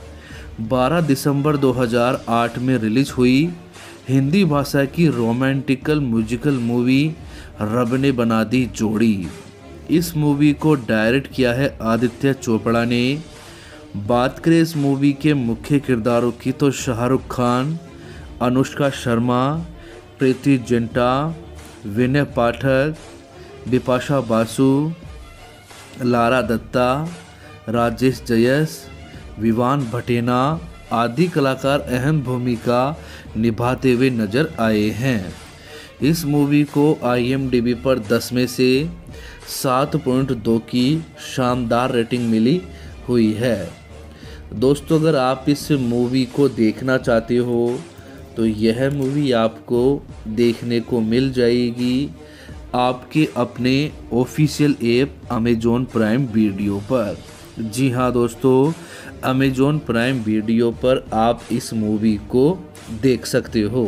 12 दिसंबर 2008 में रिलीज हुई हिंदी भाषा की रोमांटिकल म्यूजिकल मूवी रब ने बना दी जोड़ी। इस मूवी को डायरेक्ट किया है आदित्य चोपड़ा ने। बात करें इस मूवी के मुख्य किरदारों की, तो शाहरुख खान, अनुष्का शर्मा, प्रीति जिंटा, विनय पाठक, बिपाशा बासु, लारा दत्ता, राजेश जयस, विवान भटेना आदि कलाकार अहम भूमिका निभाते हुए नजर आए हैं। इस मूवी को IMDb पर 10 में से 7.2 की शानदार रेटिंग मिली हुई है। दोस्तों, अगर आप इस मूवी को देखना चाहते हो, तो यह मूवी आपको देखने को मिल जाएगी आपके अपने official app Amazon Prime video पर। जी हाँ दोस्तों, अमेज़ॉन प्राइम वीडियो पर आप इस मूवी को देख सकते हो।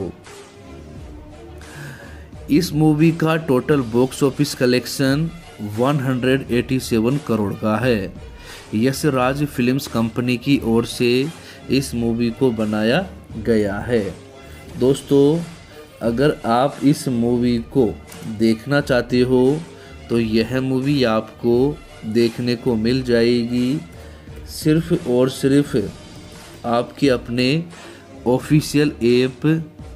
इस मूवी का total box office collection 187 crore का है। यश राज फिल्म्स कंपनी की ओर से इस मूवी को बनाया गया है। दोस्तों, अगर आप इस मूवी को देखना चाहते हो, तो यह मूवी आपको देखने को मिल जाएगी सिर्फ और सिर्फ आपके अपने ऑफिशियल ऐप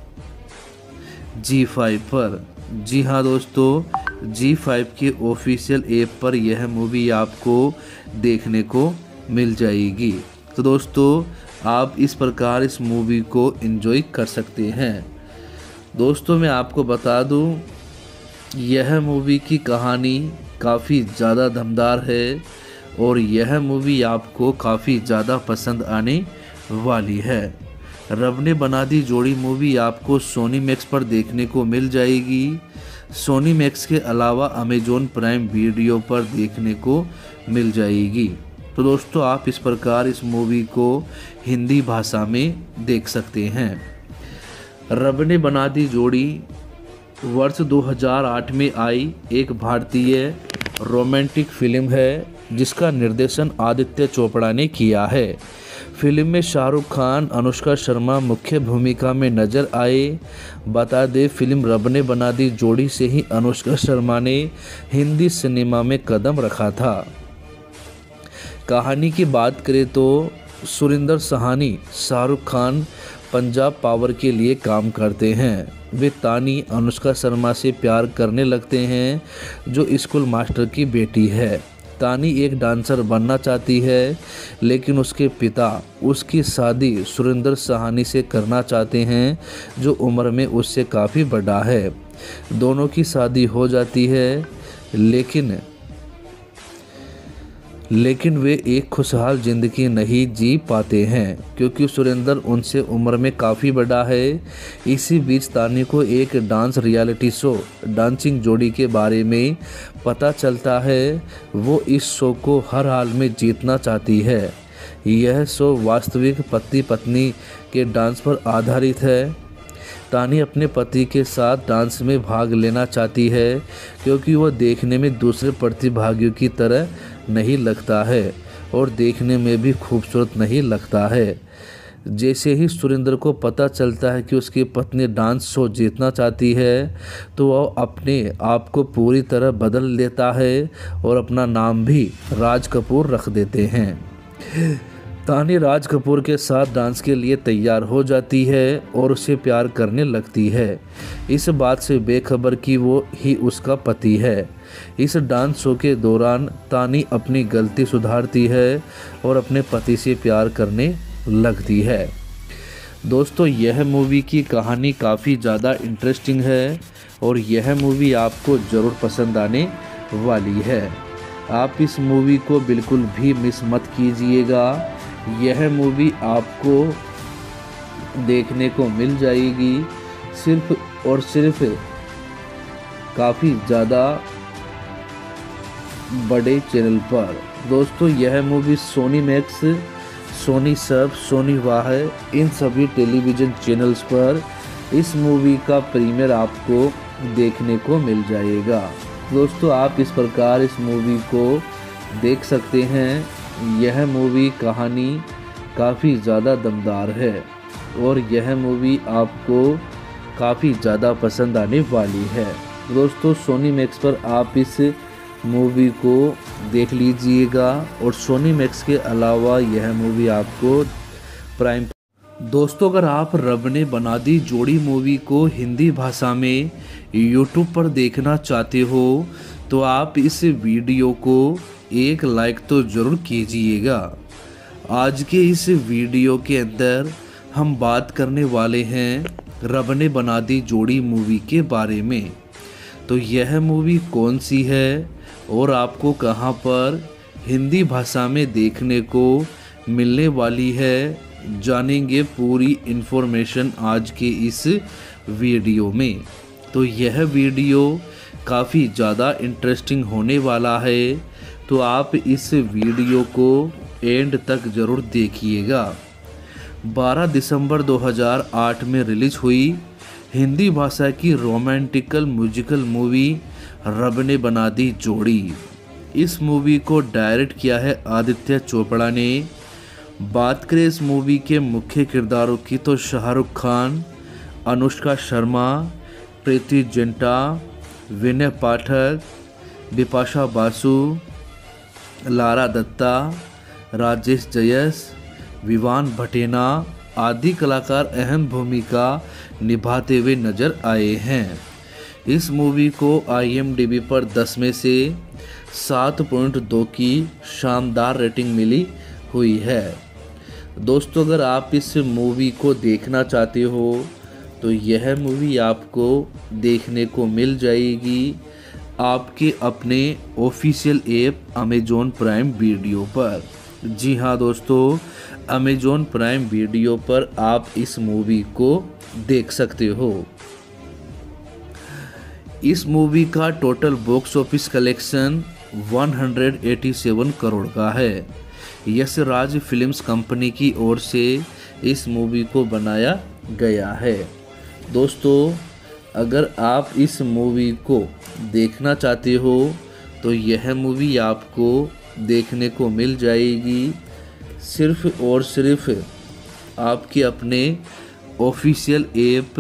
ZEE5 पर। जी हाँ दोस्तों, ZEE5 के ऑफिशियल ऐप पर यह मूवी आपको देखने को मिल जाएगी। तो दोस्तों आप इस प्रकार इस मूवी को एंजॉय कर सकते हैं। दोस्तों मैं आपको बता दूं, यह मूवी की कहानी काफ़ी ज़्यादा दमदार है और यह मूवी आपको काफ़ी ज़्यादा पसंद आने वाली है। रब ने बना दी जोड़ी मूवी आपको सोनी मैक्स पर देखने को मिल जाएगी। सोनी मैक्स के अलावा अमेजॉन प्राइम वीडियो पर देखने को मिल जाएगी। तो दोस्तों आप इस प्रकार इस मूवी को हिंदी भाषा में देख सकते हैं। रब ने बना दी जोड़ी वर्ष 2008 में आई एक भारतीय रोमांटिक फिल्म है जिसका निर्देशन आदित्य चोपड़ा ने किया है। फिल्म में शाहरुख खान, अनुष्का शर्मा मुख्य भूमिका में नजर आए। बता दें, फिल्म रब ने बना दी जोड़ी से ही अनुष्का शर्मा ने हिंदी सिनेमा में कदम रखा था। कहानी की बात करें तो सुरिंदर सहानी शाहरुख खान पंजाब पावर के लिए काम करते हैं। वे तानी अनुष्का शर्मा से प्यार करने लगते हैं जो स्कूल मास्टर की बेटी है। तानी एक डांसर बनना चाहती है लेकिन उसके पिता उसकी शादी सुरिंदर सहानी से करना चाहते हैं जो उम्र में उससे काफ़ी बड़ा है। दोनों की शादी हो जाती है लेकिन वे एक खुशहाल ज़िंदगी नहीं जी पाते हैं क्योंकि सुरेंद्र उनसे उम्र में काफ़ी बड़ा है। इसी बीच तानी को एक डांस रियलिटी शो डांसिंग जोड़ी के बारे में पता चलता है। वो इस शो को हर हाल में जीतना चाहती है। यह शो वास्तविक पति पत्नी के डांस पर आधारित है। तानी अपने पति के साथ डांस में भाग लेना चाहती है क्योंकि वह देखने में दूसरे प्रतिभागियों की तरह नहीं लगता है और देखने में भी खूबसूरत नहीं लगता है। जैसे ही सुरेंद्र को पता चलता है कि उसकी पत्नी डांस शो जीतना चाहती है तो वह अपने आप को पूरी तरह बदल लेता है और अपना नाम भी राज कपूर रख देते हैं। तानी राज कपूर के साथ डांस के लिए तैयार हो जाती है और उसे प्यार करने लगती है, इस बात से बेखबर कि वो ही उसका पति है। इस डांस शो के दौरान तानी अपनी गलती सुधारती है और अपने पति से प्यार करने लगती है। दोस्तों यह मूवी की कहानी काफ़ी ज़्यादा इंटरेस्टिंग है और यह मूवी आपको ज़रूर पसंद आने वाली है। आप इस मूवी को बिल्कुल भी मिस मत कीजिएगा। यह मूवी आपको देखने को मिल जाएगी सिर्फ और सिर्फ काफ़ी ज़्यादा बड़े चैनल पर। दोस्तों यह मूवी सोनी मैक्स, सोनी सब, सोनी वाह इन सभी टेलीविज़न चैनल्स पर इस मूवी का प्रीमियर आपको देखने को मिल जाएगा। दोस्तों आप इस प्रकार इस मूवी को देख सकते हैं। यह मूवी कहानी काफ़ी ज़्यादा दमदार है और यह मूवी आपको काफ़ी ज़्यादा पसंद आने वाली है। दोस्तों सोनी मैक्स पर आप इस मूवी को देख लीजिएगा और सोनी मैक्स के अलावा यह मूवी आपको प्राइम। दोस्तों अगर आप रब ने बना दी जोड़ी मूवी को हिंदी भाषा में यूट्यूब पर देखना चाहते हो तो आप इस वीडियो को एक लाइक तो ज़रूर कीजिएगा। आज के इस वीडियो के अंदर हम बात करने वाले हैं रब ने बना दी जोड़ी मूवी के बारे में। तो यह मूवी कौन सी है और आपको कहां पर हिंदी भाषा में देखने को मिलने वाली है, जानेंगे पूरी इन्फॉर्मेशन आज के इस वीडियो में। तो यह वीडियो काफ़ी ज़्यादा इंटरेस्टिंग होने वाला है, तो आप इस वीडियो को एंड तक ज़रूर देखिएगा। 12 दिसंबर 2008 में रिलीज हुई हिंदी भाषा की रोमांटिकल म्यूजिकल मूवी रब ने बना दी जोड़ी। इस मूवी को डायरेक्ट किया है आदित्य चोपड़ा ने। बात करें इस मूवी के मुख्य किरदारों की तो शाहरुख खान, अनुष्का शर्मा, प्रीति जिंटा, विनय पाठक, बिपाशा बासु, लारा दत्ता, राजेश जयस, विवान भटेना आदि कलाकार अहम भूमिका निभाते हुए नजर आए हैं। इस मूवी को IMDb पर 10 में से 7.2 की शानदार रेटिंग मिली हुई है। दोस्तों, अगर आप इस मूवी को देखना चाहते हो तो यह मूवी आपको देखने को मिल जाएगी आपके अपने official app Amazon Prime video पर। जी हाँ दोस्तों, अमेज़ॉन प्राइम वीडियो पर आप इस मूवी को देख सकते हो। इस मूवी का total box office collection 187 crore का है। यश राज फिल्म्स कंपनी की ओर से इस मूवी को बनाया गया है। दोस्तों, अगर आप इस मूवी को देखना चाहते हो तो यह मूवी आपको देखने को मिल जाएगी सिर्फ और सिर्फ आपके अपने ऑफिशियल ऐप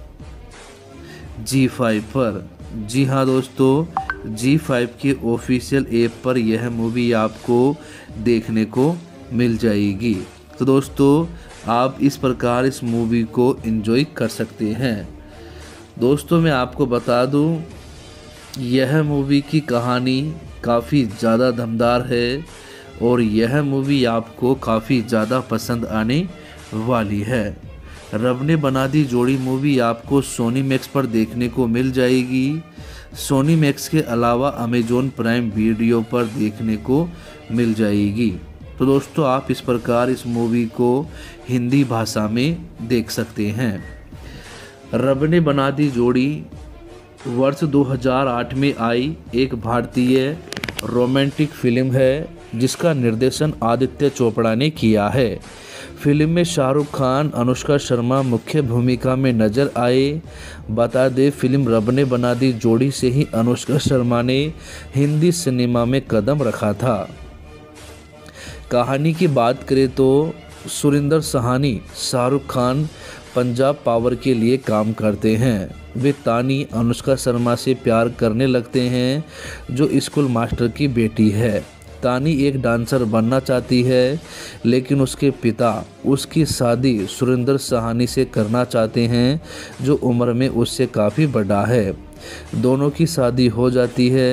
G5 पर। जी हाँ दोस्तों, G5 के ऑफिशियल ऐप पर यह मूवी आपको देखने को मिल जाएगी। तो दोस्तों, आप इस प्रकार इस मूवी को एंजॉय कर सकते हैं। दोस्तों, मैं आपको बता दूं, यह मूवी की कहानी काफ़ी ज़्यादा दमदार है और यह मूवी आपको काफ़ी ज़्यादा पसंद आने वाली है। रब ने बना दी जोड़ी मूवी आपको सोनी मैक्स पर देखने को मिल जाएगी। सोनी मैक्स के अलावा अमेज़ॉन प्राइम वीडियो पर देखने को मिल जाएगी। तो दोस्तों, आप इस प्रकार इस मूवी को हिंदी भाषा में देख सकते हैं। रब ने बना दी जोड़ी वर्ष 2008 में आई एक भारतीय रोमांटिक फिल्म है जिसका निर्देशन आदित्य चोपड़ा ने किया है। फिल्म में शाहरुख खान, अनुष्का शर्मा मुख्य भूमिका में नजर आए। बता दे, फिल्म रब ने बना दी जोड़ी से ही अनुष्का शर्मा ने हिंदी सिनेमा में कदम रखा था। कहानी की बात करें तो सुरिंदर सहानी शाहरुख खान पंजाब पावर के लिए काम करते हैं। वे तानी अनुष्का शर्मा से प्यार करने लगते हैं जो स्कूल मास्टर की बेटी है। तानी एक डांसर बनना चाहती है लेकिन उसके पिता उसकी शादी सुरिंदर सहानी से करना चाहते हैं जो उम्र में उससे काफ़ी बड़ा है। दोनों की शादी हो जाती है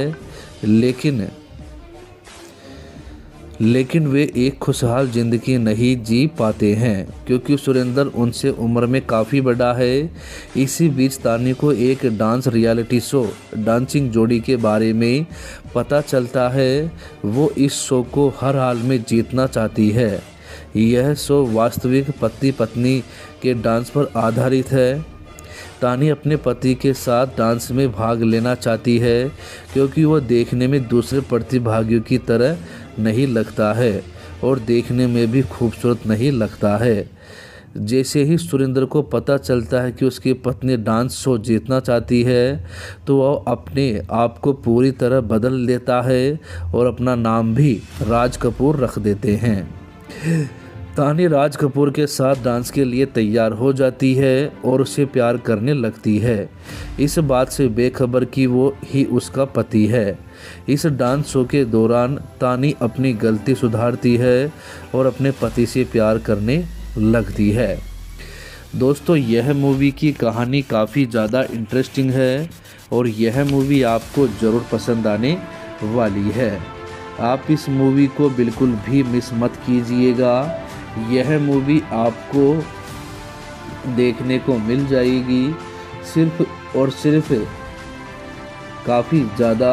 लेकिन वे एक खुशहाल ज़िंदगी नहीं जी पाते हैं क्योंकि सुरेंद्र उनसे उम्र में काफ़ी बड़ा है। इसी बीच तानी को एक डांस रियलिटी शो डांसिंग जोड़ी के बारे में पता चलता है। वो इस शो को हर हाल में जीतना चाहती है। यह शो वास्तविक पति पत्नी के डांस पर आधारित है। तानी अपने पति के साथ डांस में भाग लेना चाहती है क्योंकि वह देखने में दूसरे प्रतिभागियों की तरह नहीं लगता है और देखने में भी खूबसूरत नहीं लगता है। जैसे ही सुरेंद्र को पता चलता है कि उसकी पत्नी डांस शो जीतना चाहती है तो वह अपने आप को पूरी तरह बदल लेता है और अपना नाम भी राज कपूर रख देते हैं। तानी राज कपूर के साथ डांस के लिए तैयार हो जाती है और उसे प्यार करने लगती है, इस बात से बेखबर कि वो ही उसका पति है। इस डांस शो के दौरान तानी अपनी गलती सुधारती है और अपने पति से प्यार करने लगती है। दोस्तों, यह मूवी की कहानी काफ़ी ज़्यादा इंटरेस्टिंग है और यह मूवी आपको ज़रूर पसंद आने वाली है। आप इस मूवी को बिल्कुल भी मिस मत कीजिएगा। यह मूवी आपको देखने को मिल जाएगी सिर्फ और सिर्फ काफ़ी ज़्यादा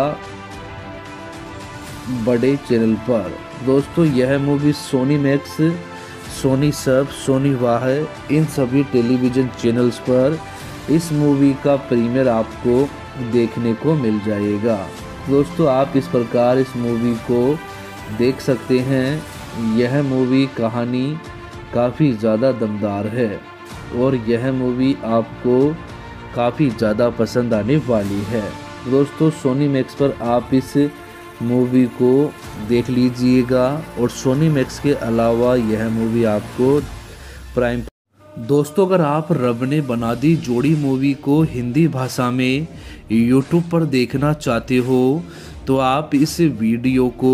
बड़े चैनल पर। दोस्तों, यह मूवी सोनी मैक्स, सोनी सब, सोनी वाह इन सभी टेलीविज़न चैनल्स पर इस मूवी का प्रीमियर आपको देखने को मिल जाएगा। दोस्तों, आप इस प्रकार इस मूवी को देख सकते हैं। यह मूवी कहानी काफ़ी ज़्यादा दमदार है और यह मूवी आपको काफ़ी ज़्यादा पसंद आने वाली है। दोस्तों, सोनी मैक्स पर आप इस मूवी को देख लीजिएगा और सोनी मैक्स के अलावा यह मूवी आपको प्राइम। दोस्तों, अगर आप रब ने बना दी जोड़ी मूवी को हिंदी भाषा में YouTube पर देखना चाहते हो तो आप इस वीडियो को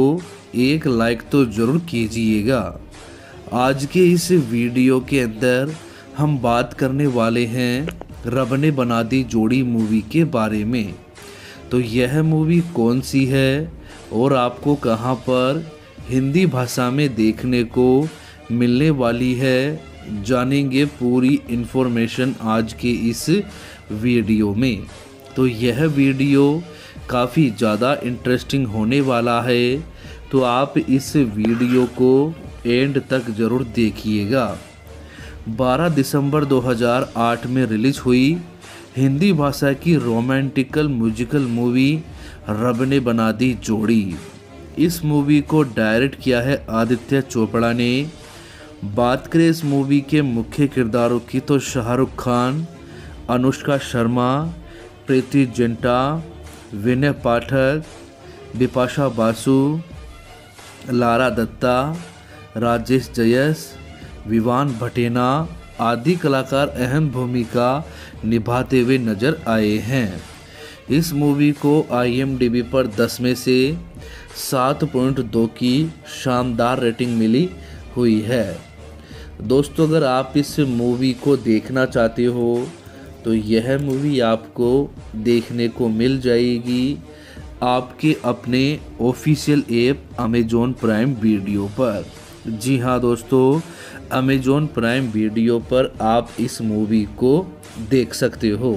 एक लाइक तो ज़रूर कीजिएगा। आज के इस वीडियो के अंदर हम बात करने वाले हैं रब ने बना दी जोड़ी मूवी के बारे में। तो यह मूवी कौन सी है और आपको कहां पर हिंदी भाषा में देखने को मिलने वाली है, जानेंगे पूरी इन्फॉर्मेशन आज के इस वीडियो में। तो यह वीडियो काफ़ी ज़्यादा इंटरेस्टिंग होने वाला है, तो आप इस वीडियो को एंड तक ज़रूर देखिएगा। 12 दिसंबर 2008 में रिलीज हुई हिंदी भाषा की रोमांटिकल म्यूजिकल मूवी रब ने बना दी जोड़ी। इस मूवी को डायरेक्ट किया है आदित्य चोपड़ा ने। बात करें इस मूवी के मुख्य किरदारों की तो शाहरुख खान, अनुष्का शर्मा, प्रीति जिंटा, विनय पाठक, बिपाशा बासु, लारा दत्ता, राजेश जयस, विवान भटेना आदि कलाकार अहम भूमिका निभाते हुए नजर आए हैं। इस मूवी को IMDb पर 10 में से 7.2 की शानदार रेटिंग मिली हुई है। दोस्तों, अगर आप इस मूवी को देखना चाहते हो तो यह मूवी आपको देखने को मिल जाएगी आपके अपने official app Amazon Prime video पर। जी हाँ दोस्तों, अमेजॉन प्राइम वीडियो पर आप इस मूवी को देख सकते हो।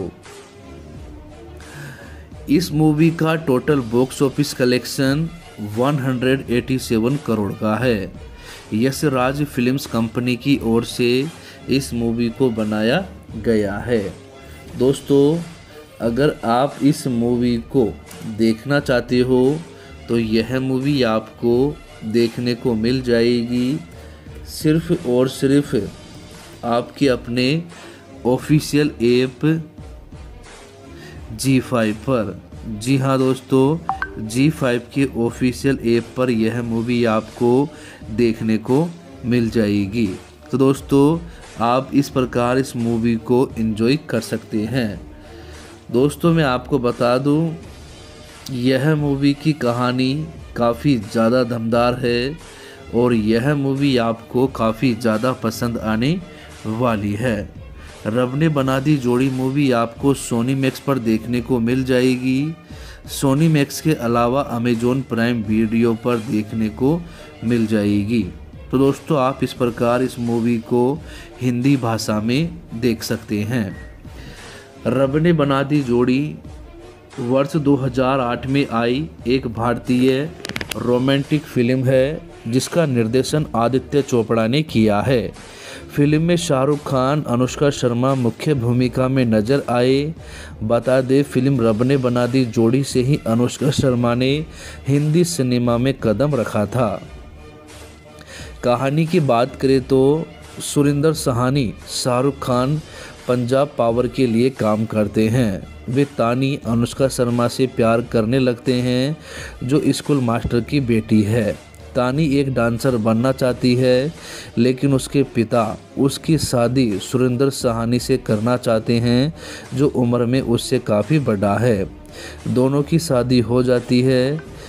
इस मूवी का total box office collection 187 crore का है। यश राज फिल्म्स कंपनी की ओर से इस मूवी को बनाया गया है। दोस्तों, अगर आप इस मूवी को देखना चाहते हो तो यह मूवी आपको देखने को मिल जाएगी सिर्फ और सिर्फ आपके अपने ऑफिशियल ऐप G5 पर। जी हाँ दोस्तों, G5 के ऑफिशियल ऐप पर यह मूवी आपको देखने को मिल जाएगी। तो दोस्तों, आप इस प्रकार इस मूवी को एंजॉय कर सकते हैं। दोस्तों, मैं आपको बता दूं, यह मूवी की कहानी काफ़ी ज़्यादा दमदार है और यह मूवी आपको काफ़ी ज़्यादा पसंद आने वाली है। रब ने बना दी जोड़ी मूवी आपको सोनी मैक्स पर देखने को मिल जाएगी। सोनी मैक्स के अलावा अमेजॉन प्राइम वीडियो पर देखने को मिल जाएगी। तो दोस्तों, आप इस प्रकार इस मूवी को हिंदी भाषा में देख सकते हैं। रब ने बना दी जोड़ी वर्ष 2008 में आई एक भारतीय रोमांटिक फिल्म है जिसका निर्देशन आदित्य चोपड़ा ने किया है। फिल्म में शाहरुख खान, अनुष्का शर्मा मुख्य भूमिका में नजर आए। बता दें, फिल्म रब ने बना दी जोड़ी से ही अनुष्का शर्मा ने हिंदी सिनेमा में कदम रखा था। कहानी की बात करें तो सुरिंदर साहनी शाहरुख खान पंजाब पावर के लिए काम करते हैं। वे तानी अनुष्का शर्मा से प्यार करने लगते हैं जो स्कूल मास्टर की बेटी है। तानी एक डांसर बनना चाहती है लेकिन उसके पिता उसकी शादी सुरिंदर साहनी से करना चाहते हैं जो उम्र में उससे काफ़ी बड़ा है। दोनों की शादी हो जाती है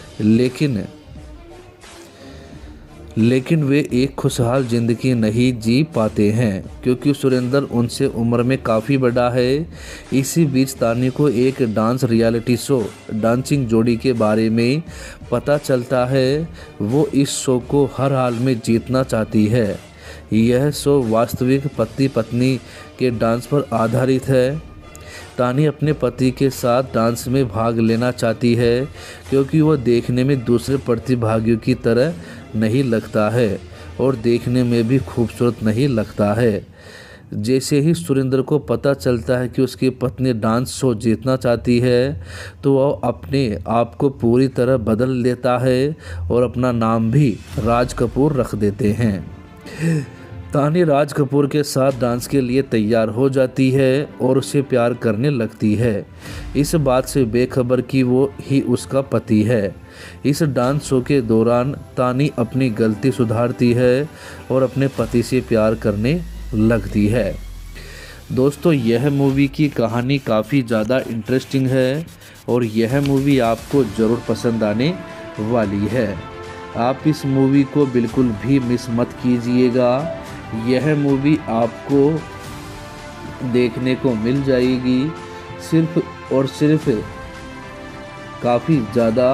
लेकिन वे एक खुशहाल ज़िंदगी नहीं जी पाते हैं क्योंकि सुरेंद्र उनसे उम्र में काफ़ी बड़ा है। इसी बीच तानी को एक डांस रियलिटी शो डांसिंग जोड़ी के बारे में पता चलता है। वो इस शो को हर हाल में जीतना चाहती है। यह शो वास्तविक पति पत्नी के डांस पर आधारित है। तानी अपने पति के साथ डांस में भाग लेना चाहती है क्योंकि वह देखने में दूसरे प्रतिभागियों की तरह नहीं लगता है और देखने में भी खूबसूरत नहीं लगता है। जैसे ही सुरेंद्र को पता चलता है कि उसकी पत्नी डांस शो जीतना चाहती है तो वह अपने आप को पूरी तरह बदल लेता है और अपना नाम भी राज कपूर रख देते हैं। तानी राज कपूर के साथ डांस के लिए तैयार हो जाती है और उसे प्यार करने लगती है, इस बात से बेखबर कि वो ही उसका पति है। इस डांस शो के दौरान तानी अपनी गलती सुधारती है और अपने पति से प्यार करने लगती है। दोस्तों, यह मूवी की कहानी काफ़ी ज़्यादा इंटरेस्टिंग है और यह मूवी आपको ज़रूर पसंद आने वाली है। आप इस मूवी को बिल्कुल भी मिस मत कीजिएगा। यह मूवी आपको देखने को मिल जाएगी सिर्फ और सिर्फ काफ़ी ज़्यादा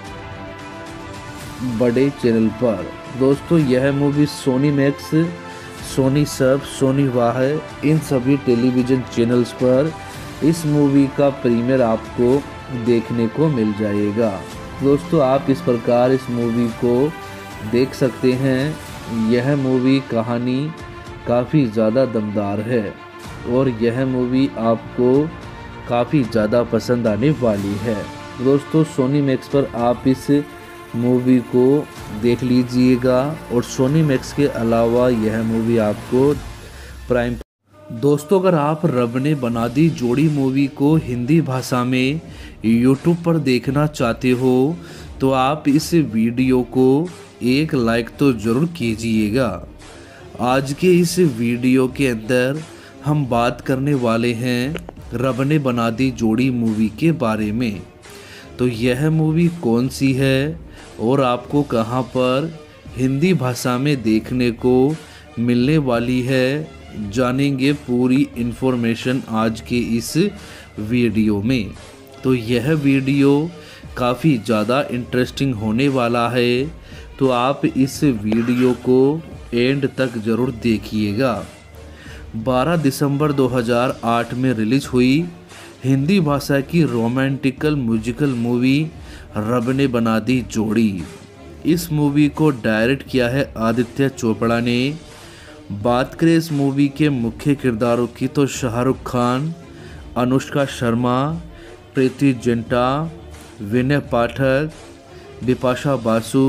बड़े चैनल पर। दोस्तों यह मूवी सोनी मैक्स, सोनी सब, सोनी वाह इन सभी टेलीविज़न चैनल्स पर इस मूवी का प्रीमियर आपको देखने को मिल जाएगा। दोस्तों आप इस प्रकार इस मूवी को देख सकते हैं। यह मूवी कहानी काफ़ी ज़्यादा दमदार है और यह मूवी आपको काफ़ी ज़्यादा पसंद आने वाली है। दोस्तों सोनी मैक्स पर आप इस मूवी को देख लीजिएगा और सोनी मैक्स के अलावा यह मूवी आपको प्राइम। दोस्तों अगर आप रब ने बना दी जोड़ी मूवी को हिंदी भाषा में यूट्यूब पर देखना चाहते हो तो आप इस वीडियो को एक लाइक तो ज़रूर कीजिएगा। आज के इस वीडियो के अंदर हम बात करने वाले हैं रब ने बना दी जोड़ी मूवी के बारे में। तो यह मूवी कौन सी है और आपको कहां पर हिंदी भाषा में देखने को मिलने वाली है, जानेंगे पूरी इन्फॉर्मेशन आज के इस वीडियो में। तो यह वीडियो काफ़ी ज़्यादा इंटरेस्टिंग होने वाला है, तो आप इस वीडियो को एंड तक ज़रूर देखिएगा। 12 दिसंबर 2008 में रिलीज हुई हिंदी भाषा की रोमांटिकल म्यूजिकल मूवी रब ने बना दी जोड़ी। इस मूवी को डायरेक्ट किया है आदित्य चोपड़ा ने। बात करें इस मूवी के मुख्य किरदारों की तो शाहरुख खान, अनुष्का शर्मा, प्रीति जिंटा, विनय पाठक, बिपाशा बासु,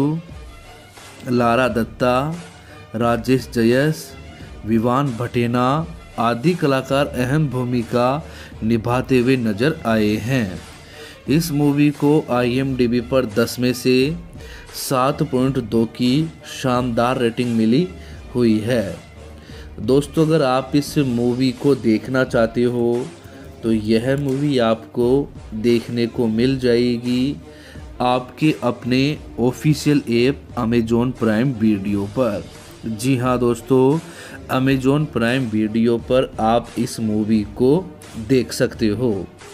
लारा दत्ता, राजेश जयस, विवान भटेना आदि कलाकार अहम भूमिका निभाते हुए नजर आए हैं। इस मूवी को IMDb पर 10 में से 7.2 की शानदार रेटिंग मिली हुई है। दोस्तों अगर आप इस मूवी को देखना चाहते हो तो यह मूवी आपको देखने को मिल जाएगी आपके अपने official app Amazon Prime video पर। जी हाँ दोस्तों, अमेज़ॉन प्राइम वीडियो पर आप इस मूवी को देख सकते हो।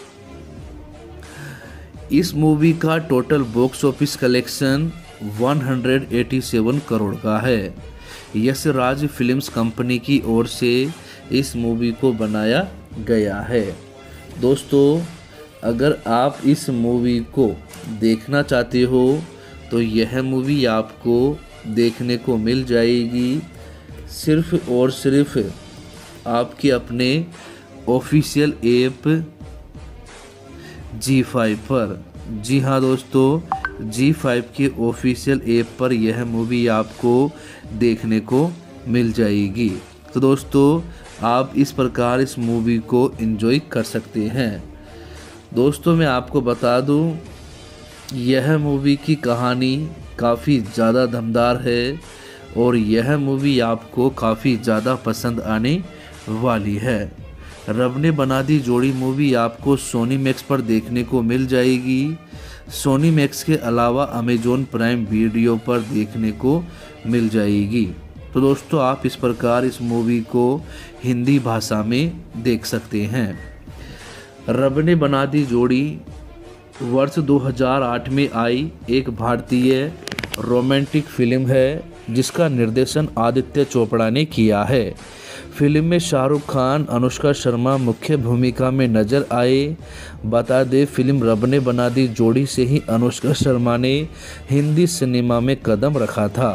इस मूवी का total box office collection 187 crore का है। यश राज फिल्म्स कंपनी की ओर से इस मूवी को बनाया गया है। दोस्तों अगर आप इस मूवी को देखना चाहते हो तो यह मूवी आपको देखने को मिल जाएगी सिर्फ और सिर्फ आपके अपने ऑफिशियल ऐप G5 पर। जी हाँ दोस्तों, G5 के ऑफिशियल ऐप पर यह मूवी आपको देखने को मिल जाएगी। तो दोस्तों आप इस प्रकार इस मूवी को एंजॉय कर सकते हैं। दोस्तों मैं आपको बता दूं यह मूवी की कहानी काफ़ी ज़्यादा दमदार है और यह मूवी आपको काफ़ी ज़्यादा पसंद आने वाली है। रब ने बना दी जोड़ी मूवी आपको सोनी मैक्स पर देखने को मिल जाएगी। सोनी मैक्स के अलावा अमेज़ॉन प्राइम वीडियो पर देखने को मिल जाएगी। तो दोस्तों आप इस प्रकार इस मूवी को हिंदी भाषा में देख सकते हैं। रब ने बना दी जोड़ी वर्ष 2008 में आई एक भारतीय रोमांटिक फिल्म है जिसका निर्देशन आदित्य चोपड़ा ने किया है। फिल्म में शाहरुख खान, अनुष्का शर्मा मुख्य भूमिका में नजर आए। बता दें फिल्म रब ने बना दी जोड़ी से ही अनुष्का शर्मा ने हिंदी सिनेमा में कदम रखा था।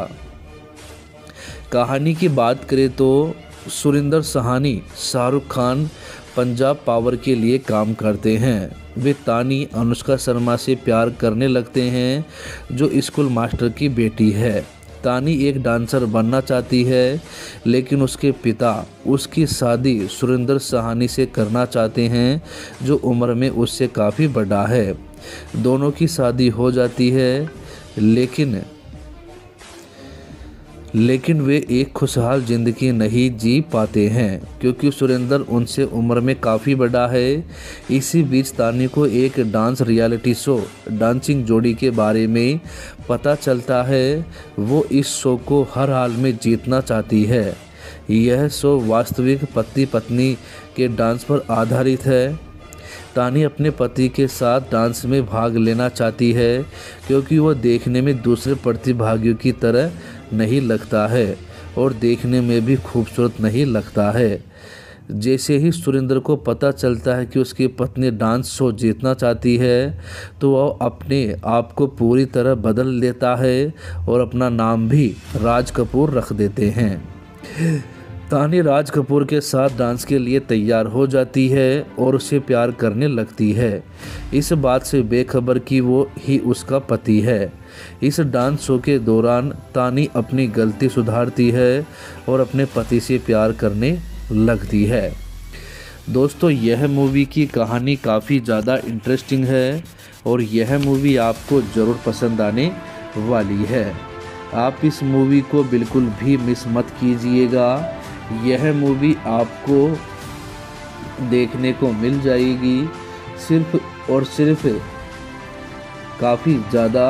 कहानी की बात करें तो सुरिंदर साहनी शाहरुख खान पंजाब पावर के लिए काम करते हैं। वे तानी अनुष्का शर्मा से प्यार करने लगते हैं जो स्कूल मास्टर की बेटी है। तानी एक डांसर बनना चाहती है लेकिन उसके पिता उसकी शादी सुरिंदर साहनी से करना चाहते हैं जो उम्र में उससे काफ़ी बड़ा है। दोनों की शादी हो जाती है लेकिन लेकिन वे एक खुशहाल ज़िंदगी नहीं जी पाते हैं क्योंकि सुरेंद्र उनसे उम्र में काफ़ी बड़ा है। इसी बीच तानी को एक डांस रियलिटी शो डांसिंग जोड़ी के बारे में पता चलता है। वो इस शो को हर हाल में जीतना चाहती है। यह शो वास्तविक पति पत्नी के डांस पर आधारित है। तानी अपने पति के साथ डांस में भाग लेना चाहती है क्योंकि वह देखने में दूसरे प्रतिभागियों की तरह नहीं लगता है और देखने में भी खूबसूरत नहीं लगता है। जैसे ही सुरेंद्र को पता चलता है कि उसकी पत्नी डांस शो जीतना चाहती है तो वह अपने आप को पूरी तरह बदल लेता है और अपना नाम भी राज कपूर रख देते हैं। तानी राज कपूर के साथ डांस के लिए तैयार हो जाती है और उसे प्यार करने लगती है, इस बात से बेखबर कि वो ही उसका पति है। इस डांस शो के दौरान तानी अपनी गलती सुधारती है और अपने पति से प्यार करने लगती है। दोस्तों, यह मूवी की कहानी काफ़ी ज़्यादा इंटरेस्टिंग है और यह मूवी आपको ज़रूर पसंद आने वाली है। आप इस मूवी को बिल्कुल भी मिस मत कीजिएगा। यह मूवी आपको देखने को मिल जाएगी सिर्फ और सिर्फ काफ़ी ज़्यादा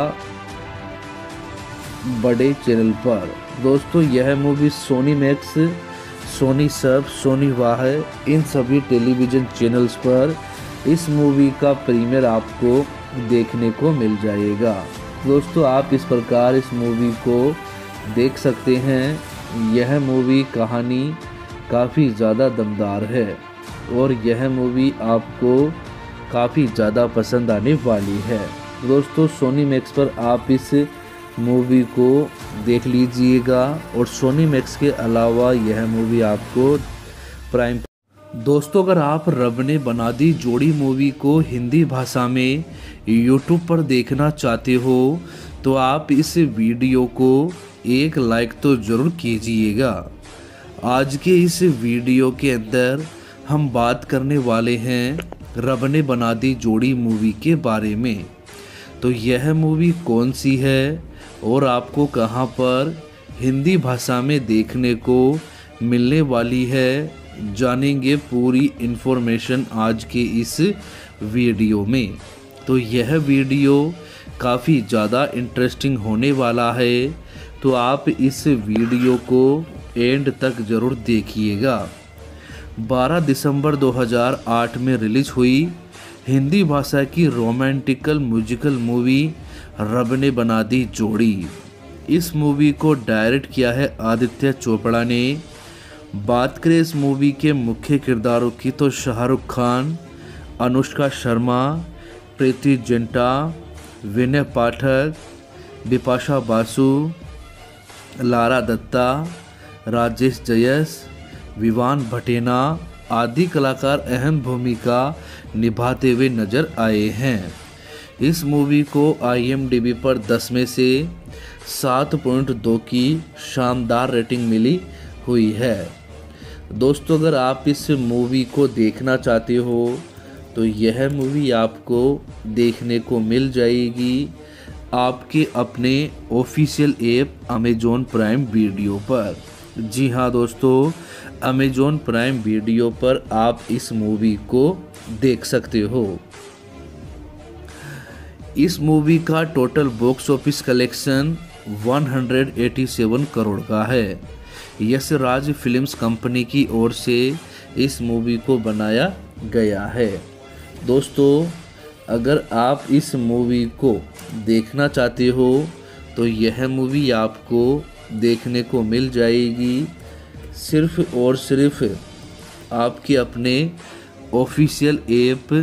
बड़े चैनल पर। दोस्तों, यह मूवी सोनी मैक्स, सोनी सब, सोनी वाह इन सभी टेलीविज़न चैनल्स पर इस मूवी का प्रीमियर आपको देखने को मिल जाएगा। दोस्तों, आप इस प्रकार इस मूवी को देख सकते हैं। यह मूवी कहानी काफ़ी ज़्यादा दमदार है और यह मूवी आपको काफ़ी ज़्यादा पसंद आने वाली है। दोस्तों, सोनी मैक्स पर आप इस मूवी को देख लीजिएगा और सोनी मैक्स के अलावा यह मूवी आपको प्राइम। दोस्तों, अगर आप रब ने बना दी जोड़ी मूवी को हिंदी भाषा में यूट्यूब पर देखना चाहते हो तो आप इस वीडियो को एक लाइक तो ज़रूर कीजिएगा। आज के इस वीडियो के अंदर हम बात करने वाले हैं रब ने बना दी जोड़ी मूवी के बारे में। तो यह मूवी कौन सी है और आपको कहां पर हिंदी भाषा में देखने को मिलने वाली है, जानेंगे पूरी इन्फॉर्मेशन आज के इस वीडियो में। तो यह वीडियो काफ़ी ज़्यादा इंटरेस्टिंग होने वाला है, तो आप इस वीडियो को एंड तक ज़रूर देखिएगा। 12 दिसंबर 2008 में रिलीज हुई हिंदी भाषा की रोमांटिकल म्यूजिकल मूवी रब ने बना दी जोड़ी। इस मूवी को डायरेक्ट किया है आदित्य चोपड़ा ने। बात करें इस मूवी के मुख्य किरदारों की तो शाहरुख खान, अनुष्का शर्मा, प्रीति जिंटा, विनय पाठक, बिपाशा बासु, लारा दत्ता, राजेश जयस, विवान भटेना आदि कलाकार अहम भूमिका निभाते हुए नजर आए हैं। इस मूवी को IMDb पर 10 में से 7.2 की शानदार रेटिंग मिली हुई है। दोस्तों, अगर आप इस मूवी को देखना चाहते हो तो यह मूवी आपको देखने को मिल जाएगी आपके अपने official app Amazon Prime video पर। जी हाँ दोस्तों, अमेजॉन प्राइम वीडियो पर आप इस मूवी को देख सकते हो। इस मूवी का total box office collection 187 crore का है। यश राज फिल्म्स कंपनी की ओर से इस मूवी को बनाया गया है। दोस्तों, अगर आप इस मूवी को देखना चाहते हो तो यह मूवी आपको देखने को मिल जाएगी सिर्फ और सिर्फ आपके अपने ऑफिशियल ऐप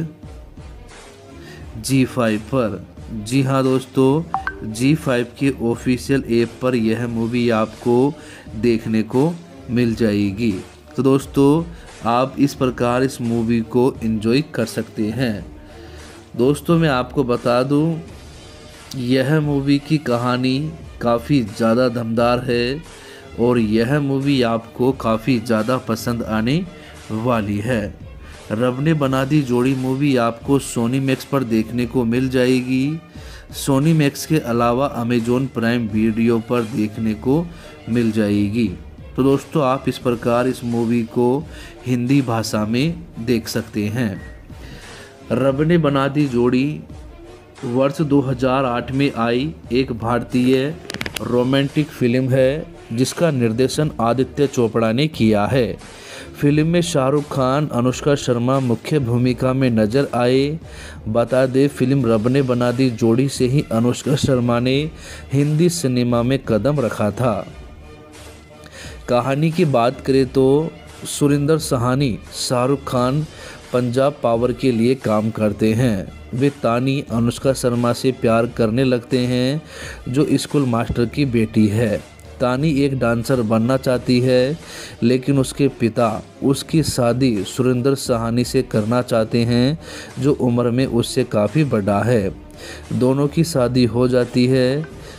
G5 पर। जी हाँ दोस्तों, G5 के ऑफिशियल ऐप पर यह मूवी आपको देखने को मिल जाएगी। तो दोस्तों, आप इस प्रकार इस मूवी को एंजॉय कर सकते हैं। दोस्तों, मैं आपको बता दूं, यह मूवी की कहानी काफ़ी ज़्यादा दमदार है और यह मूवी आपको काफ़ी ज़्यादा पसंद आने वाली है। रब ने बना दी जोड़ी मूवी आपको सोनी मैक्स पर देखने को मिल जाएगी। सोनी मैक्स के अलावा अमेजॉन प्राइम वीडियो पर देखने को मिल जाएगी। तो दोस्तों आप इस प्रकार इस मूवी को हिंदी भाषा में देख सकते हैं। रब ने बना दी जोड़ी वर्ष 2008 में आई एक भारतीय रोमांटिक फिल्म है जिसका निर्देशन आदित्य चोपड़ा ने किया है। फिल्म में शाहरुख खान, अनुष्का शर्मा मुख्य भूमिका में नजर आए। बता दें फिल्म रब ने बना दी जोड़ी से ही अनुष्का शर्मा ने हिंदी सिनेमा में कदम रखा था। कहानी की बात करें तो सुरिंदर सहानी शाहरुख खान पंजाब पावर के लिए काम करते हैं। वे तानी अनुष्का शर्मा से प्यार करने लगते हैं जो स्कूल मास्टर की बेटी है। तानी एक डांसर बनना चाहती है लेकिन उसके पिता उसकी शादी सुरिंदर सहानी से करना चाहते हैं जो उम्र में उससे काफ़ी बड़ा है। दोनों की शादी हो जाती है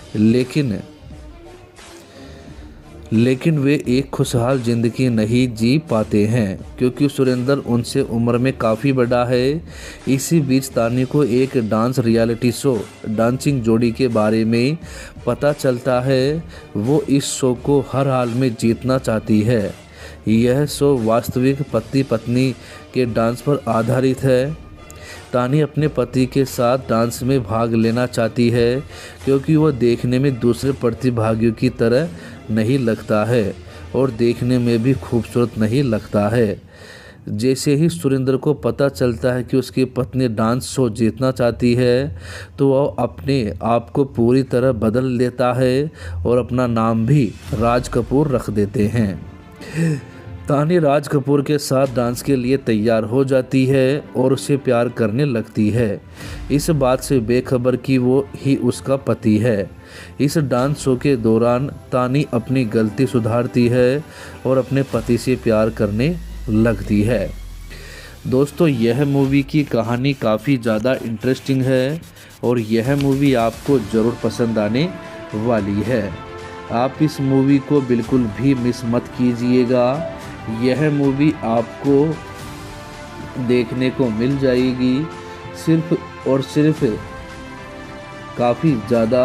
लेकिन वे एक खुशहाल ज़िंदगी नहीं जी पाते हैं क्योंकि सुरेंद्र उनसे उम्र में काफ़ी बड़ा है। इसी बीच तानी को एक डांस रियलिटी शो डांसिंग जोड़ी के बारे में पता चलता है। वो इस शो को हर हाल में जीतना चाहती है। यह शो वास्तविक पति पत्नी के डांस पर आधारित है। तानी अपने पति के साथ डांस में भाग लेना चाहती है क्योंकि वह देखने में दूसरे प्रतिभागियों की तरह नहीं लगता है और देखने में भी खूबसूरत नहीं लगता है। जैसे ही सुरेंद्र को पता चलता है कि उसकी पत्नी डांस शो जीतना चाहती है तो वह अपने आप को पूरी तरह बदल लेता है और अपना नाम भी राज कपूर रख देते हैं। तानी राज कपूर के साथ डांस के लिए तैयार हो जाती है और उसे प्यार करने लगती है, इस बात से बेखबर कि वो ही उसका पति है। इस डांस शो के दौरान तानी अपनी गलती सुधारती है और अपने पति से प्यार करने लगती है। दोस्तों यह मूवी की कहानी काफ़ी ज़्यादा इंटरेस्टिंग है और यह मूवी आपको ज़रूर पसंद आने वाली है। आप इस मूवी को बिल्कुल भी मिस मत कीजिएगा। यह मूवी आपको देखने को मिल जाएगी सिर्फ और सिर्फ काफ़ी ज़्यादा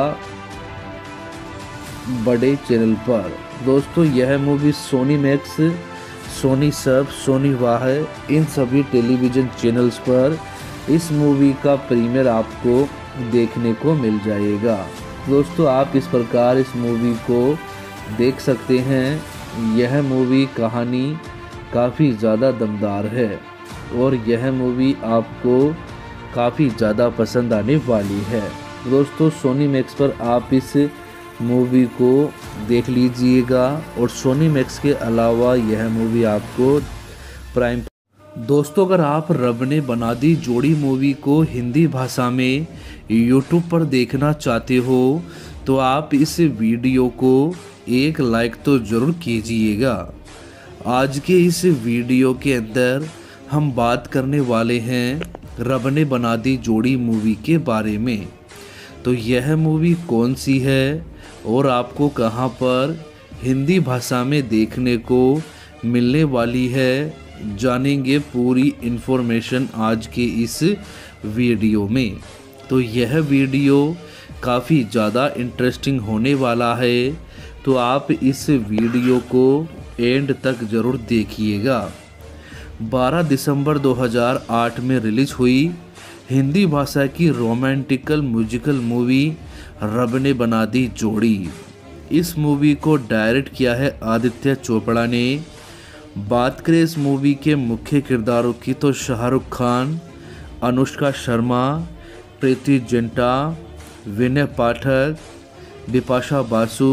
बड़े चैनल पर। दोस्तों यह मूवी सोनी मैक्स, सोनी सब, सोनी वाह इन सभी टेलीविज़न चैनल्स पर इस मूवी का प्रीमियर आपको देखने को मिल जाएगा। दोस्तों आप इस प्रकार इस मूवी को देख सकते हैं। यह मूवी कहानी काफ़ी ज़्यादा दमदार है और यह मूवी आपको काफ़ी ज़्यादा पसंद आने वाली है। दोस्तों सोनी मैक्स पर आप इस मूवी को देख लीजिएगा और सोनी मैक्स के अलावा यह मूवी आपको प्राइम। दोस्तों अगर आप रब ने बना दी जोड़ी मूवी को हिंदी भाषा में यूट्यूब पर देखना चाहते हो तो आप इस वीडियो को एक लाइक तो ज़रूर कीजिएगा। आज के इस वीडियो के अंदर हम बात करने वाले हैं रब ने बना दी जोड़ी मूवी के बारे में। तो यह मूवी कौन सी है और आपको कहां पर हिंदी भाषा में देखने को मिलने वाली है, जानेंगे पूरी इन्फॉर्मेशन आज के इस वीडियो में। तो यह वीडियो काफ़ी ज़्यादा इंटरेस्टिंग होने वाला है, तो आप इस वीडियो को एंड तक ज़रूर देखिएगा। 12 दिसंबर 2008 में रिलीज हुई हिंदी भाषा की रोमांटिकल म्यूजिकल मूवी रब ने बना दी जोड़ी। इस मूवी को डायरेक्ट किया है आदित्य चोपड़ा ने। बात करें इस मूवी के मुख्य किरदारों की तो शाहरुख खान, अनुष्का शर्मा, प्रीति जिंटा, विनय पाठक, बिपाशा बासु,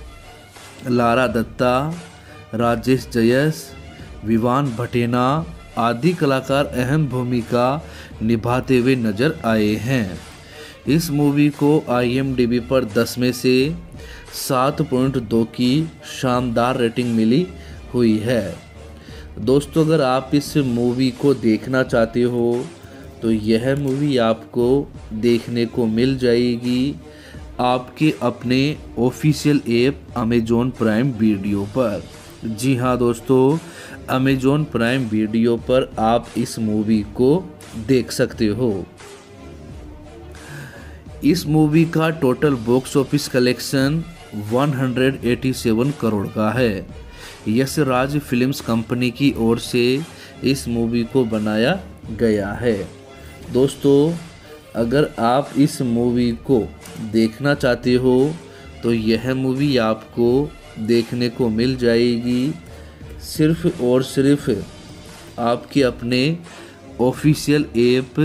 लारा दत्ता, राजेश जयस, विवान भटेना आदि कलाकार अहम भूमिका निभाते हुए नजर आए हैं। इस मूवी को IMDb पर 10 में से 7.2 की शानदार रेटिंग मिली हुई है। दोस्तों अगर आप इस मूवी को देखना चाहते हो तो यह मूवी आपको देखने को मिल जाएगी आपके अपने official app Amazon Prime video पर। जी हाँ दोस्तों, अमेजॉन प्राइम वीडियो पर आप इस मूवी को देख सकते हो। इस मूवी का total box office collection 187 crore का है। यश राज फिल्म्स कंपनी की ओर से इस मूवी को बनाया गया है। दोस्तों, अगर आप इस मूवी को देखना चाहते हो तो यह मूवी आपको देखने को मिल जाएगी सिर्फ और सिर्फ आपके अपने ऑफिशियल ऐप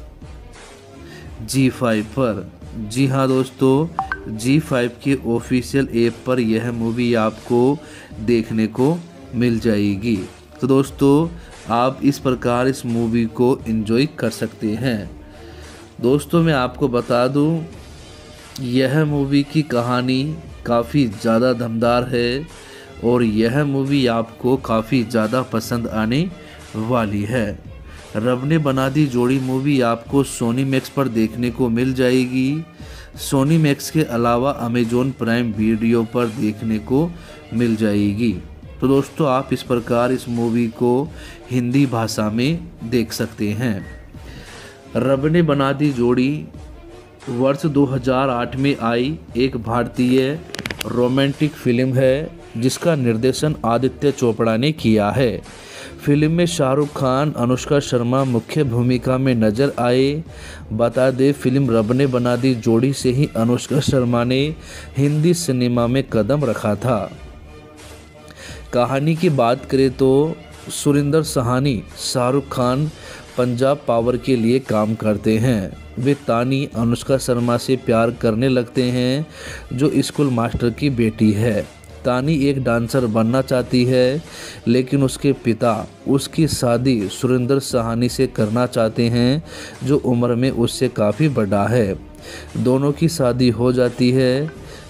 G5 पर। जी हाँ दोस्तों, G5 के ऑफिशियल ऐप पर यह मूवी आपको देखने को मिल जाएगी। तो दोस्तों, आप इस प्रकार इस मूवी को एंजॉय कर सकते हैं। दोस्तों, मैं आपको बता दूं, यह मूवी की कहानी काफ़ी ज़्यादा दमदार है और यह मूवी आपको काफ़ी ज़्यादा पसंद आने वाली है। रब ने बना दी जोड़ी मूवी आपको सोनी मैक्स पर देखने को मिल जाएगी। सोनी मैक्स के अलावा अमेजॉन प्राइम वीडियो पर देखने को मिल जाएगी। तो दोस्तों, आप इस प्रकार इस मूवी को हिंदी भाषा में देख सकते हैं। रब ने बना दी जोड़ी वर्ष 2008 में आई एक भारतीय रोमांटिक फिल्म है जिसका निर्देशन आदित्य चोपड़ा ने किया है। फिल्म में शाहरुख खान, अनुष्का शर्मा मुख्य भूमिका में नजर आए। बता दें, फिल्म रब ने बना दी जोड़ी से ही अनुष्का शर्मा ने हिंदी सिनेमा में कदम रखा था। कहानी की बात करें तो सुरिंदर सहानी शाहरुख खान पंजाब पावर के लिए काम करते हैं। वे तानी अनुष्का शर्मा से प्यार करने लगते हैं जो स्कूल मास्टर की बेटी है। तानी एक डांसर बनना चाहती है लेकिन उसके पिता उसकी शादी सुरिंदर सहानी से करना चाहते हैं जो उम्र में उससे काफ़ी बड़ा है। दोनों की शादी हो जाती है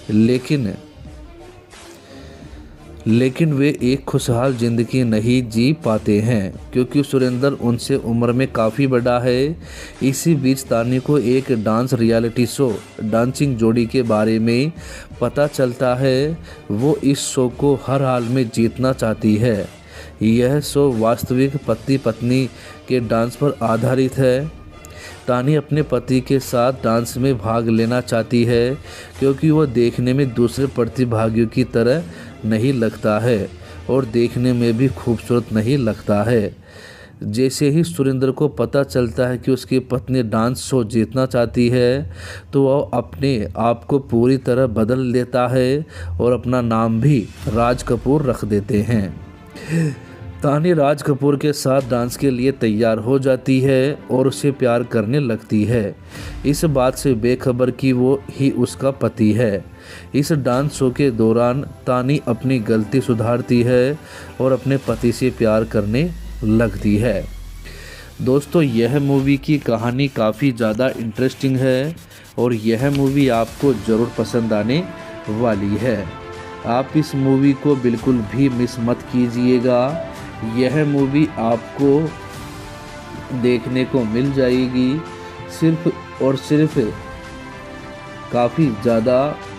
लेकिन वे एक खुशहाल ज़िंदगी नहीं जी पाते हैं क्योंकि सुरेंद्र उनसे उम्र में काफ़ी बड़ा है। इसी बीच तानी को एक डांस रियलिटी शो डांसिंग जोड़ी के बारे में पता चलता है। वो इस शो को हर हाल में जीतना चाहती है। यह शो वास्तविक पति पत्नी के डांस पर आधारित है। तानी अपने पति के साथ डांस में भाग लेना चाहती है क्योंकि वह देखने में दूसरे प्रतिभागियों की तरह नहीं लगता है और देखने में भी खूबसूरत नहीं लगता है। जैसे ही सुरेंद्र को पता चलता है कि उसकी पत्नी डांस शो जीतना चाहती है तो वह अपने आप को पूरी तरह बदल लेता है और अपना नाम भी राज कपूर रख देते हैं। तानी राज कपूर के साथ डांस के लिए तैयार हो जाती है और उसे प्यार करने लगती है, इस बात से बेखबर कि वो ही उसका पति है। इस डांस शो के दौरान तानी अपनी गलती सुधारती है और अपने पति से प्यार करने लगती है। दोस्तों, यह मूवी की कहानी काफ़ी ज़्यादा इंटरेस्टिंग है और यह मूवी आपको ज़रूर पसंद आने वाली है। आप इस मूवी को बिल्कुल भी मिस मत कीजिएगा। यह मूवी आपको देखने को मिल जाएगी सिर्फ और सिर्फ काफ़ी ज़्यादा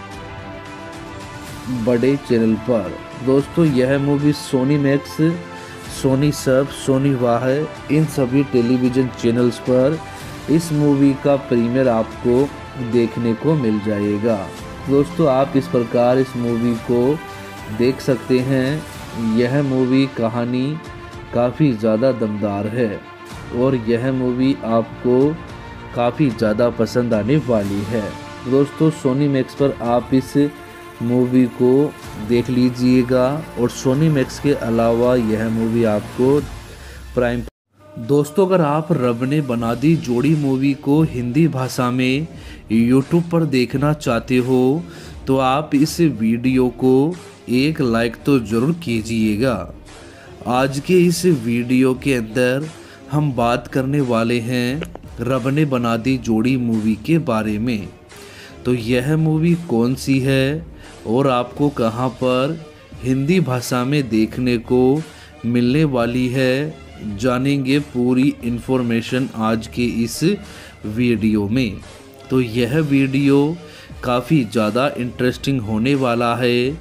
बड़े चैनल पर। दोस्तों, यह मूवी सोनी मैक्स, सोनी सब, सोनी वाह इन सभी टेलीविज़न चैनल्स पर इस मूवी का प्रीमियर आपको देखने को मिल जाएगा। दोस्तों, आप इस प्रकार इस मूवी को देख सकते हैं। यह मूवी कहानी काफ़ी ज़्यादा दमदार है और यह मूवी आपको काफ़ी ज़्यादा पसंद आने वाली है। दोस्तों, सोनी मैक्स पर आप इस मूवी को देख लीजिएगा और सोनी मैक्स के अलावा यह मूवी आपको प्राइम। दोस्तों, अगर आप रब ने बना दी जोड़ी मूवी को हिंदी भाषा में यूट्यूब पर देखना चाहते हो तो आप इस वीडियो को एक लाइक तो ज़रूर कीजिएगा। आज के इस वीडियो के अंदर हम बात करने वाले हैं रब ने बना दी जोड़ी मूवी के बारे में। तो यह मूवी कौन सी है और आपको कहां पर हिंदी भाषा में देखने को मिलने वाली है, जानेंगे पूरी इन्फॉर्मेशन आज के इस वीडियो में। तो यह वीडियो काफ़ी ज़्यादा इंटरेस्टिंग होने वाला है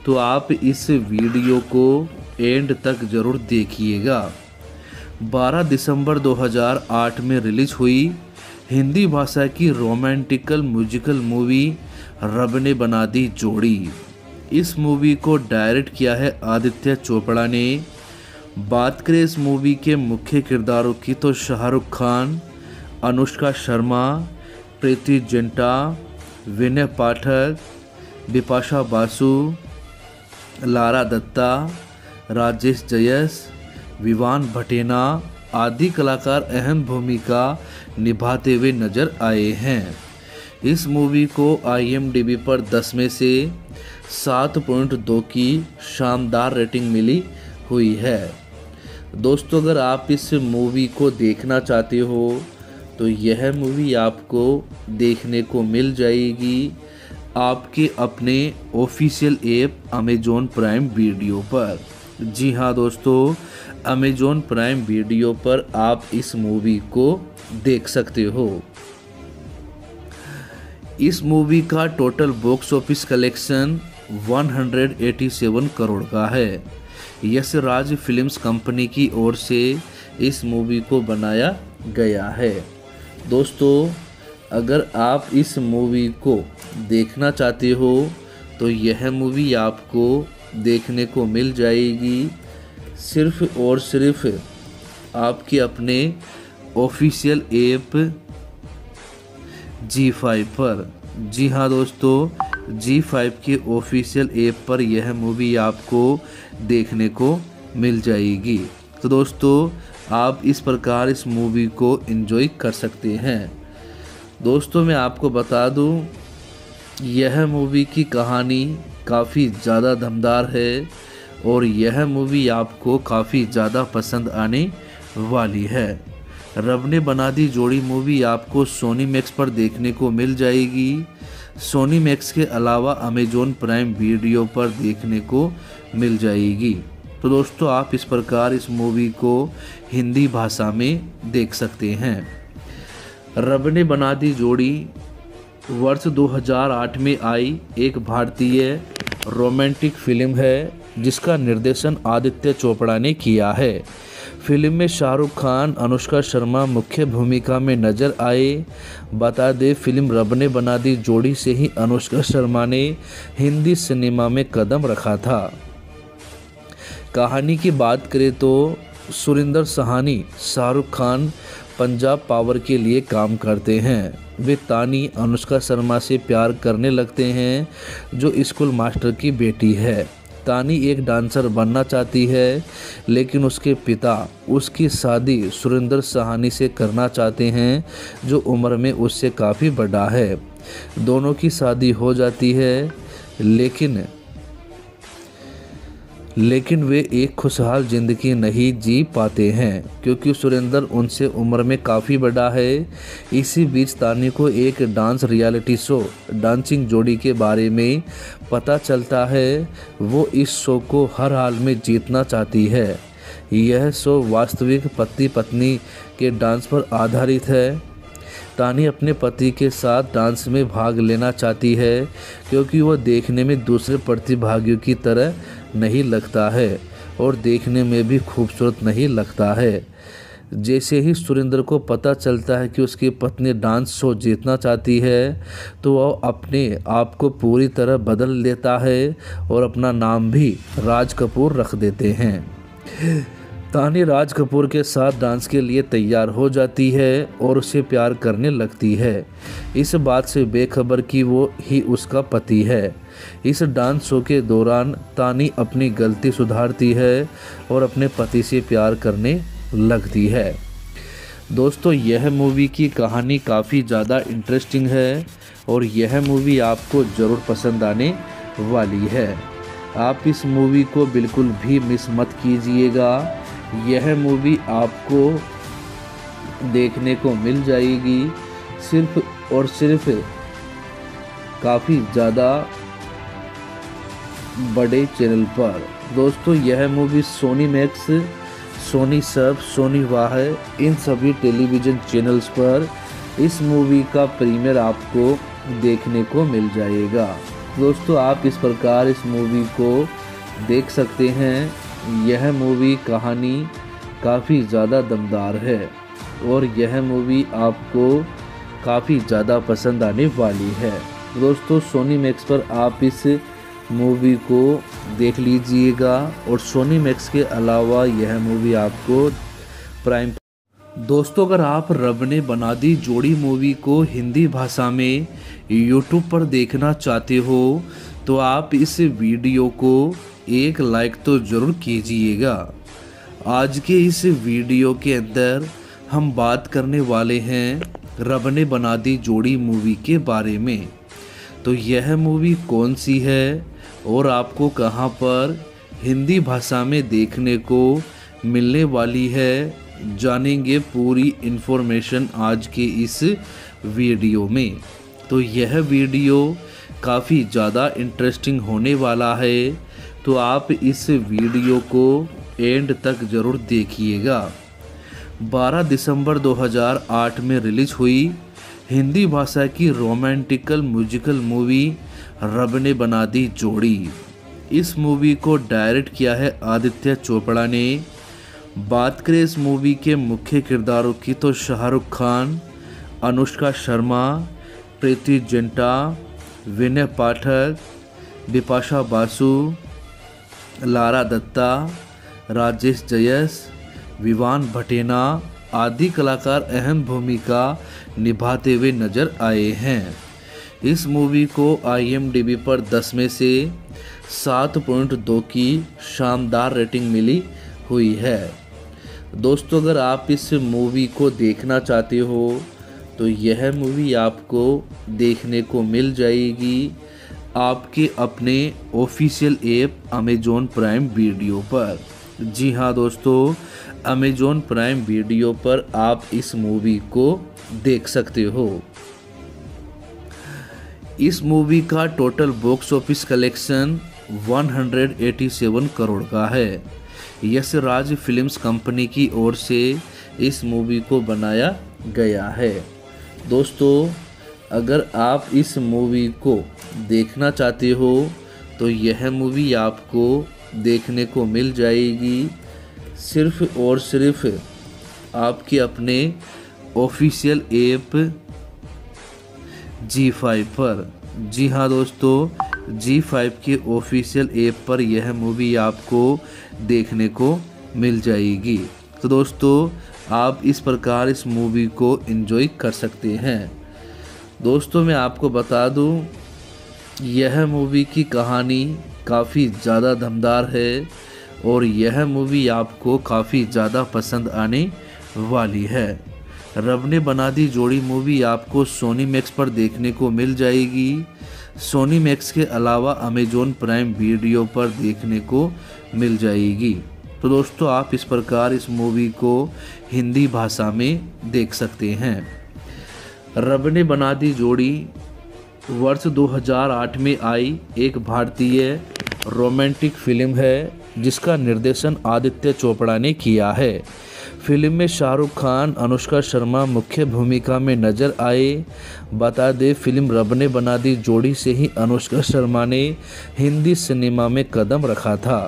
तो आप इस वीडियो को एंड तक ज़रूर देखिएगा। 12 दिसंबर 2008 में रिलीज हुई हिंदी भाषा की रोमांटिकल म्यूजिकल मूवी रब ने बना दी जोड़ी। इस मूवी को डायरेक्ट किया है आदित्य चोपड़ा ने। बात करें इस मूवी के मुख्य किरदारों की तो शाहरुख खान, अनुष्का शर्मा, प्रीति जिंटा, विनय पाठक, बिपाशा बासु, लारा दत्ता, राजेश जयस, विवान भटेना आदि कलाकार अहम भूमिका निभाते हुए नजर आए हैं। इस मूवी को IMDb पर 10 में से 7.2 की शानदार रेटिंग मिली हुई है। दोस्तों, अगर आप इस मूवी को देखना चाहते हो तो यह मूवी आपको देखने को मिल जाएगी आपके अपने official app Amazon Prime video पर। जी हाँ दोस्तों, अमेज़ॉन प्राइम वीडियो पर आप इस मूवी को देख सकते हो। इस मूवी का total box office collection 187 crore का है। यश राज फिल्म्स कंपनी की ओर से इस मूवी को बनाया गया है। दोस्तों, अगर आप इस मूवी को देखना चाहते हो तो यह मूवी आपको देखने को मिल जाएगी सिर्फ और सिर्फ आपके अपने ऑफिशियल ऐप G5 पर। जी हाँ दोस्तों, G5 के ऑफिशियल ऐप पर यह मूवी आपको देखने को मिल जाएगी। तो दोस्तों, आप इस प्रकार इस मूवी को एंजॉय कर सकते हैं। दोस्तों, मैं आपको बता दूं, यह मूवी की कहानी काफ़ी ज़्यादा दमदार है और यह मूवी आपको काफ़ी ज़्यादा पसंद आने वाली है। रब ने बना दी जोड़ी मूवी आपको सोनी मैक्स पर देखने को मिल जाएगी। सोनी मैक्स के अलावा अमेज़ॉन प्राइम वीडियो पर देखने को मिल जाएगी। तो दोस्तों, आप इस प्रकार इस मूवी को हिंदी भाषा में देख सकते हैं। रब ने बना दी जोड़ी वर्ष 2008 में आई एक भारतीय रोमांटिक फिल्म है जिसका निर्देशन आदित्य चोपड़ा ने किया है। फिल्म में शाहरुख खान, अनुष्का शर्मा मुख्य भूमिका में नजर आए। बता दें, फिल्म रब ने बना दी जोड़ी से ही अनुष्का शर्मा ने हिंदी सिनेमा में कदम रखा था। कहानी की बात करें तो सुरिंदर साहनी शाहरुख खान पंजाब पावर के लिए काम करते हैं। वे तानी अनुष्का शर्मा से प्यार करने लगते हैं जो स्कूल मास्टर की बेटी है। तानी एक डांसर बनना चाहती है लेकिन उसके पिता उसकी शादी सुरिंदर साहनी से करना चाहते हैं जो उम्र में उससे काफ़ी बड़ा है। दोनों की शादी हो जाती है लेकिन वे एक खुशहाल ज़िंदगी नहीं जी पाते हैं क्योंकि सुरेंद्र उनसे उम्र में काफ़ी बड़ा है। इसी बीच तानी को एक डांस रियलिटी शो डांसिंग जोड़ी के बारे में पता चलता है। वो इस शो को हर हाल में जीतना चाहती है। यह शो वास्तविक पति पत्नी के डांस पर आधारित है। तानी अपने पति के साथ डांस में भाग लेना चाहती है क्योंकि वह देखने में दूसरे प्रतिभागियों की तरह नहीं लगता है और देखने में भी खूबसूरत नहीं लगता है। जैसे ही सुरेंद्र को पता चलता है कि उसकी पत्नी डांस शो जीतना चाहती है तो वह अपने आप को पूरी तरह बदल लेता है और अपना नाम भी राज कपूर रख देते हैं। तानी राज कपूर के साथ डांस के लिए तैयार हो जाती है और उसे प्यार करने लगती है, इस बात से बेखबर कि वो ही उसका पति है। इस डांस शो के दौरान तानी अपनी गलती सुधारती है और अपने पति से प्यार करने लगती है। दोस्तों, यह मूवी की कहानी काफ़ी ज़्यादा इंटरेस्टिंग है और यह मूवी आपको ज़रूर पसंद आने वाली है। आप इस मूवी को बिल्कुल भी मिस मत कीजिएगा। यह मूवी आपको देखने को मिल जाएगी सिर्फ और सिर्फ काफ़ी ज़्यादा बड़े चैनल पर। दोस्तों, यह मूवी सोनी मैक्स, सोनी सब, सोनी वाह इन सभी टेलीविज़न चैनल्स पर इस मूवी का प्रीमियर आपको देखने को मिल जाएगा। दोस्तों आप इस प्रकार इस मूवी को देख सकते हैं। यह मूवी कहानी काफ़ी ज़्यादा दमदार है और यह मूवी आपको काफ़ी ज़्यादा पसंद आने वाली है। दोस्तों सोनी मैक्स पर आप इस मूवी को देख लीजिएगा और सोनी मैक्स के अलावा यह मूवी आपको प्राइम। दोस्तों अगर आप रब ने बना दी जोड़ी मूवी को हिंदी भाषा में यूट्यूब पर देखना चाहते हो तो आप इस वीडियो को एक लाइक तो ज़रूर कीजिएगा। आज के इस वीडियो के अंदर हम बात करने वाले हैं रब ने बना दी जोड़ी मूवी के बारे में। तो यह मूवी कौन सी है और आपको कहां पर हिंदी भाषा में देखने को मिलने वाली है, जानेंगे पूरी इन्फॉर्मेशन आज के इस वीडियो में। तो यह वीडियो काफ़ी ज़्यादा इंटरेस्टिंग होने वाला है, तो आप इस वीडियो को एंड तक ज़रूर देखिएगा। 12 दिसंबर 2008 में रिलीज हुई हिंदी भाषा की रोमांटिकल म्यूजिकल मूवी रब ने बना दी जोड़ी। इस मूवी को डायरेक्ट किया है आदित्य चोपड़ा ने। बात करें इस मूवी के मुख्य किरदारों की तो शाहरुख खान, अनुष्का शर्मा, प्रीति जिंटा, विनय पाठक, बिपाशा बासु, लारा दत्ता, राजेश जयस, विवान भटेना आदि कलाकार अहम भूमिका निभाते हुए नजर आए हैं। इस मूवी को IMDb पर 10 में से 7.2 की शानदार रेटिंग मिली हुई है। दोस्तों अगर आप इस मूवी को देखना चाहते हो तो यह मूवी आपको देखने को मिल जाएगी आपके अपने official app Amazon Prime video पर। जी हाँ दोस्तों, अमेजॉन प्राइम वीडियो पर आप इस मूवी को देख सकते हो। इस मूवी का total box office collection 187 crore का है। यश राज फिल्म्स कंपनी की ओर से इस मूवी को बनाया गया है। दोस्तों अगर आप इस मूवी को देखना चाहते हो तो यह मूवी आपको देखने को मिल जाएगी सिर्फ और सिर्फ आपके अपने ऑफिशियल ऐप G5 पर। जी हाँ दोस्तों, G5 के ऑफिशियल ऐप पर यह मूवी आपको देखने को मिल जाएगी। तो दोस्तों आप इस प्रकार इस मूवी को एंजॉय कर सकते हैं। दोस्तों मैं आपको बता दूं यह मूवी की कहानी काफ़ी ज़्यादा दमदार है और यह मूवी आपको काफ़ी ज़्यादा पसंद आने वाली है। रब ने बना दी जोड़ी मूवी आपको सोनी मैक्स पर देखने को मिल जाएगी। सोनी मैक्स के अलावा अमेजॉन प्राइम वीडियो पर देखने को मिल जाएगी। तो दोस्तों आप इस प्रकार इस मूवी को हिंदी भाषा में देख सकते हैं। रब ने बना दी जोड़ी वर्ष 2008 में आई एक भारतीय रोमांटिक फिल्म है जिसका निर्देशन आदित्य चोपड़ा ने किया है। फिल्म में शाहरुख खान, अनुष्का शर्मा मुख्य भूमिका में नजर आए। बता दें फिल्म रब ने बना दी जोड़ी से ही अनुष्का शर्मा ने हिंदी सिनेमा में कदम रखा था।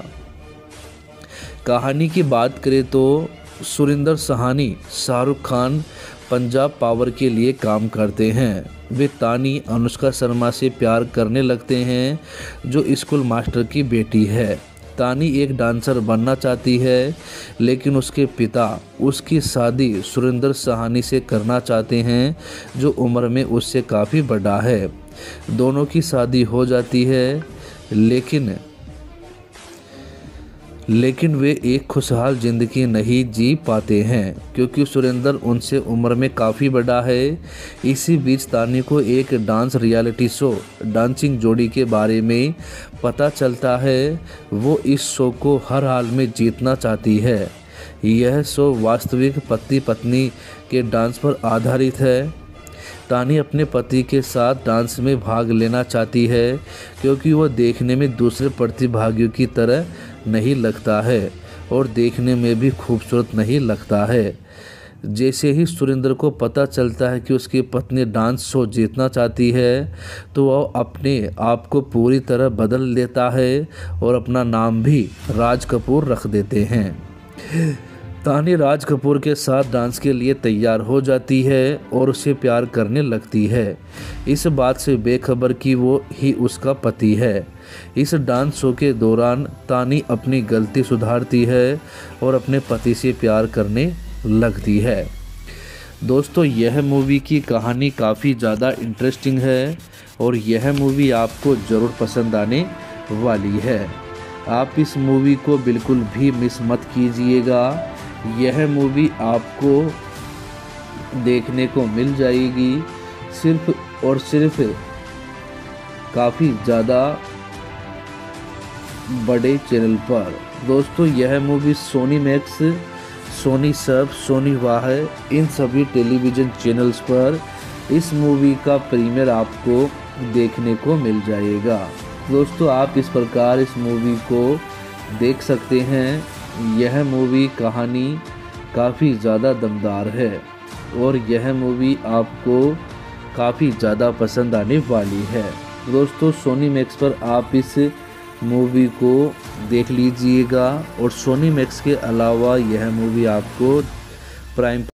कहानी की बात करें तो सुरिंदर साहनी शाहरुख खान पंजाब पावर के लिए काम करते हैं। वे तानी अनुष्का शर्मा से प्यार करने लगते हैं जो स्कूल मास्टर की बेटी है। तानी एक डांसर बनना चाहती है लेकिन उसके पिता उसकी शादी सुरिंदर साहनी से करना चाहते हैं जो उम्र में उससे काफ़ी बड़ा है। दोनों की शादी हो जाती है लेकिन वे एक खुशहाल ज़िंदगी नहीं जी पाते हैं क्योंकि सुरेंद्र उनसे उम्र में काफ़ी बड़ा है। इसी बीच तानी को एक डांस रियलिटी शो डांसिंग जोड़ी के बारे में पता चलता है। वो इस शो को हर हाल में जीतना चाहती है। यह शो वास्तविक पति पत्नी के डांस पर आधारित है। तानी अपने पति के साथ डांस में भाग लेना चाहती है क्योंकि वह देखने में दूसरे प्रतिभागियों की तरह नहीं लगता है और देखने में भी खूबसूरत नहीं लगता है। जैसे ही सुरेंद्र को पता चलता है कि उसकी पत्नी डांस शो जीतना चाहती है तो वह अपने आप को पूरी तरह बदल लेता है और अपना नाम भी राज कपूर रख देते हैं। तानी राज कपूर के साथ डांस के लिए तैयार हो जाती है और उसे प्यार करने लगती है, इस बात से बेखबर कि वो ही उसका पति है। इस डांस शो के दौरान तानी अपनी गलती सुधारती है और अपने पति से प्यार करने लगती है। दोस्तों, यह मूवी की कहानी काफ़ी ज़्यादा इंटरेस्टिंग है और यह मूवी आपको ज़रूर पसंद आने वाली है। आप इस मूवी को बिल्कुल भी मिस मत कीजिएगा। यह मूवी आपको देखने को मिल जाएगी सिर्फ और सिर्फ काफ़ी ज़्यादा बड़े चैनल पर। दोस्तों, यह मूवी सोनी मैक्स, सोनी सब, सोनी वाह, इन सभी टेलीविज़न चैनल्स पर इस मूवी का प्रीमियर आपको देखने को मिल जाएगा। दोस्तों, आप इस प्रकार इस मूवी को देख सकते हैं। यह मूवी कहानी काफ़ी ज़्यादा दमदार है और यह मूवी आपको काफ़ी ज़्यादा पसंद आने वाली है। दोस्तों, सोनी मैक्स पर आप इस मूवी को देख लीजिएगा और सोनी मैक्स के अलावा यह मूवी आपको प्राइम